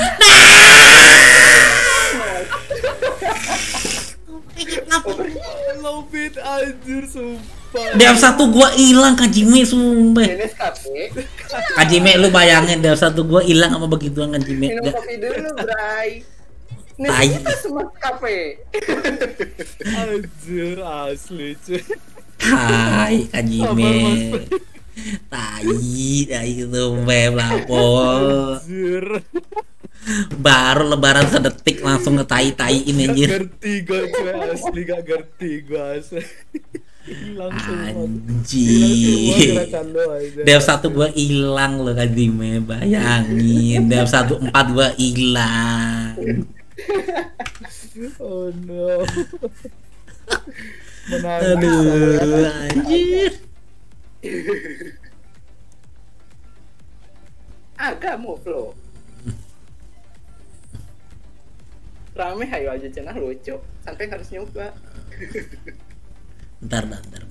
Love it, anjir, sumpah.
DF1 gua hilang Kajime, sumpah.
Ini kafe.
Kajime lu bayangin DF1 gua hilang apa begituan Kajime.
Minum kopi dulu, Bray. Nih,
Tai.
kita smart cafe.
Anjir, asli cuy.
Hai Kajime. Tai sumpah lapor.
Anjir.
Baru lebaran sedetik langsung ngetai-taiin anjir.
Gak ngerti gua asli. Langsung
Anjir. DF1 gua hilang loh Kajime, bayangin. DF1 4 gua hilang.
Oh no. Menangis.
Aduh, anjir.
Kamu Flo. Rame hayo aja cenah lucu. Sampai harus nyoba.
Bentar.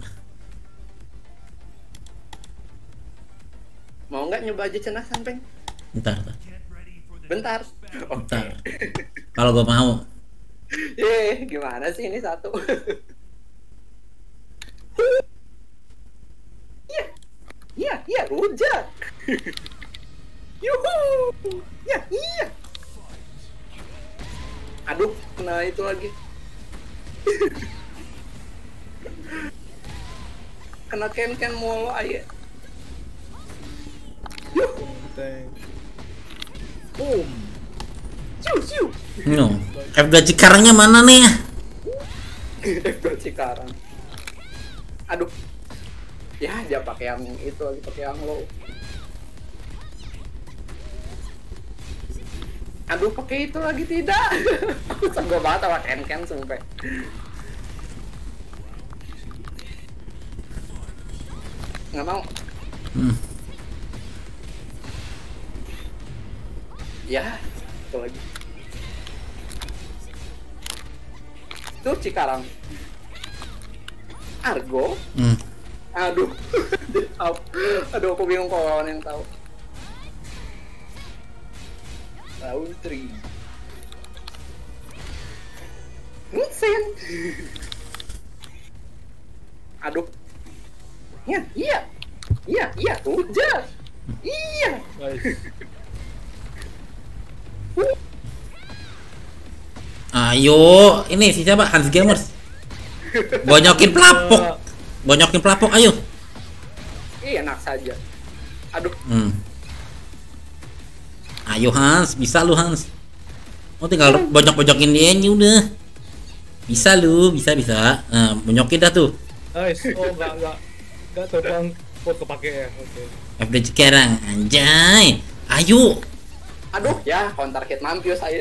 Mau nggak nyoba aja cenah sampai?
Bentar.
Bentar.
Kalau gua mau.
Gimana sih ini satu? Iya, rujak. Yuhu. Iya. Aduh, kena itu lagi. Kena ken mulu aja.
Boom.
Ciu.
No. F2 Cikarangnya mana nih?
F2 Cikarang. Aduh. Ya, dia pakai yang itu lagi, pakai yang low. Aduh, pakai itu lagi tidak. Aku sanggup banget sama ken sumpah. Nggak mau. Ya, itu lagi. Tuh Cikarang. Argo. Aduh. Aduh, aku bingung kalau lawan yang tahu. Laundry. Sen. Aduh. Iya, hujan. Iya.
Ayo, ini si siapa? Hans Gamers. Bonyokin pelapok, ayo.
Enak saja. Aduh.
Ayo Hans, bisa lu Hans. Oh tinggal bonyok-bonyokin dia aja udah. Bisa lu, bisa. Nah, bonyokin dah tuh.
Nice. Oh enggak terbang. Oh kepake ya. Oke.
FD Cikarang, anjay. Ayo.
Aduh, ya counter hit mampus saya.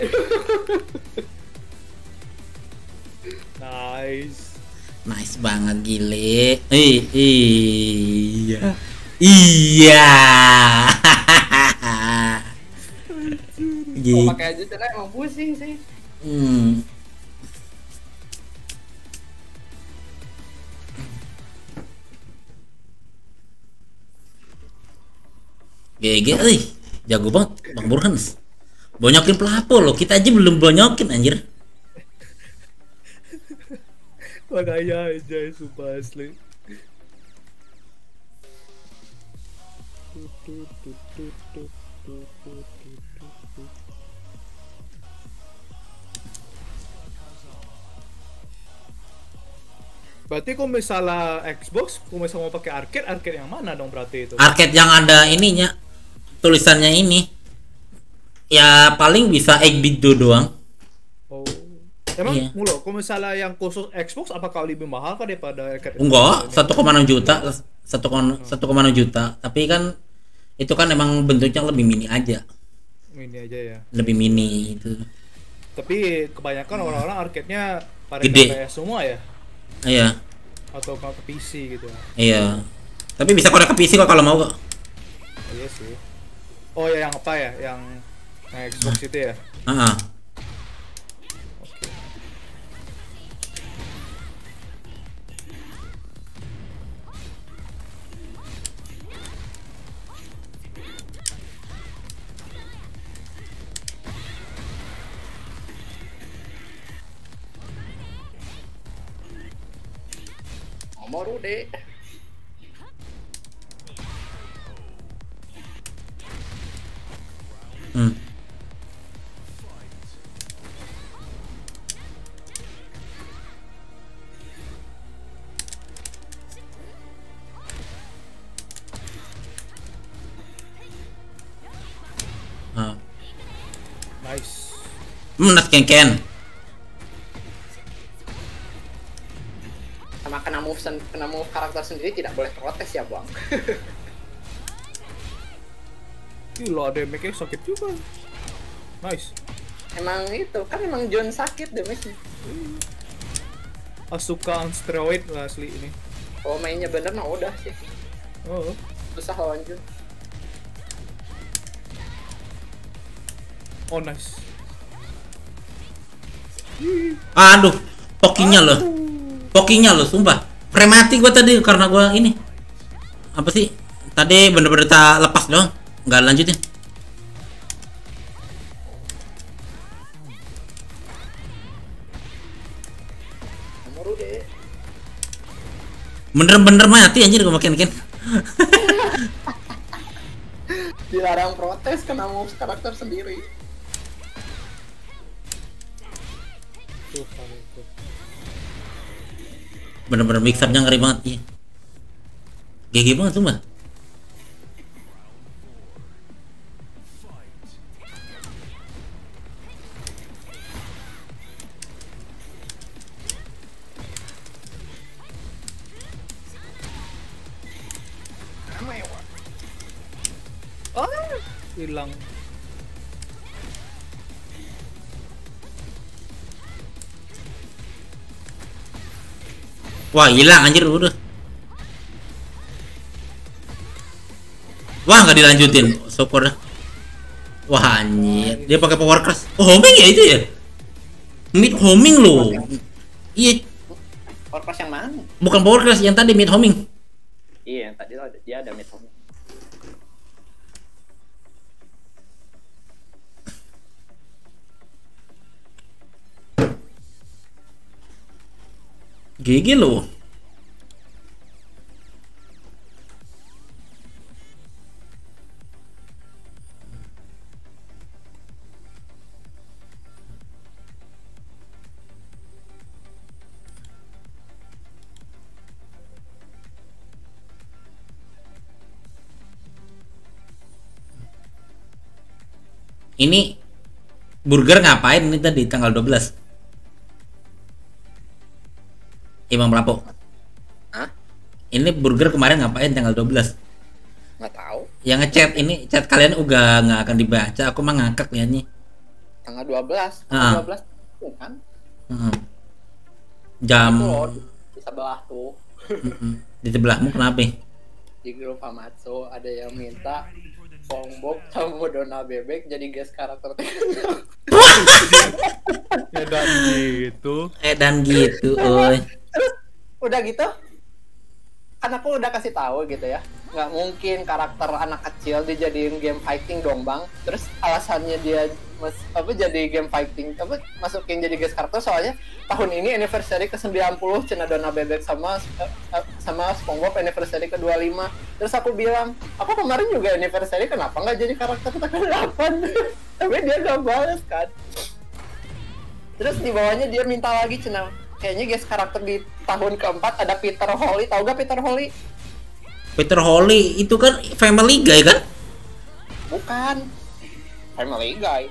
Nice banget gile. Iya.
Kalau pakai aja cina emang pusing sih.
GG, jago banget Bang Burhan. Bonyokin pelapor loh, kita aja belum bonyokin anjir.
Makanya aja sumpah asli. Berarti kalau misalnya Xbox, kalau misalnya mau pakai arcade yang mana dong berarti itu?
Arcade yang ada ininya, tulisannya ini. Ya paling bisa 8-bit doang.
Oh. Emang
iya.
mulu, kalau misalnya yang khusus Xbox apakah lebih mahal kah daripada arcade?
Enggak, 1,6 juta, 1,6 juta. Tapi kan itu kan emang bentuknya lebih mini aja.
Mini aja ya.
Lebih mini itu.
Tapi kebanyakan orang-orang arcade-nya pada
Gede.
PS semua ya,
Iya.
atau kalau ke PC gitu.
Iya. Tapi bisa korek ke PC kok kalau mau kok.
Iya sih. Oh ya, yang apa ya? Yang Xbox itu ya?
Heeh.
Oke.
Nomor udah.
Hmm. Ah.
Nice.
Nas Ken.
Sama kena move karakter sendiri tidak boleh protes ya, Bang.
Gila, damage-nya sakit juga. Nice.
Emang itu kan emang John sakit damage-nya.
Asuka on steroid lah asli ini.
Kalau mainnya bener mah udah sih.
Oh.
Susah lawan John.
Oh nice.
Aduh, pokinya loh, sumpah. Premati gua tadi karena gua ini. Apa sih? Tadi bener-bener tak lepas doang, nggak lanjutin.
Nomor udah.
Bener-bener mati anjir gua makin.
Dilarang protes kena move karakter sendiri.
Bener-bener mixernya ngeri banget ya. GG banget sumpah.
Hilang.
Wah, hilang anjir udah. Wah, nggak dilanjutin. Syukur dah. Wah, anjir. Dia pakai power crush. Oh, homing ya itu ya? Mid homing loh. Iya,
Power crush yang mana?
bukan power crush yang tadi mid homing.
Iya, yang tadi dia ada mid home.
GG loh. Ini burger ngapain ini tadi tanggal 12? Imam Rapo.
Hah?
Ini burger kemarin ngapain tanggal 12?
Nggak tahu.
Yang ngechat ini chat kalian udah nggak akan dibaca, aku mah ngakak liatnya.
Tanggal 12.
Ah.
12 bukan?
Jam
Itu loh, di sebelah tuh.
di sebelahmu kenapa?
Di grup Amatsu ada yang minta Songbok sama Dona Bebek jadi guest karakter.
Ya dan gitu.
Dan gitu, oi.
Terus udah gitu kan aku udah kasih tahu gitu ya, nggak mungkin karakter anak kecil dijadiin game fighting dong bang. Terus alasannya dia jadi game fighting masukin jadi guest karakter soalnya tahun ini anniversary ke 90 Cina Dona Bebek sama SpongeBob anniversary ke 25. Terus aku bilang aku kemarin juga anniversary, kenapa nggak jadi karakter ke-8? Tapi dia nggak balas kan. Terus di bawahnya dia minta lagi Cina, kayaknya guys karakter di tahun keempat ada Peter Holly. Tahu gak Peter Holly?
Peter Holly itu kan Family Guy kan?
Bukan Family Guy.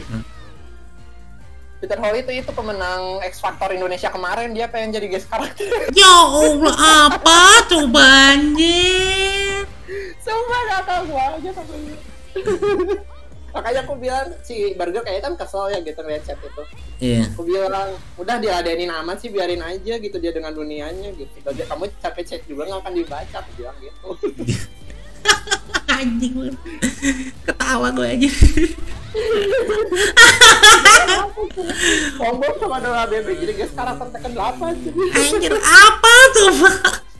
Peter Holly itu pemenang X Factor Indonesia kemarin, dia pengen jadi guest karakter.
Ya Allah, apa coba anjir?
Sumpah gak tau gua aja sampai Makanya aku bilang si Burger kayaknya kan kesel ya gitu ngeliat chat itu.
Iya.
Aku bilang udah diladenin amat sih, biarin aja gitu dia dengan dunianya gitu. Dan kamu capek chat juga nggak akan dibaca, aku bilang gitu.
Anjing banget. Ketawa gue aja.
Combo sama Dora Bebek jadi guys karakter Tekken 8.
Anjir apa tuh, Pak?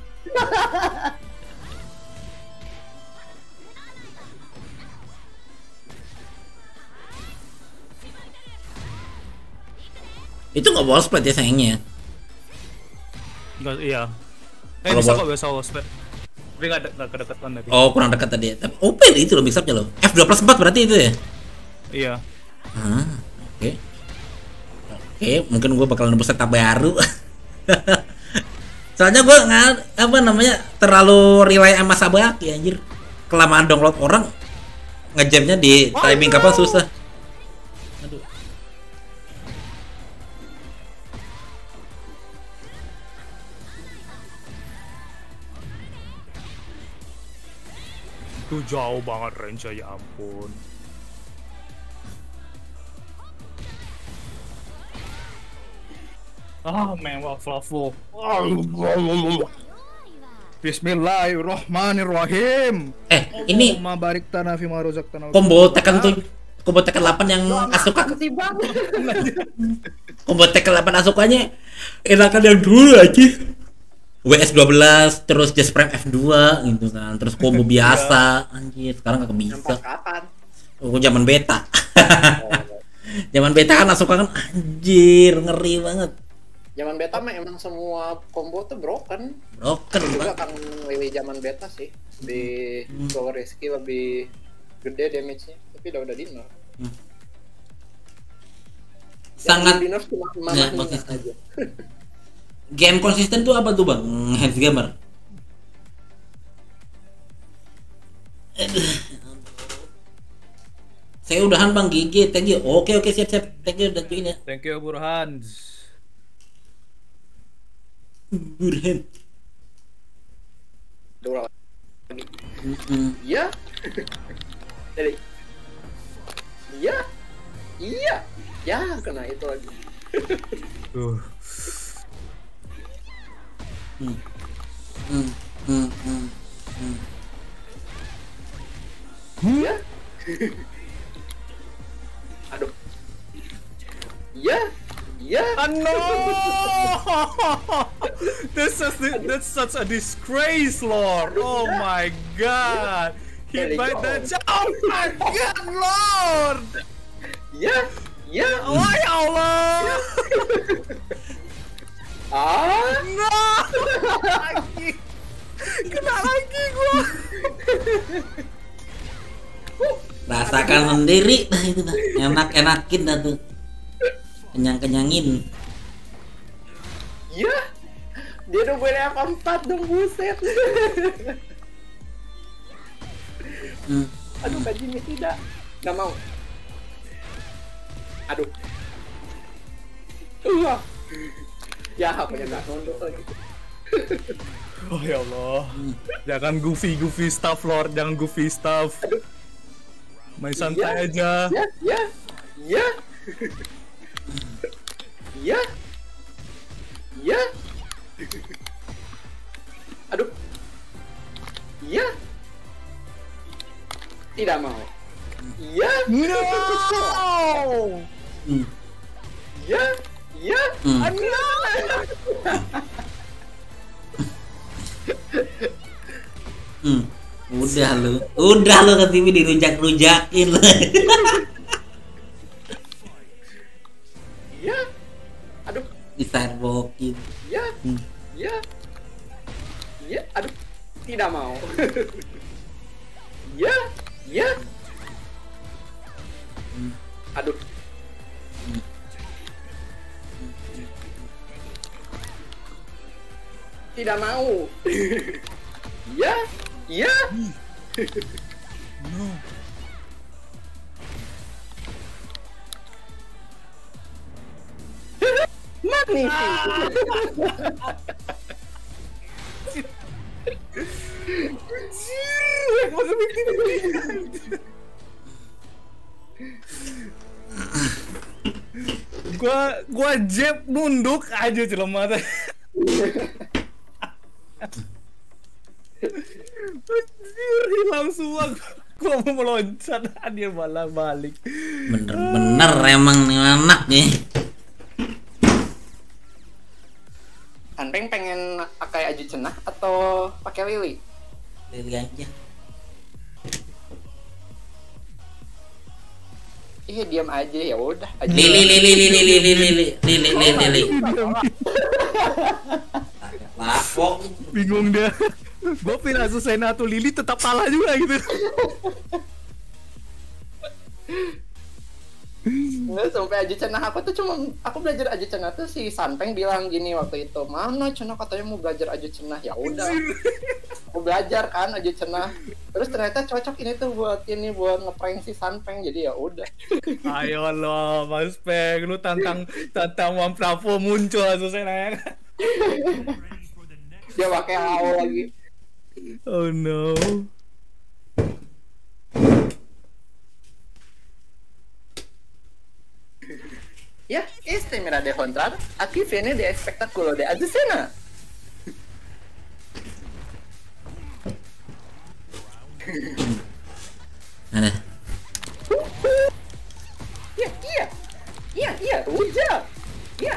Itu nggak wall split ya sayangnya.
Enggak, iya.
Kalau
Bisa
bol-
kok biasa wall split. Tapi nggak kedekatan tadi.
Oh kurang dekat tadi. Tapi OP itu loh mix up-nya loh. F2+4 berarti itu ya?
Iya.
Oke. Oke, mungkin gue bakal nembus setup baru. Soalnya gue terlalu rely sama Sabaki anjir. Kelamaan download orang ngejamnya di timing kapan susah. Aduh.
Itu jauh banget range ya ampun. Mewah Flavo. Bismillahirrahmanirrahim.
Ini
Allahumma barik tanah fi ma razaqtana.
combo Tekken 8 yang Asuka. Combo Tekken 8 Asukanya enakan yang dulu aja. WS12 terus Just Prime F2 gitu kan. Terus combo biasa. Anjir, sekarang nggak bisa.
Kapan?
Oh, zaman beta. Zaman beta kan Asuka kan anjir, ngeri banget.
Zaman beta mah emang semua combo tuh broken.
Broken
Juga
banget.
kan Lily zaman beta sih. Di power skill lebih gede damage-nya, tapi udah dinner.
Sangat
dinner cuma
nggak
mamahnya
konsisten.
aja.
Game konsisten tuh apa tuh bang? Hands Gamer. Saya udahan bang Gigi, thank you. Oke siap, thank you udah join ya.
Thank you Burhan.
Burhan.
Dua lagi. Iya. Jadi. Iya. Iya. Ya, kena itu lagi. Iya. Aduh. Iya. Iya.
No! That's such a disgrace, Lord. Oh my God. Hit by that. Oh my God, Lord.
Iya. Iya.
Oh ya Allah. No. Lagi. Kena lagi gua.
Rasakan sendiri dah itu dah. Enak-enakin dah tuh. Kenyang-kenyangin.
Iya. Dia udah boleh apa 4 dong, buset. Aduh, Kajimi tidak. Gak mau. Aduh. Ya, apanya gak nunduk lagi.
Oh ya Allah. Jangan goofy stuff, Lord. Jangan goofy stuff. Main santai aja.
Ya, ya. Ya. Ya. Ya. Aduh. Ya. Tidak mau. Ya.
No.
Ya. Ya.
Udah lu ke TV dirujak-rujakin lu.
Ya. Aduh.
Disarbokin.
Ya. Ya. Ya. Aduh. Tidak mau. Ya. Ya. Aduh. Tidak mau. Ya. Ya.
No. Gua jab nunduk aja jelema teh. Anjir, hilang semua. Gua mau meloncat, dia malah balik.
Bener-bener emang nih anak nih.
Anpeng pengen pakai Aju Cenah atau pakai Lili?
Lili aja.
Iya diam aja ya udah.
Lili. Lapok.
Bingung dia. Gua pilih Azucena atau Lili tetap kalah juga gitu.
Nggak, sampai Aju Cenah aku belajar Aju Cenah tuh si Sanpeng bilang gini waktu itu, mana Cenah katanya mau belajar Aju Cenah. Ya udah, aku belajar kan Aju Cenah, terus ternyata cocok ini tuh buat ngeprank si Sanpeng, jadi ya udah.
Ayo lo Mas Peng, lu tantang Wan Bravo muncul Azucena ya.
Dia pakai AO lagi.
Oh no.
Ya, este me la dejo entrar. Aquí viene de espectáculo de Azucena.
Ada.
Iya, udah. Iya.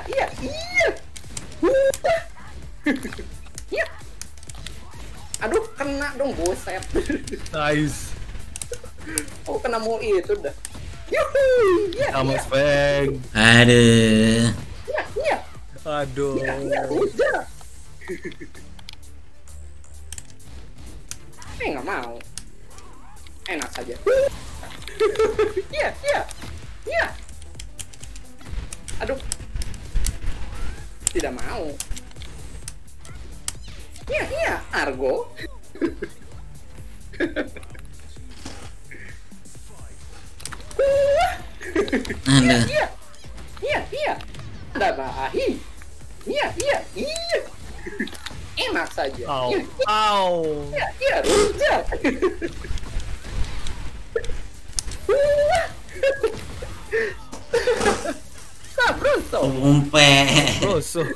Iya. Aduh, kena dong, buset.
Nice.
Oh, kena mau itu dah. Yuhu, iya.
Mas Peng.
Aduh.
Iya.
Aduh.
Iya, udah. Nggak mau. Enak saja. Iya. Aduh. Tidak mau. Iya, Argo.
Ada.
Iya. Dabahi. Iya. Enak saja.
Au.
Iya, rujak. Sabroso.
Umpet.
Rusuh.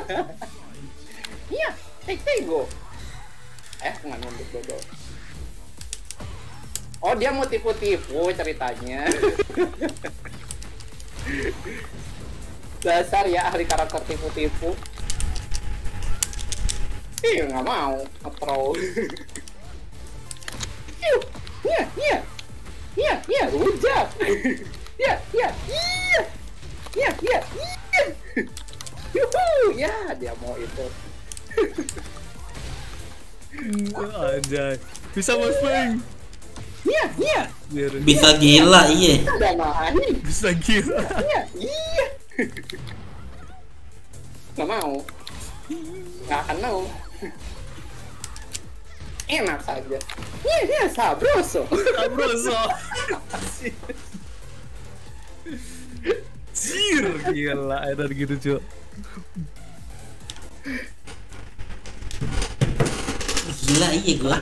Iya, tego. Nggak nunduk dodol. Oh, dia mau tipu-tipu ceritanya. Dasar ya ahli karakter tipu-tipu. Nggak mau, nge-troll. Iya, rujak. Iya. Yuhu, ya dia mau itu.
Anjay. Bisa Mas Peng.
Iya.
Bisa gila, iya.
Ada mani.
Bisa gila.
Iya. Nggak mau. Nggak akan mau. Enak saja. Iya, sabroso.
Cir, gila, edan gitu cuy.
Gila, iya gua.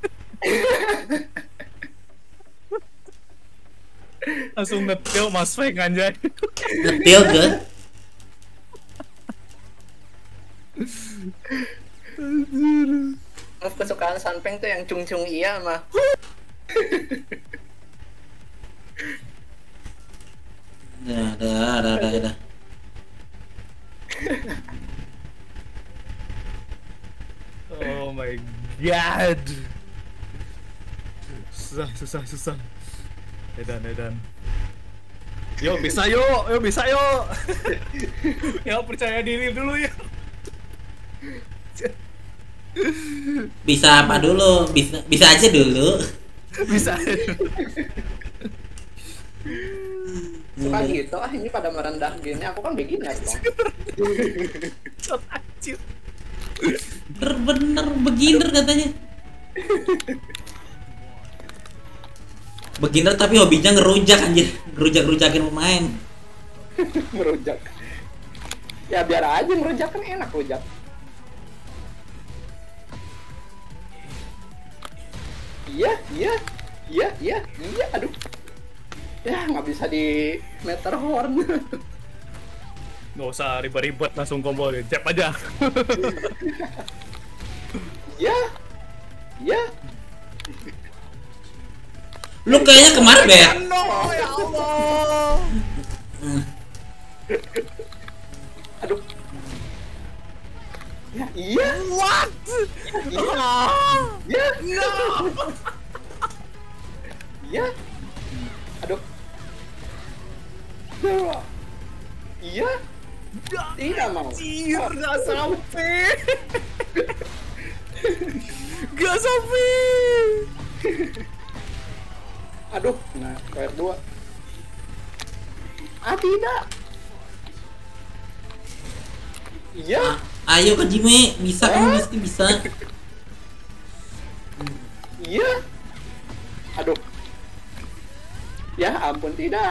Langsung ngetil Mas Peng anjay.
Ngetil ke?
Move kesukaan Sanpeng tuh yang cung-cung iya mah.
Dah.
Oh my god. Susah. Edan. Yo bisa yuk. Yo percaya diri dulu ya.
Bisa apa dulu? Bisa aja dulu.
Bisa.
Suka gitu ini pada merendah gini, aku kan beginner dong.
Anjir.
Bener beginner katanya. Beginner tapi hobinya ngerujak anjir. Ngerujak-rujakin pemain.
Ngerujak. Ya biar aja ngerujak, kan enak rujak. Iya, aduh. Ya nggak bisa di meter horn.
Nggak usah ribet-ribet, langsung combo jab aja.
Ya. Ya.
Lu kayaknya kemarin bet.
No, ya Allah.
Aduh. Ya, iya.
What?
Iya. Ya.
No.
Iya. Aduh. Duh. Iya. Tidak mau.
Anjir, nggak sampai. Nggak sampai.
Aduh, nah, player 2. Ah, tidak. Iya.
Ayo ke Jime, bisa kamu mesti bisa.
Iya. Aduh. Ya ampun, tidak.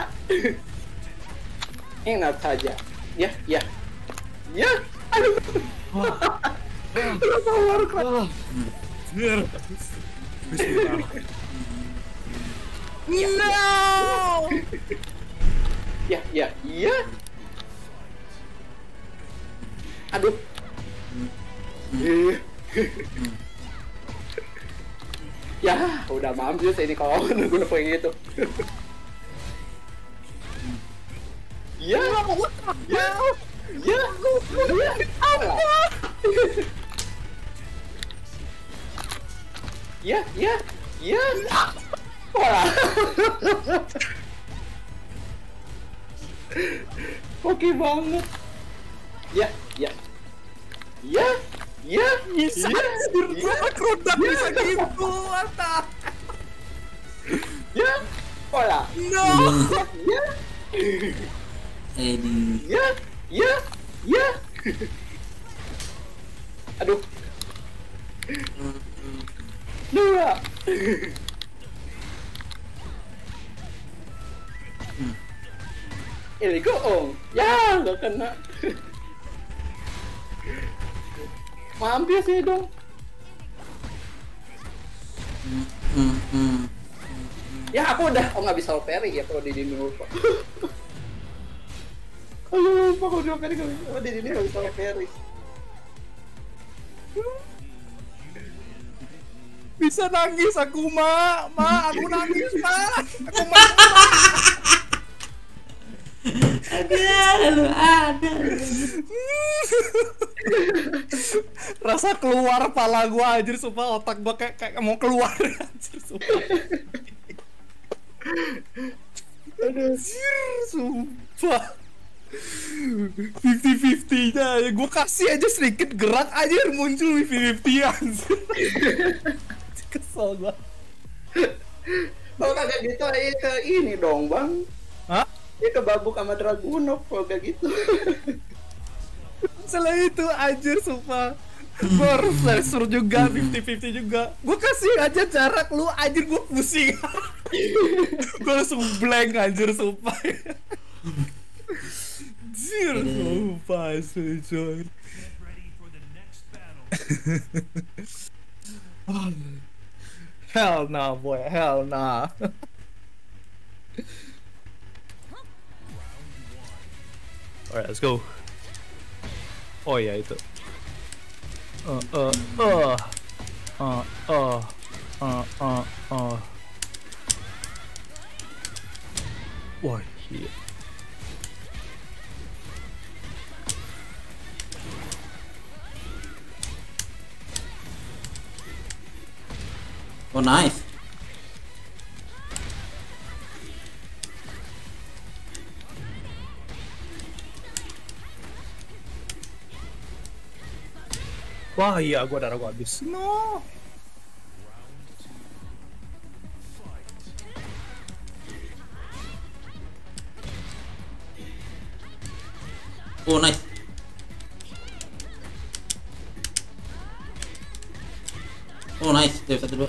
Ingat saja. Ya, ya. Ya. Aduh.
Anjir. Bismillah. No.
Ya, ya, iya. Aduh. Ya, udah mampus ini kalau nunggu kayak gitu. Ya, ya, ya, ya, ya, ya, ya, wah, oke banget. Ya, ya, ya, ya,
Bisa, produk bisa gitu, apa?
ya, pola,
No.
ya,
Edi.
ya, ya, ya. Aduh. Dua. Ini goong. Ya, nggak kena. Mampir sih dong. Ya aku udah, nggak bisa parry ya kalau di sini lupa. Aduh, lupa kalau di parry nggak bisa, di sini nggak bisa parry.
Bisa nangis aku, Ma, aku nangis, Ma. Aku
ada.
Rasa keluar pala gua anjir, sumpah otak gua kayak mau keluar anjir, sumpah. Anjir, sumpah. 50-50 nya ya, gua kasih aja sedikit gerak aja muncul 50-50 anjir. Kesel gua.
Kalau kagak gitu, ke ini dong, Bang.
Hah?
Ya ke Babuk sama Dragunov kalau kayak gitu.
Setelah itu anjir, sumpah. Gua harus laser juga, 50-50 juga. Gua kasih aja jarak lu anjir, gua pusing. Gua langsung blank anjir, sumpah. Anjir, sumpah, coy. Hell nah, boy, hell nah. Alright, let's go. Oh ya itu. Wah, iya.
Oh nice.
Wah iya, gua darah gua habis. No.
Oh nice. Oh nice, Dev 1-2.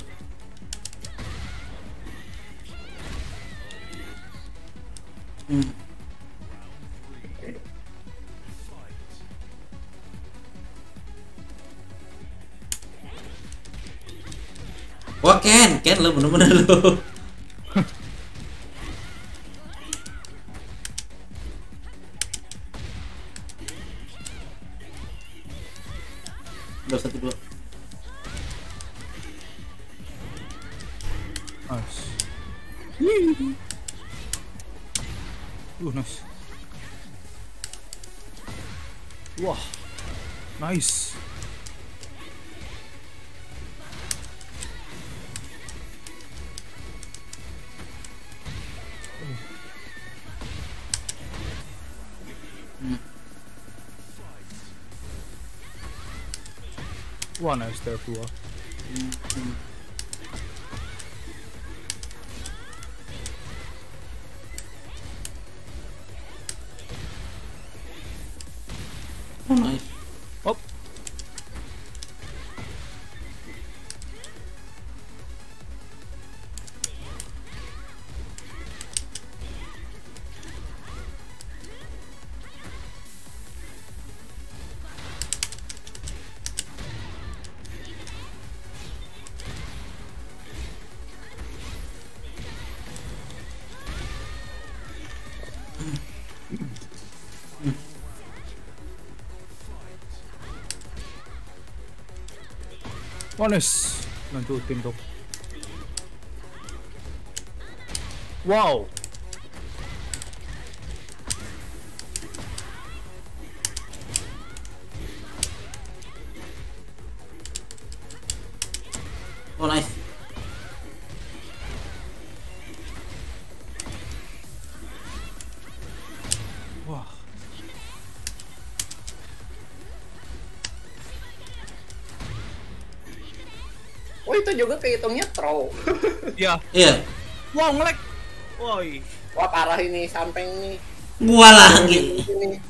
Wah Ken lo bener-bener lo.
Nice. Nice. Wah. Nice. Wah, nice there keluar.
Oh, nice.
Op. Honest. Nantutin tuh. Wow.
Oh, nice.
Wah.
Oh itu juga kehitungnya throw.
Iya.
Iya.
Wow, nge-lag. Woi.
Wah parah ini samping nih.
Gua lagi.
Ini.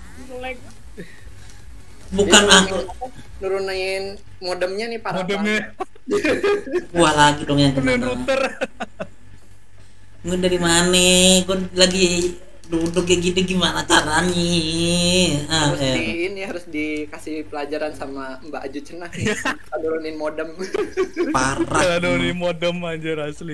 Bukan
Dia
aku.
nurunin modemnya nih parah.
Modemnya.
Gua lagi dong yang
Main
kena.
router.
Gua dari mana? Gua lagi duduk kayak gitu gimana caranya?
Harus ini harus dikasih pelajaran sama Mbak Aju Cenah nih. Nurunin modem.
Parah.
Aduh, ini modem anjir asli.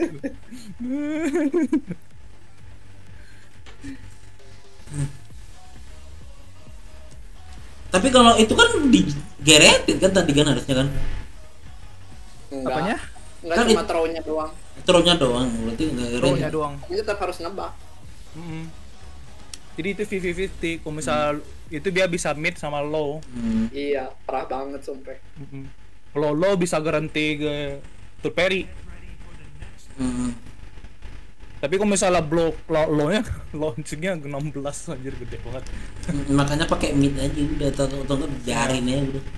Tapi kalau itu kan digeretin kan tadi kan harusnya kan?
Enggak.
Apanya?
Enggak
Kan
cuma throw-nya doang.
Throw-nya doang, berarti nggak
Pro-nya
geretin.
doang.
Ini tetap harus nebak.
Jadi itu 50-50. Kalau misal itu dia bisa mid sama low.
Iya, parah banget sumpah.
Kalau low bisa garanti ke to parry. Tapi kalau misalnya low-nya launchingnya 16 anjir gede banget.
Makanya pakai mid aja udah atau biarin aja udah.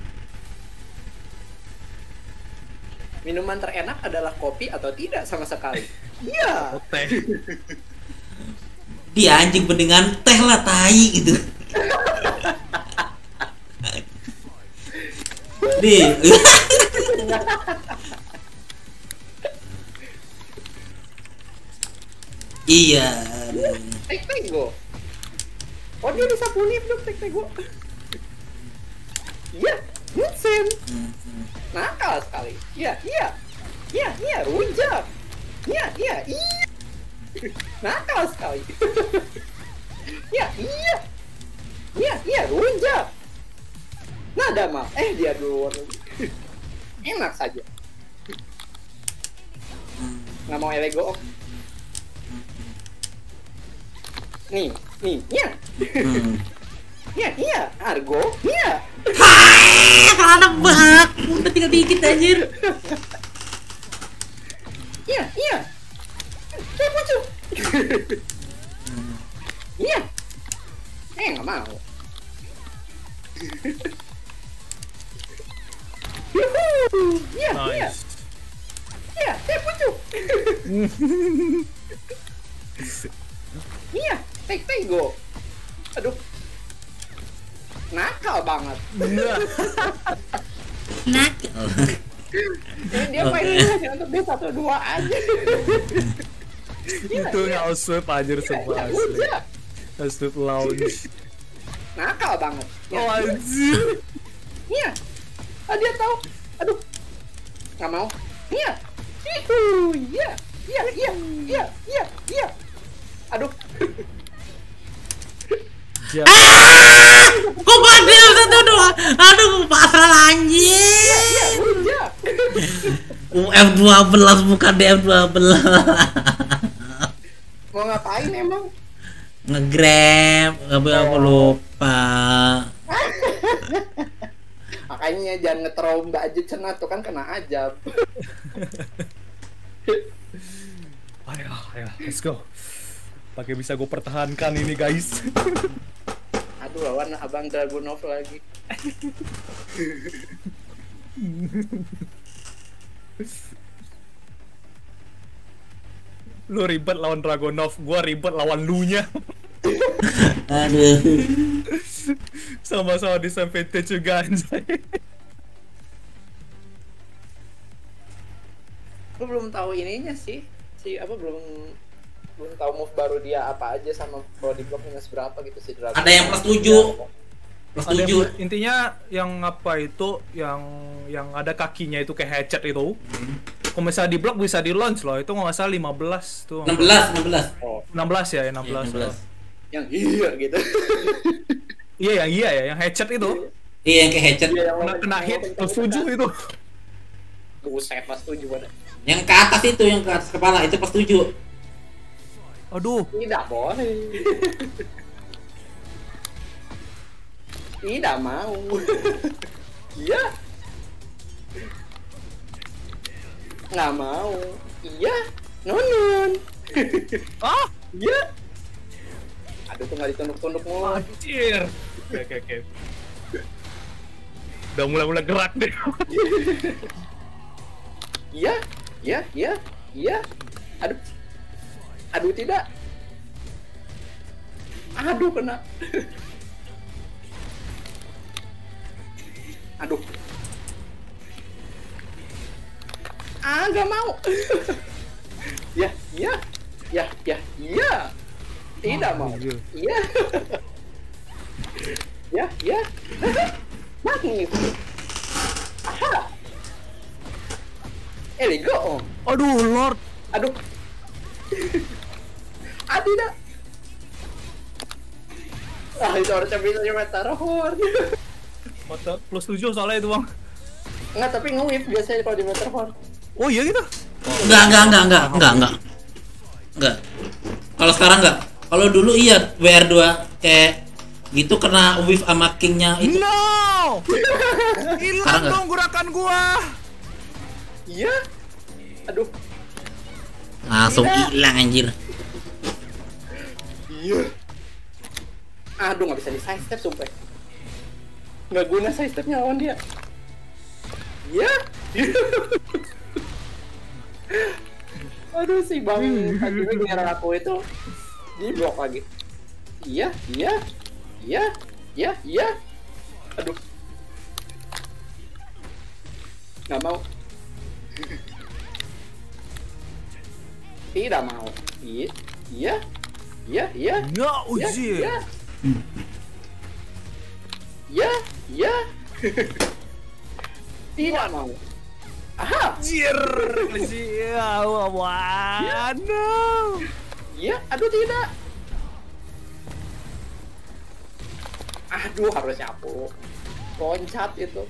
Minuman terenak adalah kopi atau tidak sama sekali? Iya.
Teh.
Dia anjing mendingan teh lah tai gitu. Di. Iya.
Tek-tego. Oh dia bisa punip dong Tek-tego. Iya, Mutsen. Nakal sekali. Iya, iya. Iya, iya, rujak. Iya, iya, iya. Nakal sekali. Iya, iya. Iya, iya, rujak. Nada mah. Dia duluan. Enak saja. Nggak mau elego. Nih, iya. Iya, iya, Argo, iya.
Kalau anak bak, udah tinggal dikit anjir.
Iya, iya. Kayak pucuk. Iya. Nggak mau. Yuhuu. Iya, iya.
Nice.
Iya, kayak pucuk. Iya, Tek-tego. Aduh. Nakal banget.
Nakal.
Dia mainnya hanya untuk D12 aja.
Itu nggak sweep anjir semua asli.
Udah.
Sweep lounge.
Nakal banget.
Oh anjir.
Iya. Dia tahu. Aduh. Nggak mau. Iya. Ihu. Iya. Iya. Iya. Iya. Iya. Iya. Aduh.
Kok padel satu doang? Aduh, pasrah anjir.
Iya. Udah.
F12 bukan DF12.
Mau ngapain emang?
Nge-grab, aku lupa.
Makanya jangan ngetromba aja cenah tuh kan kena ajab.
Ayo, let's go. Pakai bisa gue pertahankan ini guys.
Aduh, lawan abang Dragunov lagi.
Lu ribet lawan Dragonov, gua ribet lawan lu-nya.
Aduh.
Sama-sama disadvantage juga anjay.
Lu belum tahu ininya sih. Belum tahu move baru dia apa aja sama body block minus berapa gitu sih Dragon.
Ada yang plus 7. Plus
Ada
7.
intinya yang apa itu yang ada kakinya itu kayak hatchet itu. Kalau misalnya di block bisa di launch loh. Itu nggak salah 15 tuh.
16.
Oh,
16 ya, 16.
16.
yang iya gitu.
Iya ya, yang hatchet itu.
Iya yang kayak headset.
Iya, yang
Kena hit plus 7 itu.
Buset, pas 7 pada.
Yang ke atas itu, yang ke atas kepala itu plus 7.
Aduh.
Tidak boleh. Tidak mau. Iya. Nggak mau. Iya. Nonun.
Ah,
Iya. Aduh tuh nggak ditunduk-tunduk mulu.
anjir. Oke. Udah mulai gerak deh.
Iya. Aduh tidak. Aduh kena. Aduh. Nggak mau. Ya. Tidak mau. Iya. Ya. Magnif. Aha. There you go.
Aduh, Lord.
Aduh. Tidak. Itu harusnya bisa cuma taruh horn.
Mata plus 7 soalnya itu, Bang.
Enggak, tapi nge-whip biasanya kalau di Matterhorn.
Oh iya gitu.
Enggak. Kalau sekarang enggak. Kalau dulu iya WR2 kayak gitu kena whiff sama king-nya itu.
No!
Sekarang
Hilang
nggak?
dong gerakan gua.
Iya. Aduh.
Langsung
Tidak.
hilang anjir.
Iya. Aduh, nggak bisa di side step sumpah. Nggak guna side stepnya lawan dia. Iya. Aduh si bang akhirnya nyerang aku itu di blok lagi. Iya. Aduh. Nggak mau. Tidak mau. Iya.
Nggak ujir.
Ya. Tidak mau. Aha.
Jir. Iya, waduh.
Iya, aduh tidak. Aduh, harusnya aku loncat itu.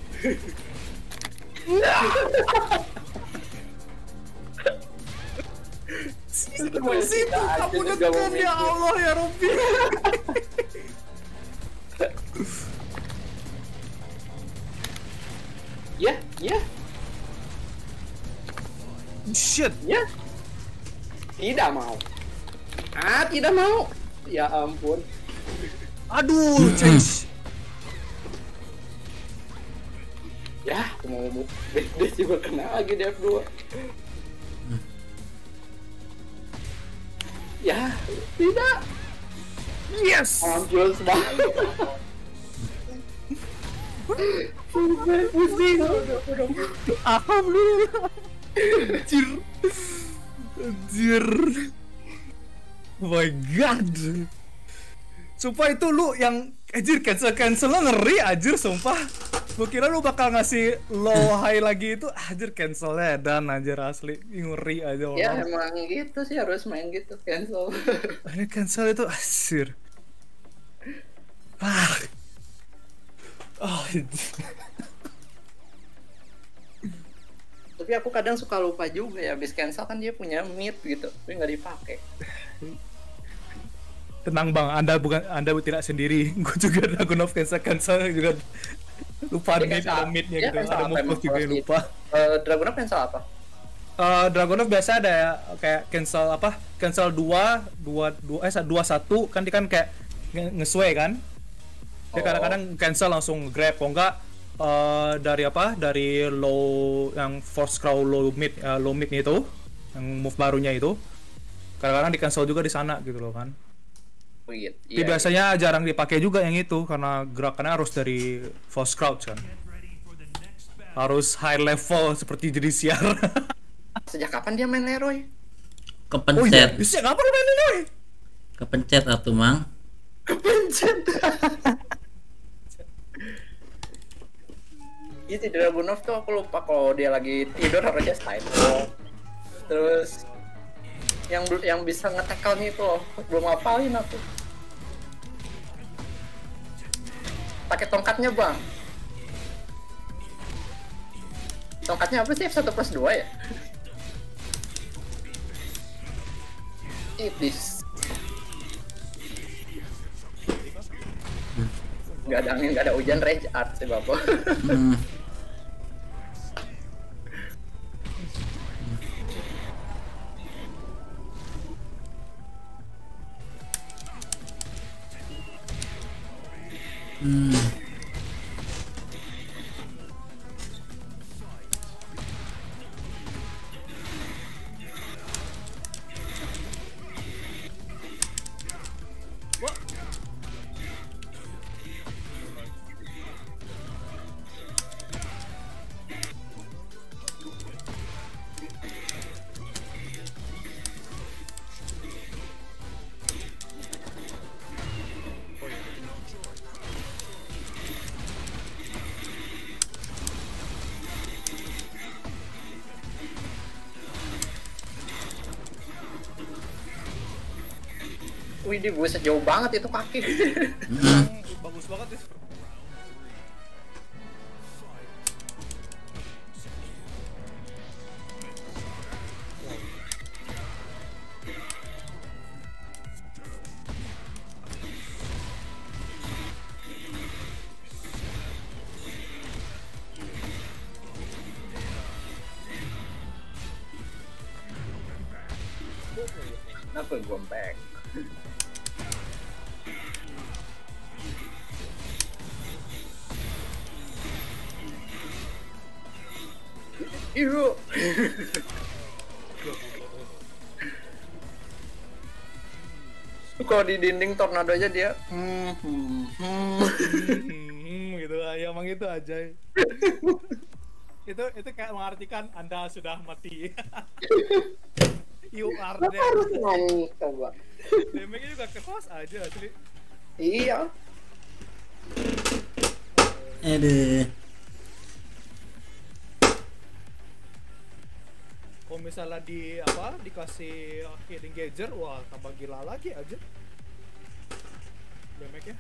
Situ kamu deket ya Allah ya Robby.
Ya.
Shit.
Ya. Tidak mau. Tidak mau. Ya ampun.
Aduh, change.
Ya, aku mau dia juga kena lagi di F2. Ya, tidak.
Yes.
Hancur banget. Pusing.
Alhamdulillah. Anjir. Oh my god. Sumpah itu lu yang anjir cancel lo ngeri anjir sumpah. Gua kira lu bakal ngasih low high lagi itu anjir cancelnya dan anjir asli ngeri aja
Ya
orang.
emang gitu sih harus main gitu cancel.
Ini cancel itu anjir. Oh,
Tapi tapi aku kadang suka lupa juga ya, habis cancel kan dia punya mid gitu, tapi nggak dipakai.
Tenang bang, Anda tidak sendiri. Gue juga Dragon of cancel juga lupa
Dia
mid
cancel-
ada midnya
dia
gitu.
cancel
Ada
apa
move
emang
juga yang
kalau
lupa.
Dragon of cancel apa?
Dragon of biasa ada ya, kayak cancel apa? Cancel 21 kan dia kan kayak nge-sway kan? Dia
Oh.
kadang-kadang cancel langsung grab, kok enggak dari apa? Dari low yang force crawl low mid itu, yang move barunya itu. Kadang-kadang di cancel juga di sana gitu loh kan.
Oh, iya.
Tapi biasanya jarang dipakai juga yang itu karena gerakannya harus dari force crouch kan. Harus high level seperti jadi siar.
Sejak kapan dia main Leroy?
Oh iya,
Kepencet.
bisa ngapa lu main Leroy?
Kepencet atuh mang.
Kepencet. Itu Dragon of tuh aku lupa kalau dia lagi tidur harusnya Sidewalk. Terus yang bisa nge-tackle nih itu loh, belum hafalin aku. Pakai tongkatnya bang. Tongkatnya apa sih? F1+2 ya? Iblis. Nggak ada angin, nggak ada hujan, rage art sih bapak.
Hmm. Hmm.
Wih, dia buset jauh banget itu kaki.
Hmm.
Bagus banget ya.
Kenapa gue back? Iyo. Kalau di dinding tornado aja dia.
Gitu ya, emang itu aja. itu kayak mengartikan Anda sudah mati. You are
Kenapa
dead.
harus nyanyi coba?
Damage-nya juga keras aja asli.
Iya.
Aduh.
Kalau misalnya dikasih hit engager, wah tambah gila lagi aja. Damage-nya.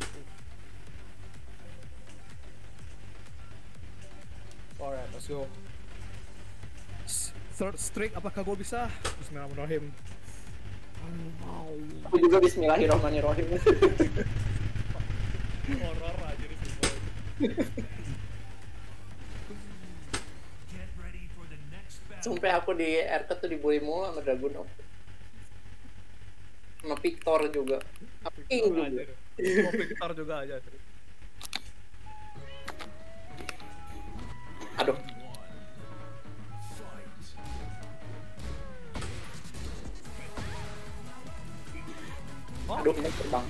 Alright, let's go. Third streak, apakah gue bisa? Bismillahirrahmanirrahim.
Aku juga Bismillahirrahmanirrahim.
Horor aja nih semua.
Sampai aku di RK tuh dibully mulu sama Dragunov. Sama Victor juga. Aping juga.
Mau Victor juga aja.
Aduh. Aduh, ini terbang.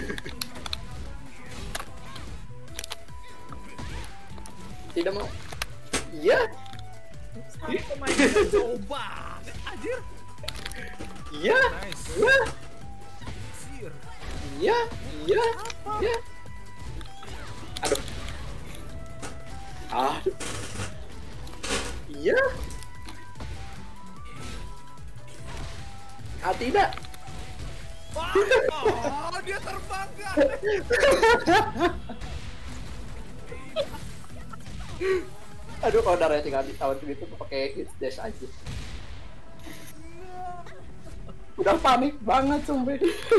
Tidak mau. Iya.
Pemainnya jauh banget, anjir.
Iya.
Nice.
Iya.
Sir.
Iya. Iya. Iya. Aduh. Aduh. Iya. Ah, tidak.
Oh, dia terbang guys.
Aduh, kalau darahnya tinggal di tahun segitu pakai hit dash aja. Udah panik banget sumpah.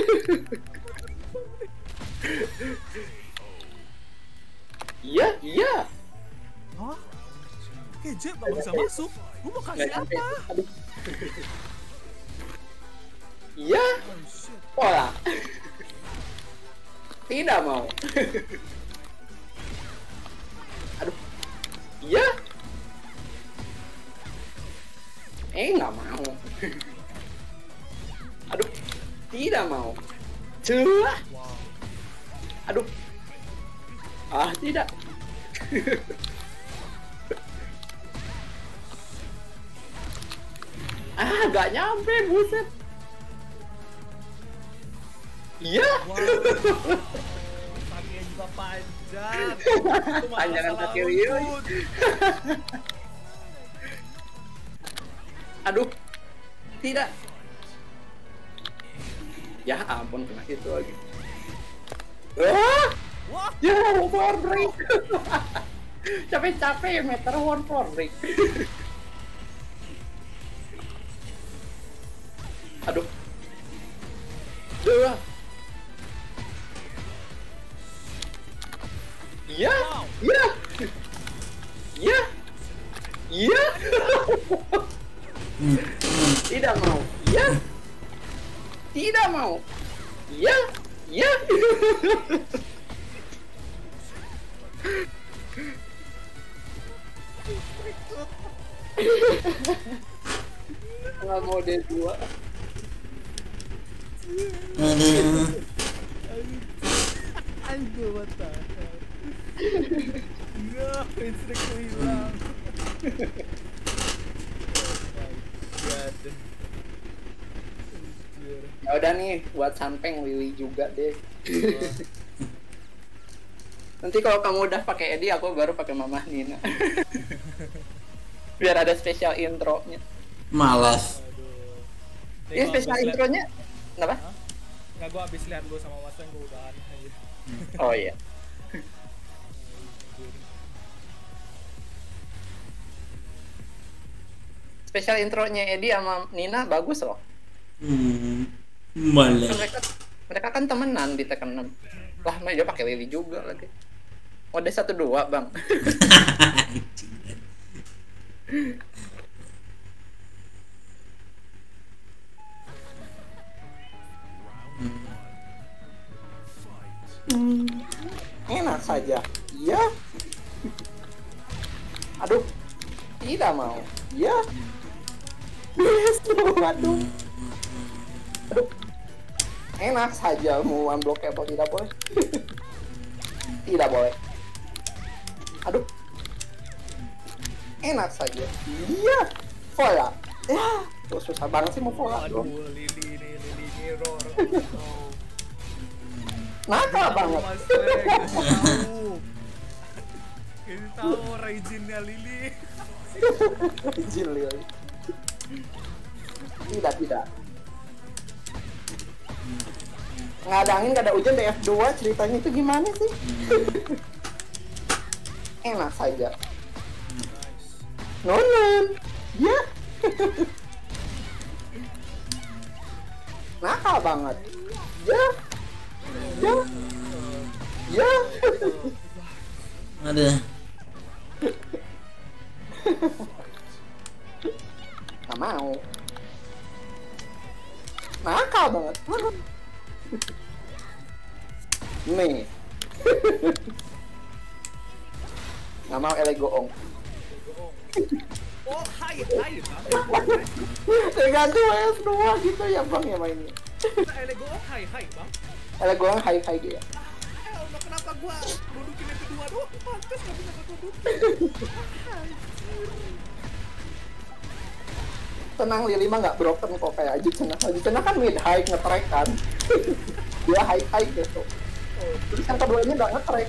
Iya, iya.
Hah? Keje gak bisa masuk. Gua mau kasih
Nggak
apa?
sampai. Aduh. Iya.
Oh shit.
Pola. Tidak mau. Aduh. Iya. Nggak mau. Aduh. Tidak mau. Celah. Aduh. Ah, tidak. Ah, gak nyampe, buset. Iya.
Kakinya juga panjang.
Panjangan kaki Ryu. Aduh. Tidak. Ya ampun, kena itu lagi.
Wah,
Ya, power break. Capek-capek meter one power break. Aduh. Duh. Iya. Iya. Iya. Iya. Tidak mau. Iya. Tidak mau. Iya. Iya. Nggak mau D2.
Aduh.
aduh mata. Enggak, instrukku hilang.
Ya udah nih, buat sampeng Lily juga deh. Nanti kalau kamu udah pakai Eddie, aku baru pakai Mama Nina. Biar ada spesial intronya.
Malas.
Iya, spesial intronya. Kenapa?
Nggak, gua habis lihat lu sama Mas Weng, gua udahan aja.
Oh iya. Spesial intronya Eddie sama Nina bagus loh.
Malas.
Mereka kan temenan di Tekken 6. Lah, dia pakai Lily juga lagi. Mode 1-2, Bang. Enak saja. Iya. Aduh. Tidak mau. Iya. Yes, aduh. Aduh. Enak saja mau unblockable, tidak boleh. Tidak boleh. Aduh. Enak saja. Iya. Vola. Ya, tuh susah banget sih mau vola.
Aduh, Lili Hero.
Nakal banget.
Mas Weng, tahu. Ini tahu Raijinnya Lili.
Jil. Tidak. Ngadangin gak ada hujan di F2, ceritanya itu gimana sih? Enak saja. Nonon. Ya. Nakal banget. Ya.
Ada.
Gak mau. Nakal banget. Nih. Gak mau elegoong.
Oh, hai.
Ganti WS2 gitu ya bang ya mainnya.
Elego hai, Bang.
Elegoong hai dia.
Allah, kenapa gua dudukin yang kedua doang? Pantes gak bisa keduduk.
Tenang, Lili mah nggak broken kok kayak Aji Cenah kan mid high nge-track kan. Dia high gitu. Terus yang keduanya nggak nge-track.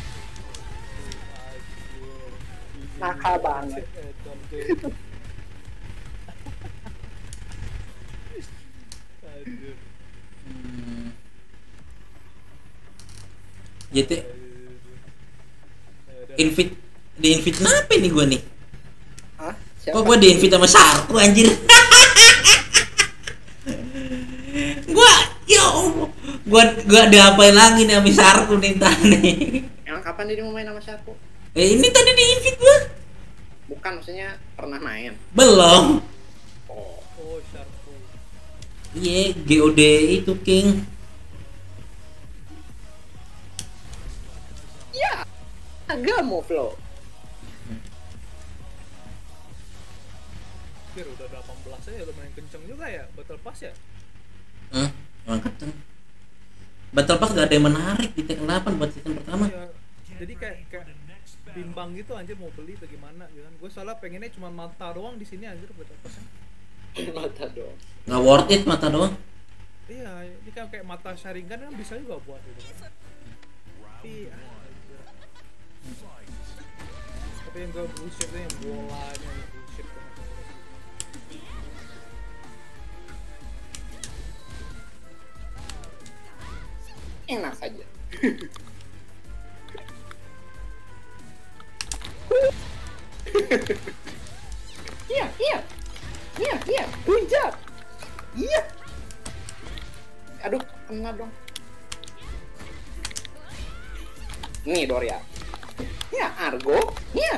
Nakal banget.
Jadi Di invite kenapa nih gua nih?
Hah?
Kok gua di invite sama Sarku anjir? gua yo gua diapain lagi nih sama Sarku nih tadi.
Emang kapan dia mau main sama Sharku?
Ini tadi di invite gua.
Bukan, maksudnya pernah main.
Belum.
Oh, Sharku.
Iya, GOD itu King.
Ya, agak mau flow.
Kira udah 18 aja lumayan kenceng juga ya Battle Pass ya.
Emang kenceng. Battle Pass gak ada yang menarik di Tekken 8 buat season pertama.
Iya. Jadi kayak bimbang gitu anjir mau beli atau gimana gitu kan. Gue salah pengennya cuma mata doang di sini anjir Battle Pass.
Mata dong.
Gak worth it mata doang.
Iya, ini kan kayak mata Sharingan kan bisa juga buat gitu kan. Iya. Tapi yang gue bullshit yang bolanya yang bullshit banget.
Enak saja. Iya, iya. Iya, iya. Hujat. Iya. Aduh, kena dong. Nih Doria. Ya, Argo. Iya.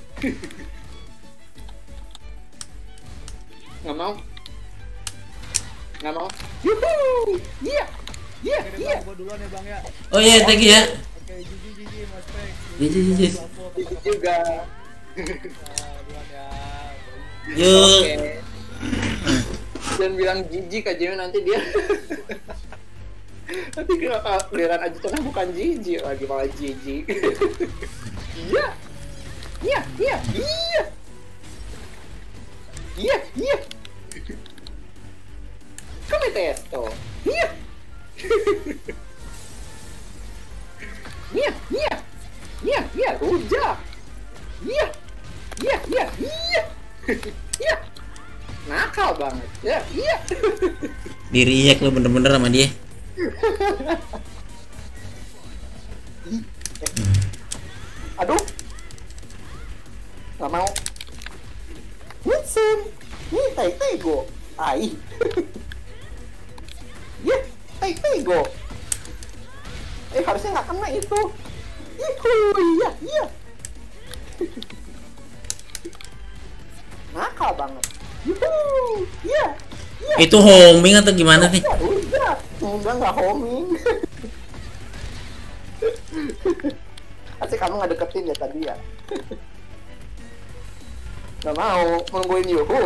Nggak mau. Nggak mau. Yuhuu. Iya. Iya,
Oke,
iya.
Bang, gua duluan ya Bang ya.
Oh iya, thank you ya.
Oke, jiji Mas Pek.
Jiji.
Juga.
Duluan ya.
Yuk.
Oke. Dan bilang jijik aja nanti dia. Nanti giliran aja tengah bukan jijik lagi malah jijik. Iya. Iya, iya, iya. Iya, iya. Come testo. Iya. Iya, iya. Iya, iya, rujak. Iya. Iya, iya, iya. Iya. Nakal banget. Ya, iya.
Diriak lu bener-bener sama dia.
Aduh. Gak mau. Wilson. Nih, Taitego. Ai. Ya, Taitego. Harusnya nggak kena itu. Ihu, iya, iya. Nakal banget. Yuhu, iya, iya.
Itu homing atau gimana sih?
Ya, udah, nggak homing. Asik kamu nggak deketin ya tadi ya. Nggak mau nungguin Yuhu.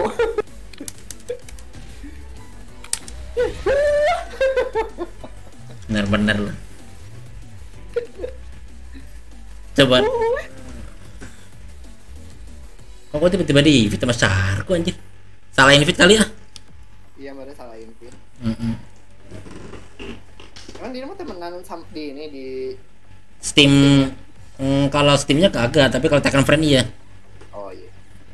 Bener-bener lu. Coba. Kok gua tiba-tiba di invite sama Sarku anjir. Salah invite kali ya?
Iya, baru salah invite.
Mm-mm.
Emang dia mau temenan sama di ini di
Steam. Kalau Steamnya kagak, tapi kalau Tekken Friend iya.
Oh iya.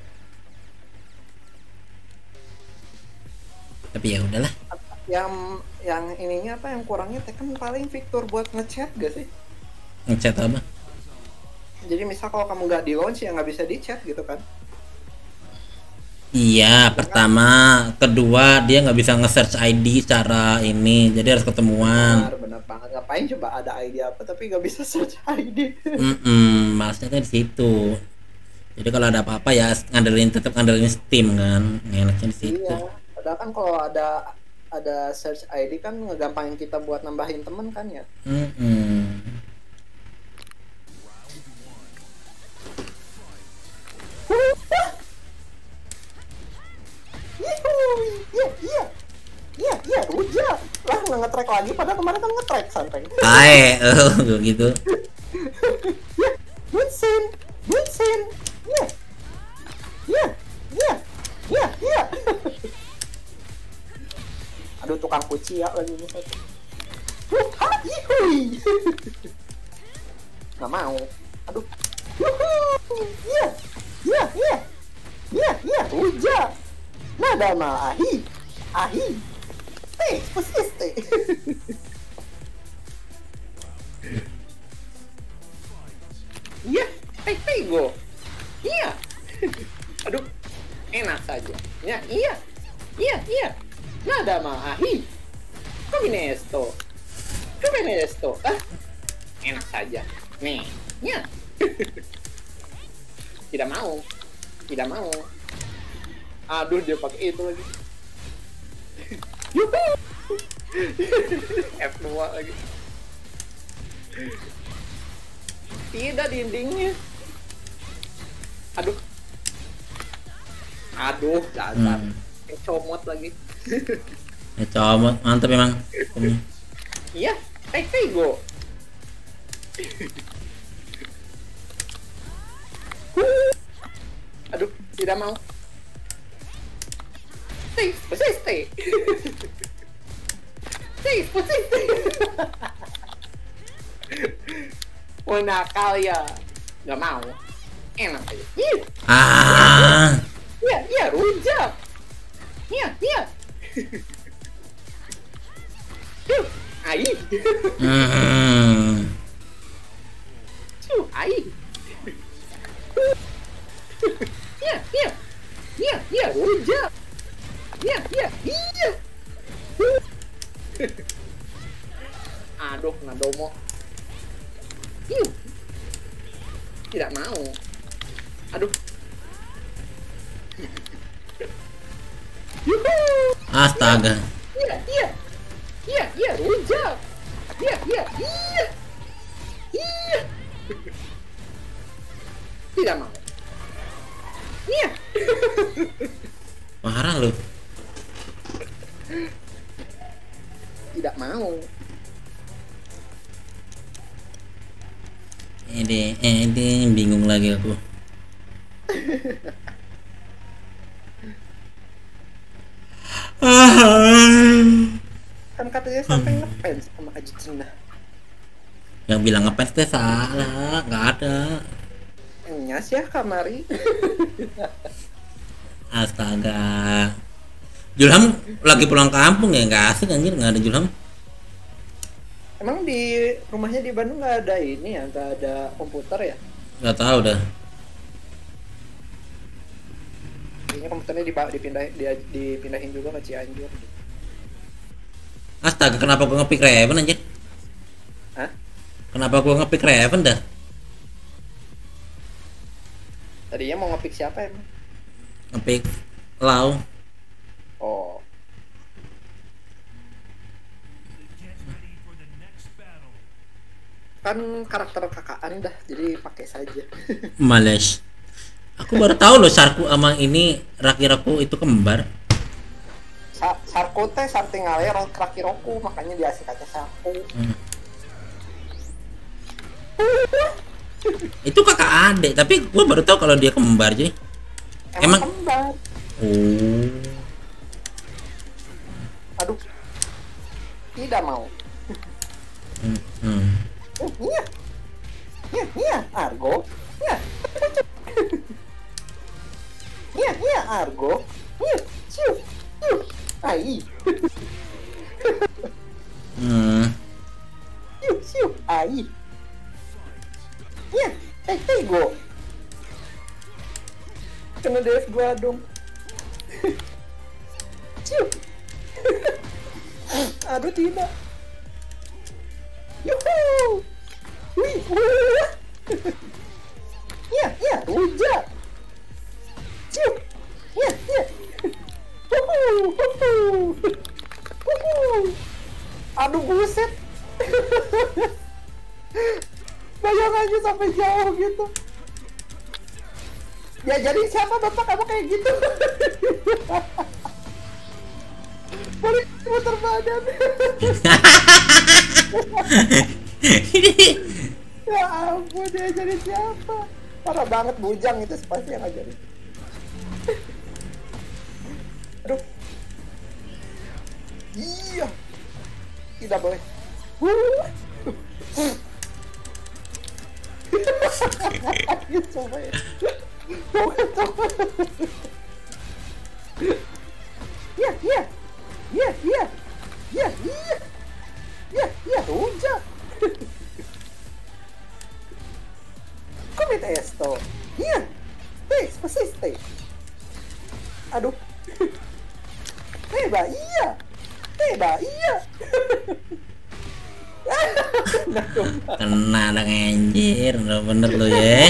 Tapi ya udahlah.
Yang ininya apa yang kurangnya Tekken paling fitur buat ngechat gak sih?
Ngechat apa?
Jadi misal kalau kamu nggak di launch ya nggak bisa di chat gitu kan?
Iya, pertama, kedua dia nggak bisa nge-search ID secara ini, jadi harus ketemuan.
Benar banget. Ngapain coba ada ID apa tapi nggak bisa search ID?
Malasnya kan di situ. Jadi kalau ada apa-apa ya tetap ngandelin Steam kan, enaknya di situ.
Iya. Padahal kan kalau ada search ID kan ngegampangin kita buat nambahin temen kan ya. Iya, rujak. Lah nge-track lagi padahal kemarin kan nge-track santai.
Gitu.
Wilson. Iya. Aduh, tukang kuci ya lagi ini. Nggak mau. Aduh. Iya. Rujak. Nada mal ahi. Pusiste. Iya, Taitego. Iya. Aduh, enak saja. Ya, iya. Iya, iya. Nada mahi. Come esto. Ah, enak saja. Nih, ya. Tidak mau. Tidak mau. Aduh, dia pakai itu lagi. Yuhu. F2 lagi. Tidak dindingnya. Aduh. Aduh, dasar. Comot lagi.
Ya comot, mantap memang.
Iya, go. Aduh, tidak mau. Stay. Stay. Mau nakal ya. Gak mau. Enak aja. Iya, rujak. Iya. Ai. Ai. Iya, rujak. Iya. Aduh, Nadomo. Tidak mau. Aduh.
Astaga.
Iya, rujak. Iya. Tidak mau. Iya.
Parah lu.
Tidak mau.
Ini bingung lagi aku.
Kan katanya sampai ngefans sama Aji Cina.
Yang bilang ngefans teh salah, nggak ada.
Nyas ya kamari.
Astaga. Julham lagi pulang kampung ya, nggak asik anjir, nggak ada Julham.
Emang di rumahnya di Bandung nggak ada ini ya, nggak ada komputer ya?
Nggak tahu dah.
Kayaknya komputernya dipindahin juga ke Cianjur.
Astaga, kenapa gua ngepick Raven anjir?
Hah?
Kenapa gua ngepick Raven dah?
Tadinya mau ngepick siapa emang?
Ngepick Lau.
Oh. Kan karakter kakaan dah, jadi pakai saja.
Males. Aku baru tahu loh Sarku sama ini Rakiraku itu kembar.
Sarko teh sartingale Rakiroku, makanya diasingkatnya Sarko.
Itu kakak adik, tapi gua baru tahu kalau dia kembar jadi. Emang
kembar.
Oh.
Aduh. Tidak mau. Iya, Argo. Iya, Argo. Iya, ciu. Ai. Ciu, ai. Iya, go. Kena DF gua dong. Ciu. Aduh, tidak. Yuhu. Wih. Iya, rujak. Ciu. Iya. Aduh, buset. Bayangannya sampai jauh gitu. Ya jadi siapa bapak kamu kayak gitu? Boleh muter badan. Ya ampun, dia jadi siapa? Parah banget, bujang itu pasti yang ngajarin. Aduh. Iya. Tidak boleh. Coba ya. Iya, rujak. Come esto. Iya. dah. Iya.
Kena dong anjir, bener lu ya.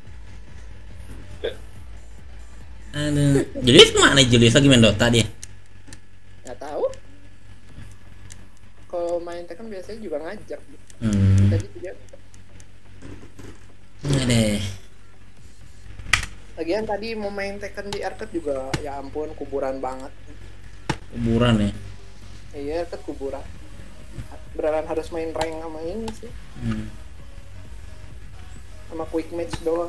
Aduh, Julius kemana Julius lagi main Dota dia?
Nggak tahu. Kalau main Tekken biasanya juga ngajak. Tadi juga.
Nggak deh.
Lagian tadi mau main Tekken di arcade juga, ya ampun kuburan banget.
Kuburan ya.
Iya, arcade kuburan. Beneran harus main rank sama ini sih. Sama quick match doang.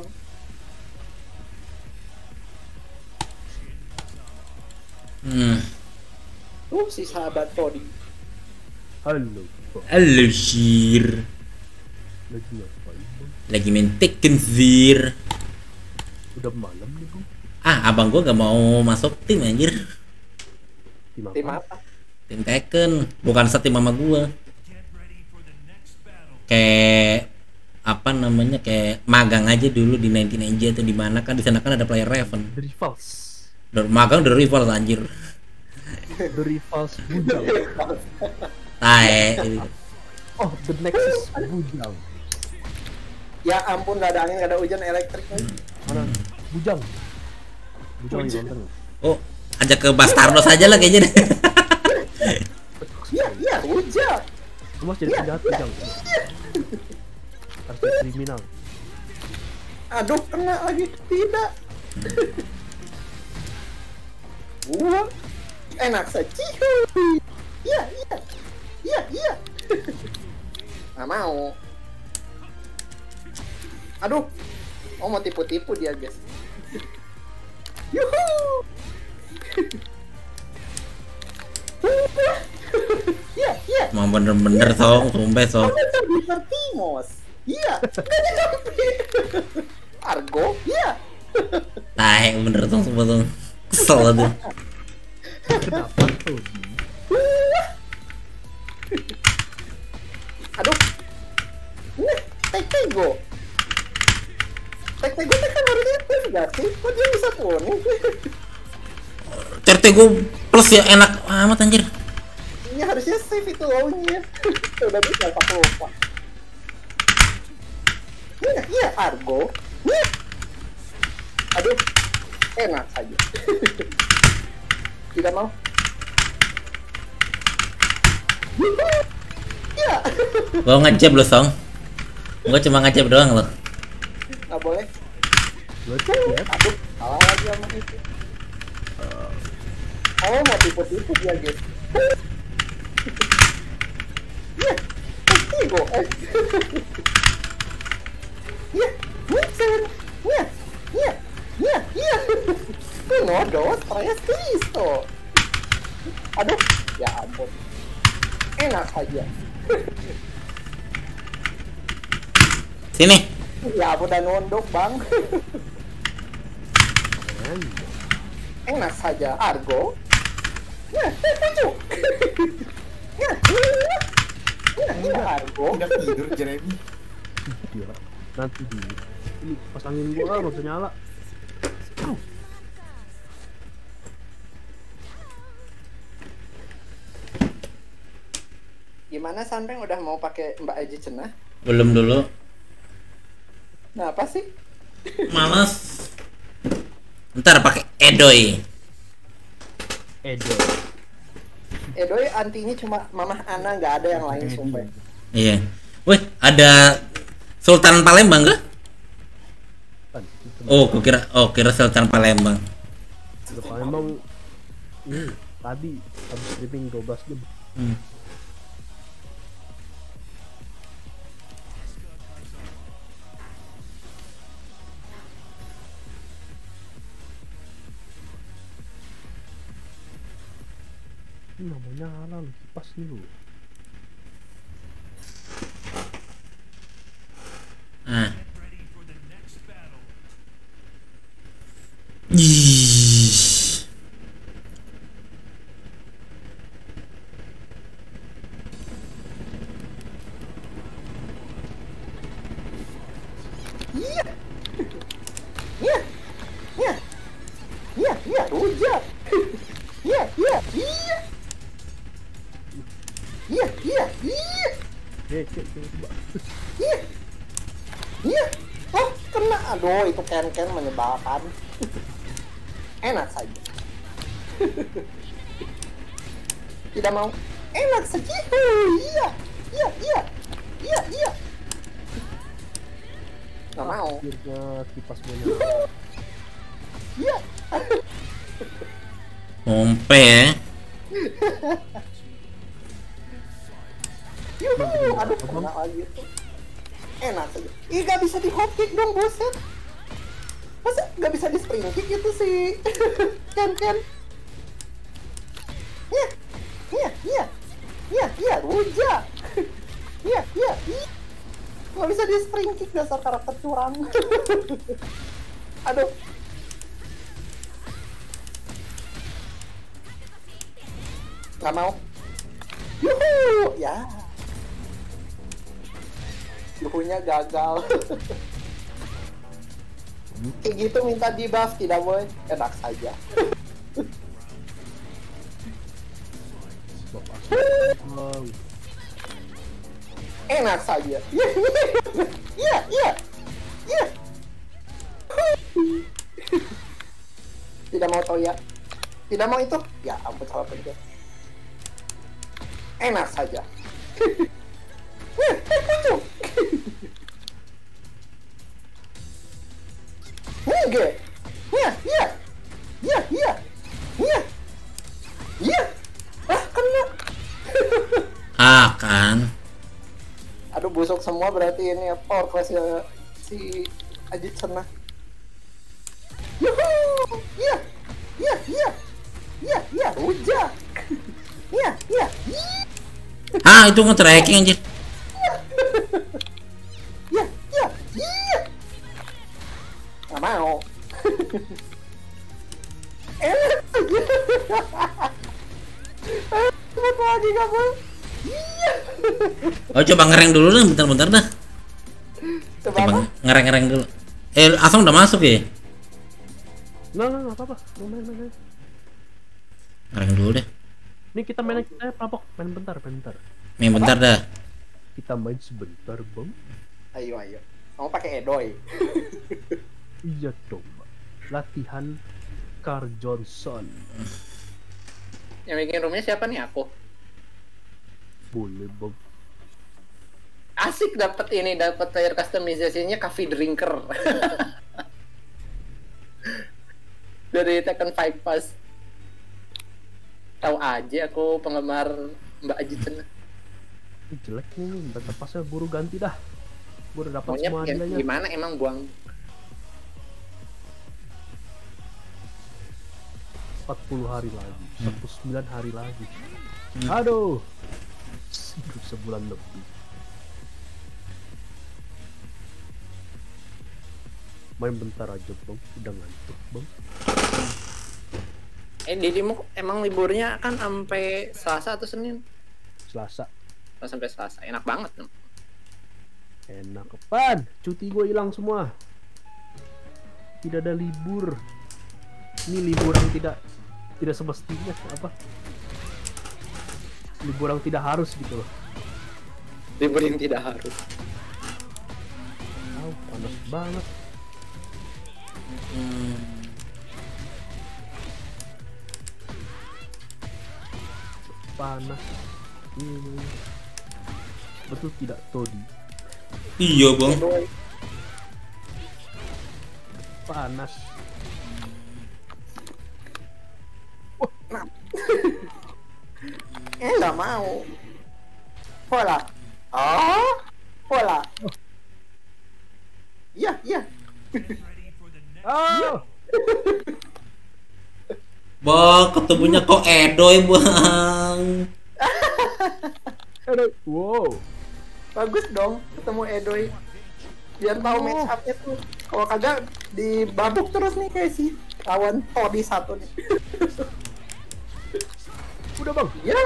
Si sahabat Todi.
Halo.
Halo Sir.
Lagi ngapain, Bang?
Lagi main Tekken Sir.
Udah malam nih, Bang.
Abang gua gak mau masuk tim anjir.
Tim apa?
Tim Tekken, bukan setim sama gua. Kayak apa namanya, kayak magang aja dulu di 19 atau di mana kan, di sana kan ada player Raven.
The Rivals.
Magang udah rival anjir.
The Rivals Bujang.
Tae.
Oh, The Nexus Bujang.
Ya ampun, gak ada angin, gak ada hujan, elektrik lagi.
Mana? Bujang. Bujang lagi nonton.
Oh, ajak ke Bastardos aja lah kayaknya deh.
Iya, hujan.
Lu mas jadi penjahat Bujang. Harus jadi kriminal.
Aduh, kena lagi. Tidak. Gua enak saja. Iya. Nggak mau. Aduh. Oh, mau tipu-tipu dia, guys. Yuhu. Iya.
Mau bener-bener song, sumpah song.
Bisa Timos. Iya. Argo. Iya.
Tae bener song, sumpah song. Kesel tuh.
Kenapa tuh?
Aduh. Nih, Tego. Tego kan harusnya plus gak sih? Kok dia bisa kuning?
Certe gue plus ya, enak amat anjir.
Iya, harusnya save itu low-nya. Udah bisa, aku lupa. Iya, Argo. Aduh, enak saja. Tidak mau. Iya.
Gua ngajab lo song. Gua cuma ngajab doang loh.
Nggak boleh.
Ya.
Aduh, salah lagi sama itu. Oh, mau tipu-tipu dia, guys. Iya, Tego. Iya, Nixon. Iya. Nodos, Tres Cristo. Aduh, ya ampun. Enak aja.
Sini.
Ya ampun, udah nunduk, Bang. Enak saja, Argo. Ya, setuju. Ya, Argo.
Udah tidur Jeremy.
Gila. Nanti dulu. Ini pas angin gua nggak usah nyala.
Gimana Sanpeng, udah mau pakai Mbak Aji Cenah?
Belum dulu.
Nah, apa sih?
Males. Ntar pakai Edoy.
Edoy antinya cuma Mamah Ana, nggak ada yang lain, sumpah.
Iya. Wih, ada Sultan Palembang kah? Oh, kira Sultan Palembang.
Palembang. Tadi habis streaming 12 jam. Ini nggak mau nyala lu, kipas nih lu.
Iya, iya, iya.
Coba.
Iya. Iya. Oh, kena. Aduh, itu Ken menyebalkan. Enak saja. Tidak mau. Enak saja. Iya. Iya, iya. Iya, iya. Nggak mau.
Akhirnya kipas banyak.
Iya.
Ngompe ya.
Yuhu, aduh, kena lagi tuh. Enak saja. Ih, gak bisa di hot kick dong, boset. Masa gak bisa di spring kick itu sih? Ken. Iya, iya, iya. Iya, iya, rujak. Iya, iya, iya. Gak bisa di spring kick, dasar karakter curang. Aduh. Gak mau. Yuhu, ya. Yuhunya gagal. Kayak gitu minta di buff tidak boleh. Enak saja. Enak saja. Iya, iya, iya, iya. Tidak mau tahu ya. Tidak mau itu. Ya ampun, salah pencet. Enak saja. Nge. Iya, iya. Iya, iya. Iya. Iya. Ah, kena.
Kan.
Aduh, busuk semua berarti ini ya, power class ya si Ajit Senah. Yuhu. Iya. Iya, iya. Iya, iya, rujak. Iya, iya.
Itu nge-tracking anjir.
Iya, iya, iya. Nggak mau. Enak aja. Satu lagi nggak mau. Iya.
Oh, coba ngereng dulu dah, bentar dah.
Coba apa?
Ngereng dulu. Asam udah masuk ya?
Nggak apa-apa. Main.
Ngereng dulu deh.
Ini kita main perampok. Main bentar.
Main bentar dah.
Kita main sebentar, Bang.
Ayo. Kamu pakai Edoy.
Iya coba. Latihan Carl Johnson.
Yang bikin roomnya siapa nih? Aku.
Boleh, Bang.
Asik dapat player customizasinya coffee drinker. Dari Tekken 5 Pass. Tahu aja aku penggemar Mbak Ajit Senah.
Ini jelek nih, baca pasnya buru ganti dah. Gue udah dapat
Maunya
semua hadiahnya.
gimana emang buang
40 hari lagi, 49 hari lagi. Aduh, hidup sebulan lebih. Main bentar aja, Bang. Udah ngantuk, Bang.
Didimu emang liburnya kan sampai Selasa atau Senin?
Selasa.
Oh, sampai Selasa. Enak banget dong.
Enak apaan? Cuti gue hilang semua. Tidak ada libur. Ini libur yang tidak semestinya apa? Libur yang tidak harus gitu loh.
Libur yang tidak harus.
Panas banget. Panas. Betul tidak, Todi?
Iya, Bang.
Panas.
Nggak mau. Pola. Oh, pola. Iya.
Oh.
Bang, ketemunya kok Edoy, Bang.
Wow.
Bagus dong ketemu Edoy. Biar tahu match up-nya tuh. Kalau kagak dibabuk terus nih kayak si lawan Todi satu nih.
Udah, Bang.
Ya.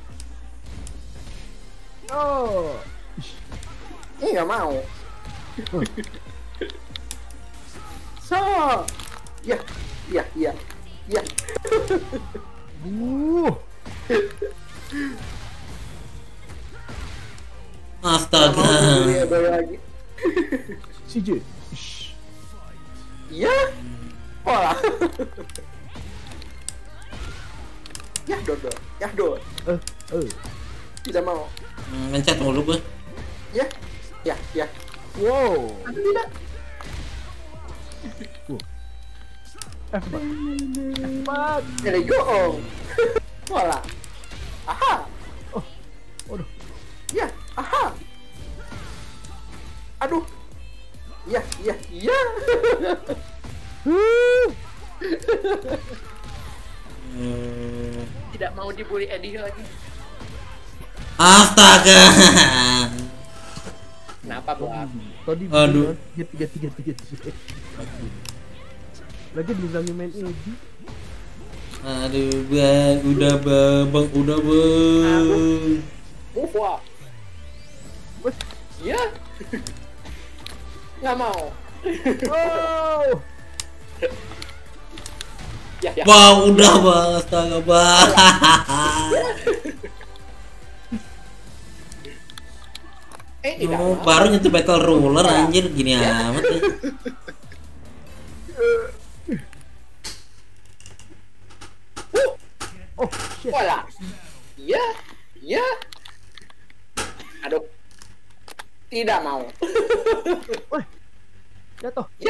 Oh.
Ini nggak mau. So. Ya.
Astaga.
Boleh lagi.
CJ. Ish.
Iya. Pola. Ya dodo. Ya do. Tidak mau.
Mencet mulu gue.
Ya. Ya, ya.
Wow.
Aduh, tidak.
F4.
There you go. Pola. Aha.
Waduh.
Ya, aha. Aduh. Ya, ya, ya. Tidak mau dibully Eddie lagi.
Astaga.
Kenapa, Bang?
Tadi
Aduh.
tiga. Lagi dibilangin main Edi.
Aduh bang, udah bang, udah bang.
Move up. Ya. Nggak mau.
Oh.
Ya, ya.
Wow, udah bang, astaga bang.
Tidak
Oh,
mau.
baru nyentuh battle ruler anjir gini amat.
Oh, shit.
Pola. Ya, ya. Aduh. Tidak mau.
Jatuh.
Ya.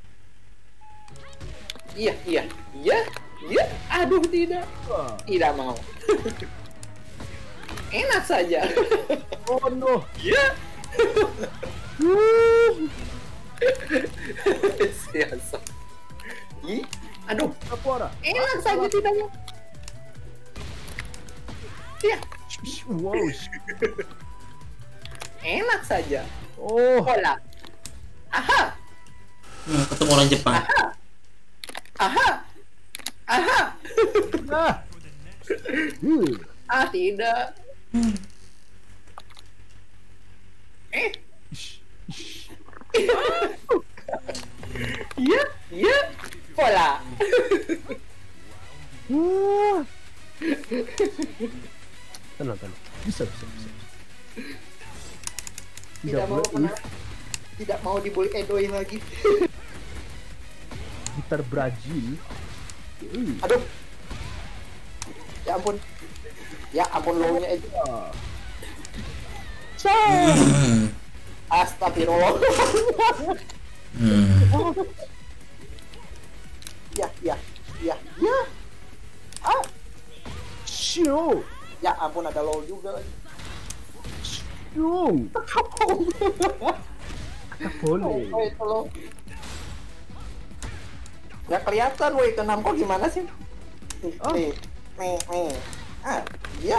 Iya, iya, iya, iya. Aduh, tidak.
Wah.
Tidak mau. Enak saja.
Oh no.
Ya. Siasa. Ih, aduh.
Kapora.
Enak saja tidak mau. Ya,
Wow.
enak saja.
Oh.
Pola. Aha,
Ketemu orang Jepang.
aha, aha.
Ah.
Ah, tidak. Iya, iya. Pola.
Tenang. Bisa.
Tidak mau kena. Tidak mau dibully Edoy lagi.
Gitar Brazil.
Aduh. Ya ampun. Ya ampun low-nya itu. Astagfirullah. Ya. Ah,
Shio.
ya ampun ada low juga lagi.
Yung. Boleh.
Oh, itu low. Ya kelihatan woi ke Namco gimana sih? Nih. Ah, iya.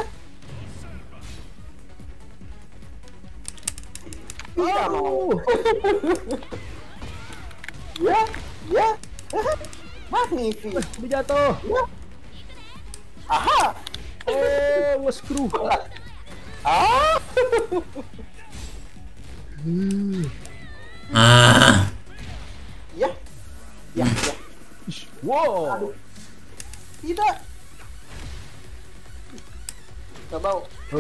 Tidak mau. Ya. Magnifique.
Dia jatuh.
Ya. Aha.
Oh, nge-screw.
Ah. Ya.
Ish, wow.
Aduh. Tidak. Gak mau.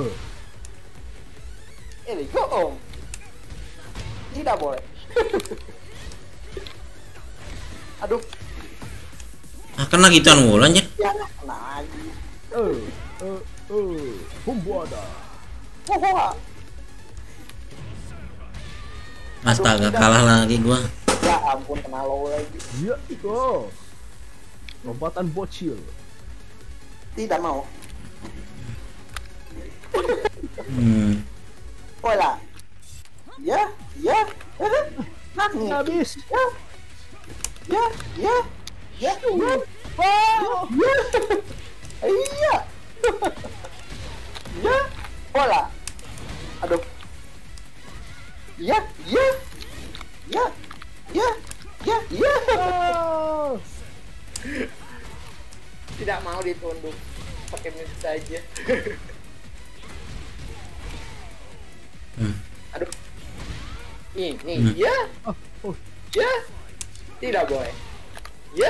Ini go om. Tidak boleh. Aduh.
Kena gituan mulu anjir.
Ya, lagi.
Humbuada.
Wah.
Astaga, kalah lagi gua.
Ya ampun, kena low lagi.
Ya, go. Lompatan bocil.
Tidak mau. Pola. Ya. Nangis.
Habis.
Ya.
Wow.
Iya. Ya. Pola. Aduh. Ya.
Oh.
Tidak mau ditunduk. Pakai mid saja. Aduh. Ini. Ya.
Oh.
Ya. Tidak boleh. Ya.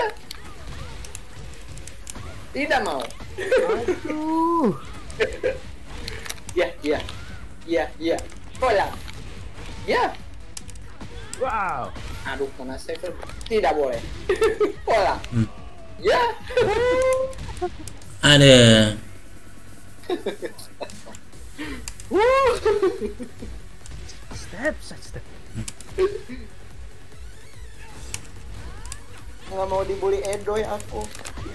Tidak mau.
Aduh.
Ya. Pola. Ya.
Wow.
Aduh, mana save? Tidak boleh. Pola. Ya.
Ada.
Step.
Nggak mau dibully Edoy aku.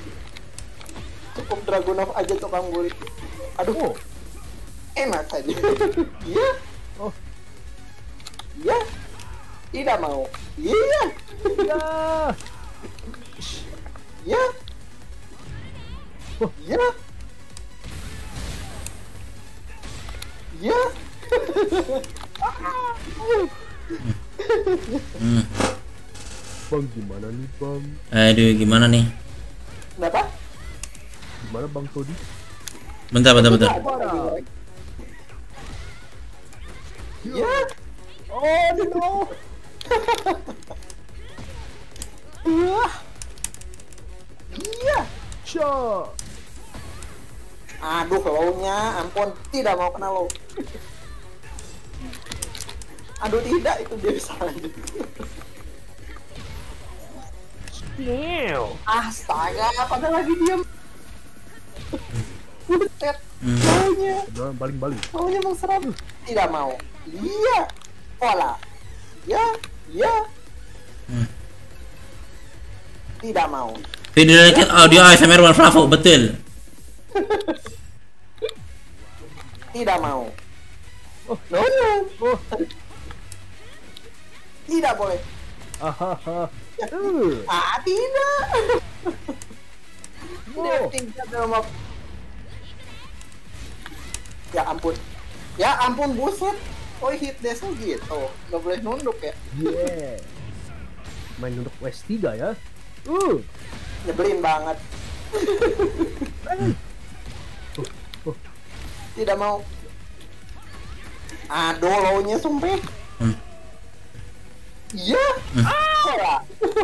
Cukup Dragunov aja tukang bully. Aduh. Enak saja. Iya.
Oh.
Iya. Tidak mau. Iya.
Ya.
Iya.
Oh.
Iya. Iya.
Bang, gimana nih, Bang?
Aduh, gimana nih?
Kenapa?
Gimana Bang Todi?
Bentar.
Iya.
Oh, no.
Iya. Iya.
Shot.
Aduh, low-nya, ampun, tidak mau kena low. Aduh, tidak, itu dia bisa lanjut. Astaga, padahal lagi diam. Buset, low-nya.
Udah balik.
Low-nya mau serap. Tidak mau. Iya. Pola. Ya. Tidak mau.
Video Naked Audio ASMR One Bravo, betul.
Tidak mau.
Oh,
No.
oh.
Tidak boleh.
Ahaha.
Tidak.
Wow.
Tinggal dalam waktu. Ya ampun buset. Oh hit dash gitu. Nggak boleh nunduk ya.
Yeah. Main untuk S3 ya.
Nyebelin banget. Tidak mau. Aduh, low-nya sumpah. Iya. Salah.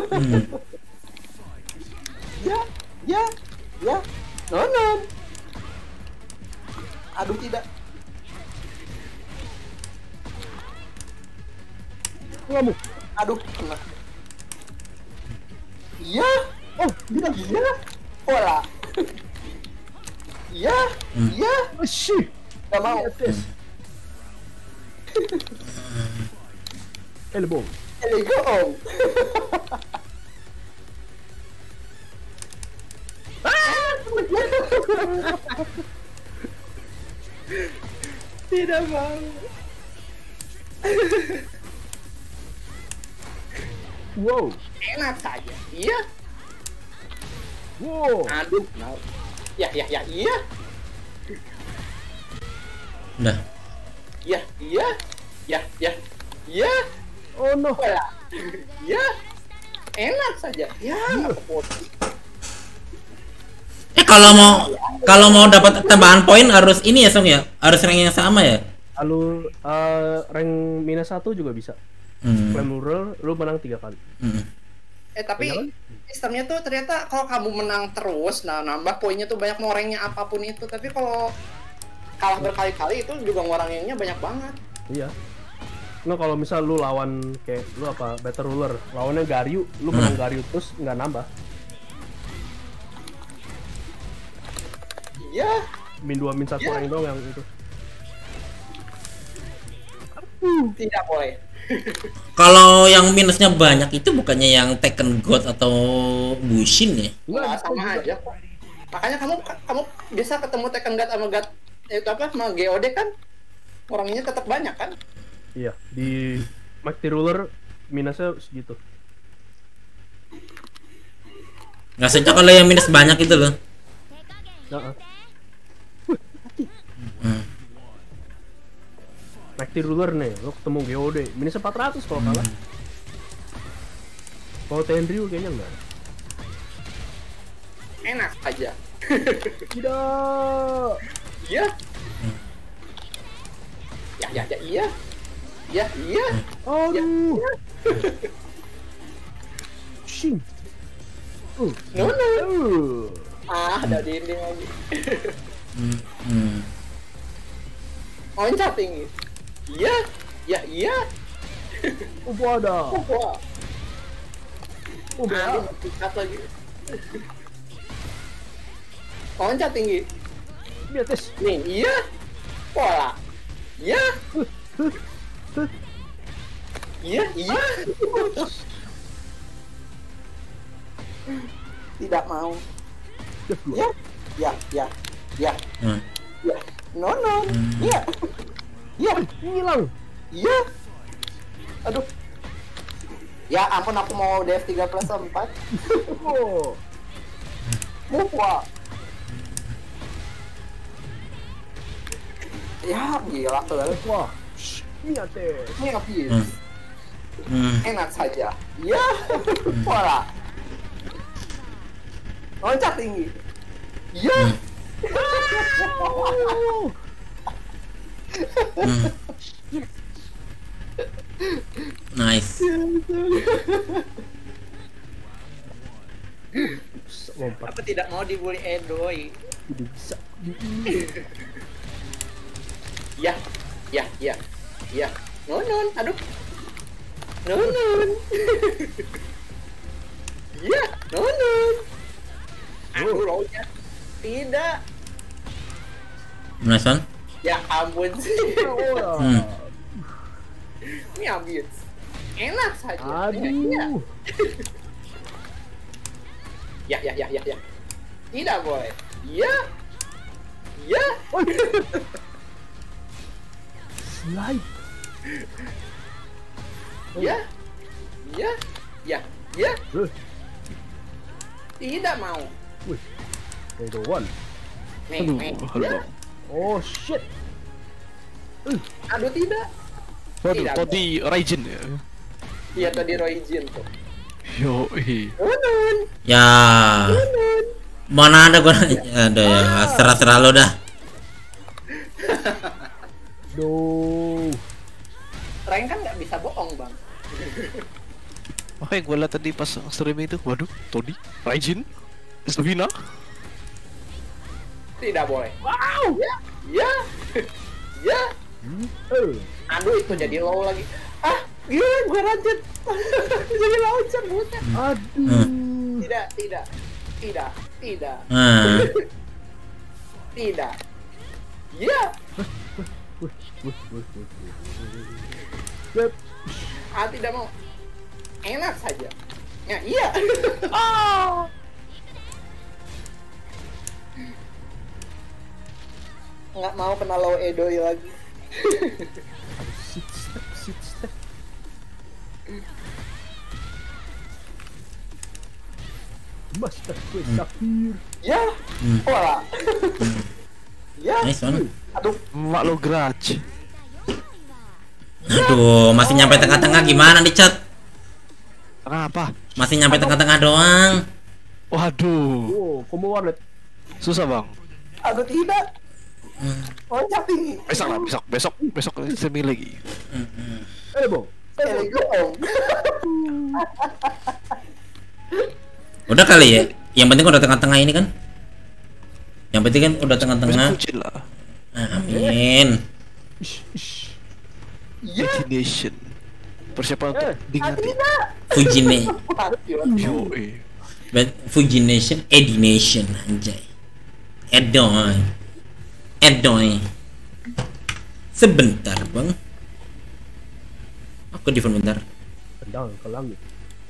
Ya. Non. Aduh, tidak.
Kamu.
Aduh, kena. Iya. Oh, tidak. Iya. Pola. Iya.
Shit.
Gak mau.
Elbow.
Elbow. Tidak mau.
Wow.
Enak saja. Iya.
Wow.
Aduh. Ya. Iya.
Udah.
Ya.
Oh no.
Pola. Ya. Enak saja. Ya.
Kalau mau dapat tambahan poin harus ini ya, Song ya. Harus rank yang sama ya.
Lalu rank -1 juga bisa. Flame Ruler lu menang 3 kali.
Tapi sistemnya tuh ternyata kalau kamu menang terus, nambah poinnya tuh banyak, ngorengnya apapun itu. Tapi kalau kalah berkali-kali itu juga ngoranginnya banyak banget.
Iya. Nah kalau misal lu lawan kayak lu apa Battle Ruler, lawannya Garyu, lu menang Garyu terus nggak nambah.
Iya.
Min 2 min 1 rank doang yang itu.
Tidak boleh.
Kalau yang minusnya banyak itu bukannya yang Tekken God atau Bushin ya?
Nggak, sama aja kok. Makanya kamu bisa ketemu Tekken God sama God itu apa sama GOD kan, orangnya tetap banyak kan?
Iya, di Mighty Ruler minusnya segitu.
Nggak sejak kalau yang minus banyak itu loh.
Mighty Ruler nih, lo ketemu GOD, minusnya 400 kalau kalah. Kalau Tenryu kayaknya enggak.
Enak aja.
Tidak.
Iya. Iya. Iya.
Aduh. Shing.
No. Ada dinding lagi. Loncat tinggi. Iya. Ya iya.
Wadah.
Wah.
Udah.
Loncat lagi. Loncat tinggi.
Di atas.
Nih, iya. Pola. Iya. Iya, iya. Tidak mau. Ya. Ya, ya. Ya.
Hmm.
Ya. No, no. Iya. Iya.
Hilang.
Iya. Aduh. Ya ampun, aku mau DF3 plus 4.
Oh.
Wah. Ya, gila tuh.
Wah. Di atas.
Ini habis.
Hmm.
Enak saja. Ya. Pola. Loncat tinggi. Ya.
Hmm. Nice.
Lompat.
Aku tidak mau dibully Edoy.
Tidak bisa.
Ya. Ya, ya. Ya. Nun. Aduh. Nun. Ya, nun. Aduh, loncat. Tidak.
Nice one.
Ya ampun sih.
Hmm.
Ini habis. Enak saja.
Aduh.
Ya. Tidak boleh. Ya. Ya.
Slide.
Ya. Ya. Ya. Ya.
Eh.
Tidak mau.
Wih. Ada one.
Nih. Ya.
Oh shit.
Aduh, tidak.
Waduh,
Tidak,
tadi Raijin ya.
Iya, tadi Roy Jin tuh.
Yo,
Nun.
Ya. Mana ada gua? Ada ya. Serah-serah lo dah.
Duh.
Rank kan nggak bisa bohong, Bang.
Makanya gue liat tadi pas stream itu, waduh, Todi, Raijin, Slovina.
Tidak boleh. Wow. Ya. Ya. Ya. Aduh, itu jadi low lagi. Ah, gila, gue lanjut. Jadi loncat, buset.
Aduh.
Tidak.
Hmm.
Tidak. Ya.
Yep.
Ah, tidak mau. Enak saja. Ya, iya. Nggak mau kena low Edoy lagi.
Sit step. Master Quest Sapphire.
Ya. Pola. Ya.
Nice one.
Aduh.
Mak lo grudge.
Aduh, masih nyampe tengah-tengah gimana nih, Chat?
Kenapa?
Masih nyampe tengah-tengah doang.
Waduh,
Oh, combo warnet.
susah bang.
Aduh, tidak. Loncat tinggi.
Besok semi lagi.
Bong.
Go.
Udah kali ya. Yang penting udah tengah-tengah ini kan. Yang penting kan udah tengah-tengah.
Besok Fujin lah.
Amin.
Imagination. Persiapan untuk dingati.
Fujine.
Yo,
Fujination, Edination anjay. Edoy. Sebentar, Bang. Aku di phone bentar.
Tendang ke langit.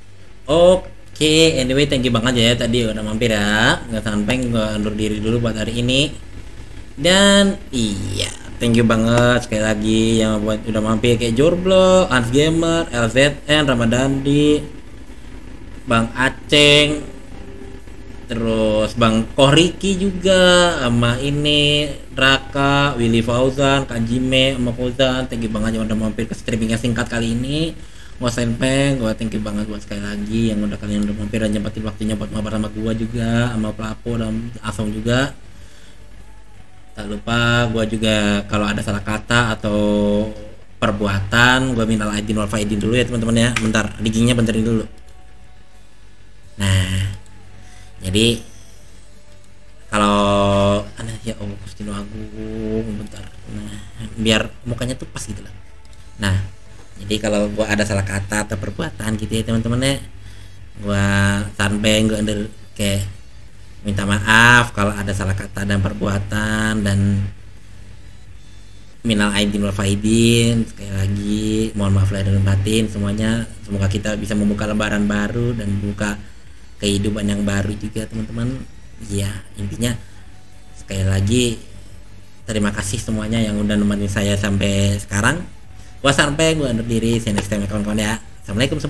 Oke, anyway thank you banget ya tadi udah mampir ya. Nggak sampai gua undur diri dulu buat hari ini. Dan iya, thank you banget sekali lagi yang buat udah mampir kayak Jorblo, Hans Gamer, LZN, Ramadandi, Bang Aceng, terus Bang Kohriki juga, sama ini Raka, Willy Fauzan, Kak Jime, sama Fauzan. Thank you banget yang udah mampir ke streamingnya singkat kali ini. Gua Senpeng, gua thank you banget buat sekali lagi yang udah kalian udah mampir dan nyempatin waktunya buat mabar sama gua juga, sama Pelapo dan Asong juga. Tak lupa gua juga kalau ada salah kata atau perbuatan gua minal aidin wal faidin dulu ya teman-teman ya. Bentar, diggingnya benterin dulu. Nah, jadi kalau ya Allah Gusti Agung bentar. Nah, biar mukanya tuh pas gitu lah. Nah, jadi kalau gua ada salah kata atau perbuatan gitu ya teman-teman ya, gua sampai gua kayak minta maaf kalau ada salah kata dan perbuatan, dan minal aidin wal faidin. Sekali lagi mohon maaf lahir dan batin semuanya. Semoga kita bisa membuka lembaran baru dan membuka kehidupan yang baru juga teman-teman. Ya intinya sekali lagi terima kasih semuanya yang udah nemenin saya sampai sekarang. Gua sampai gua undur diri. See you next time kawan-kawan ya. Assalamualaikum.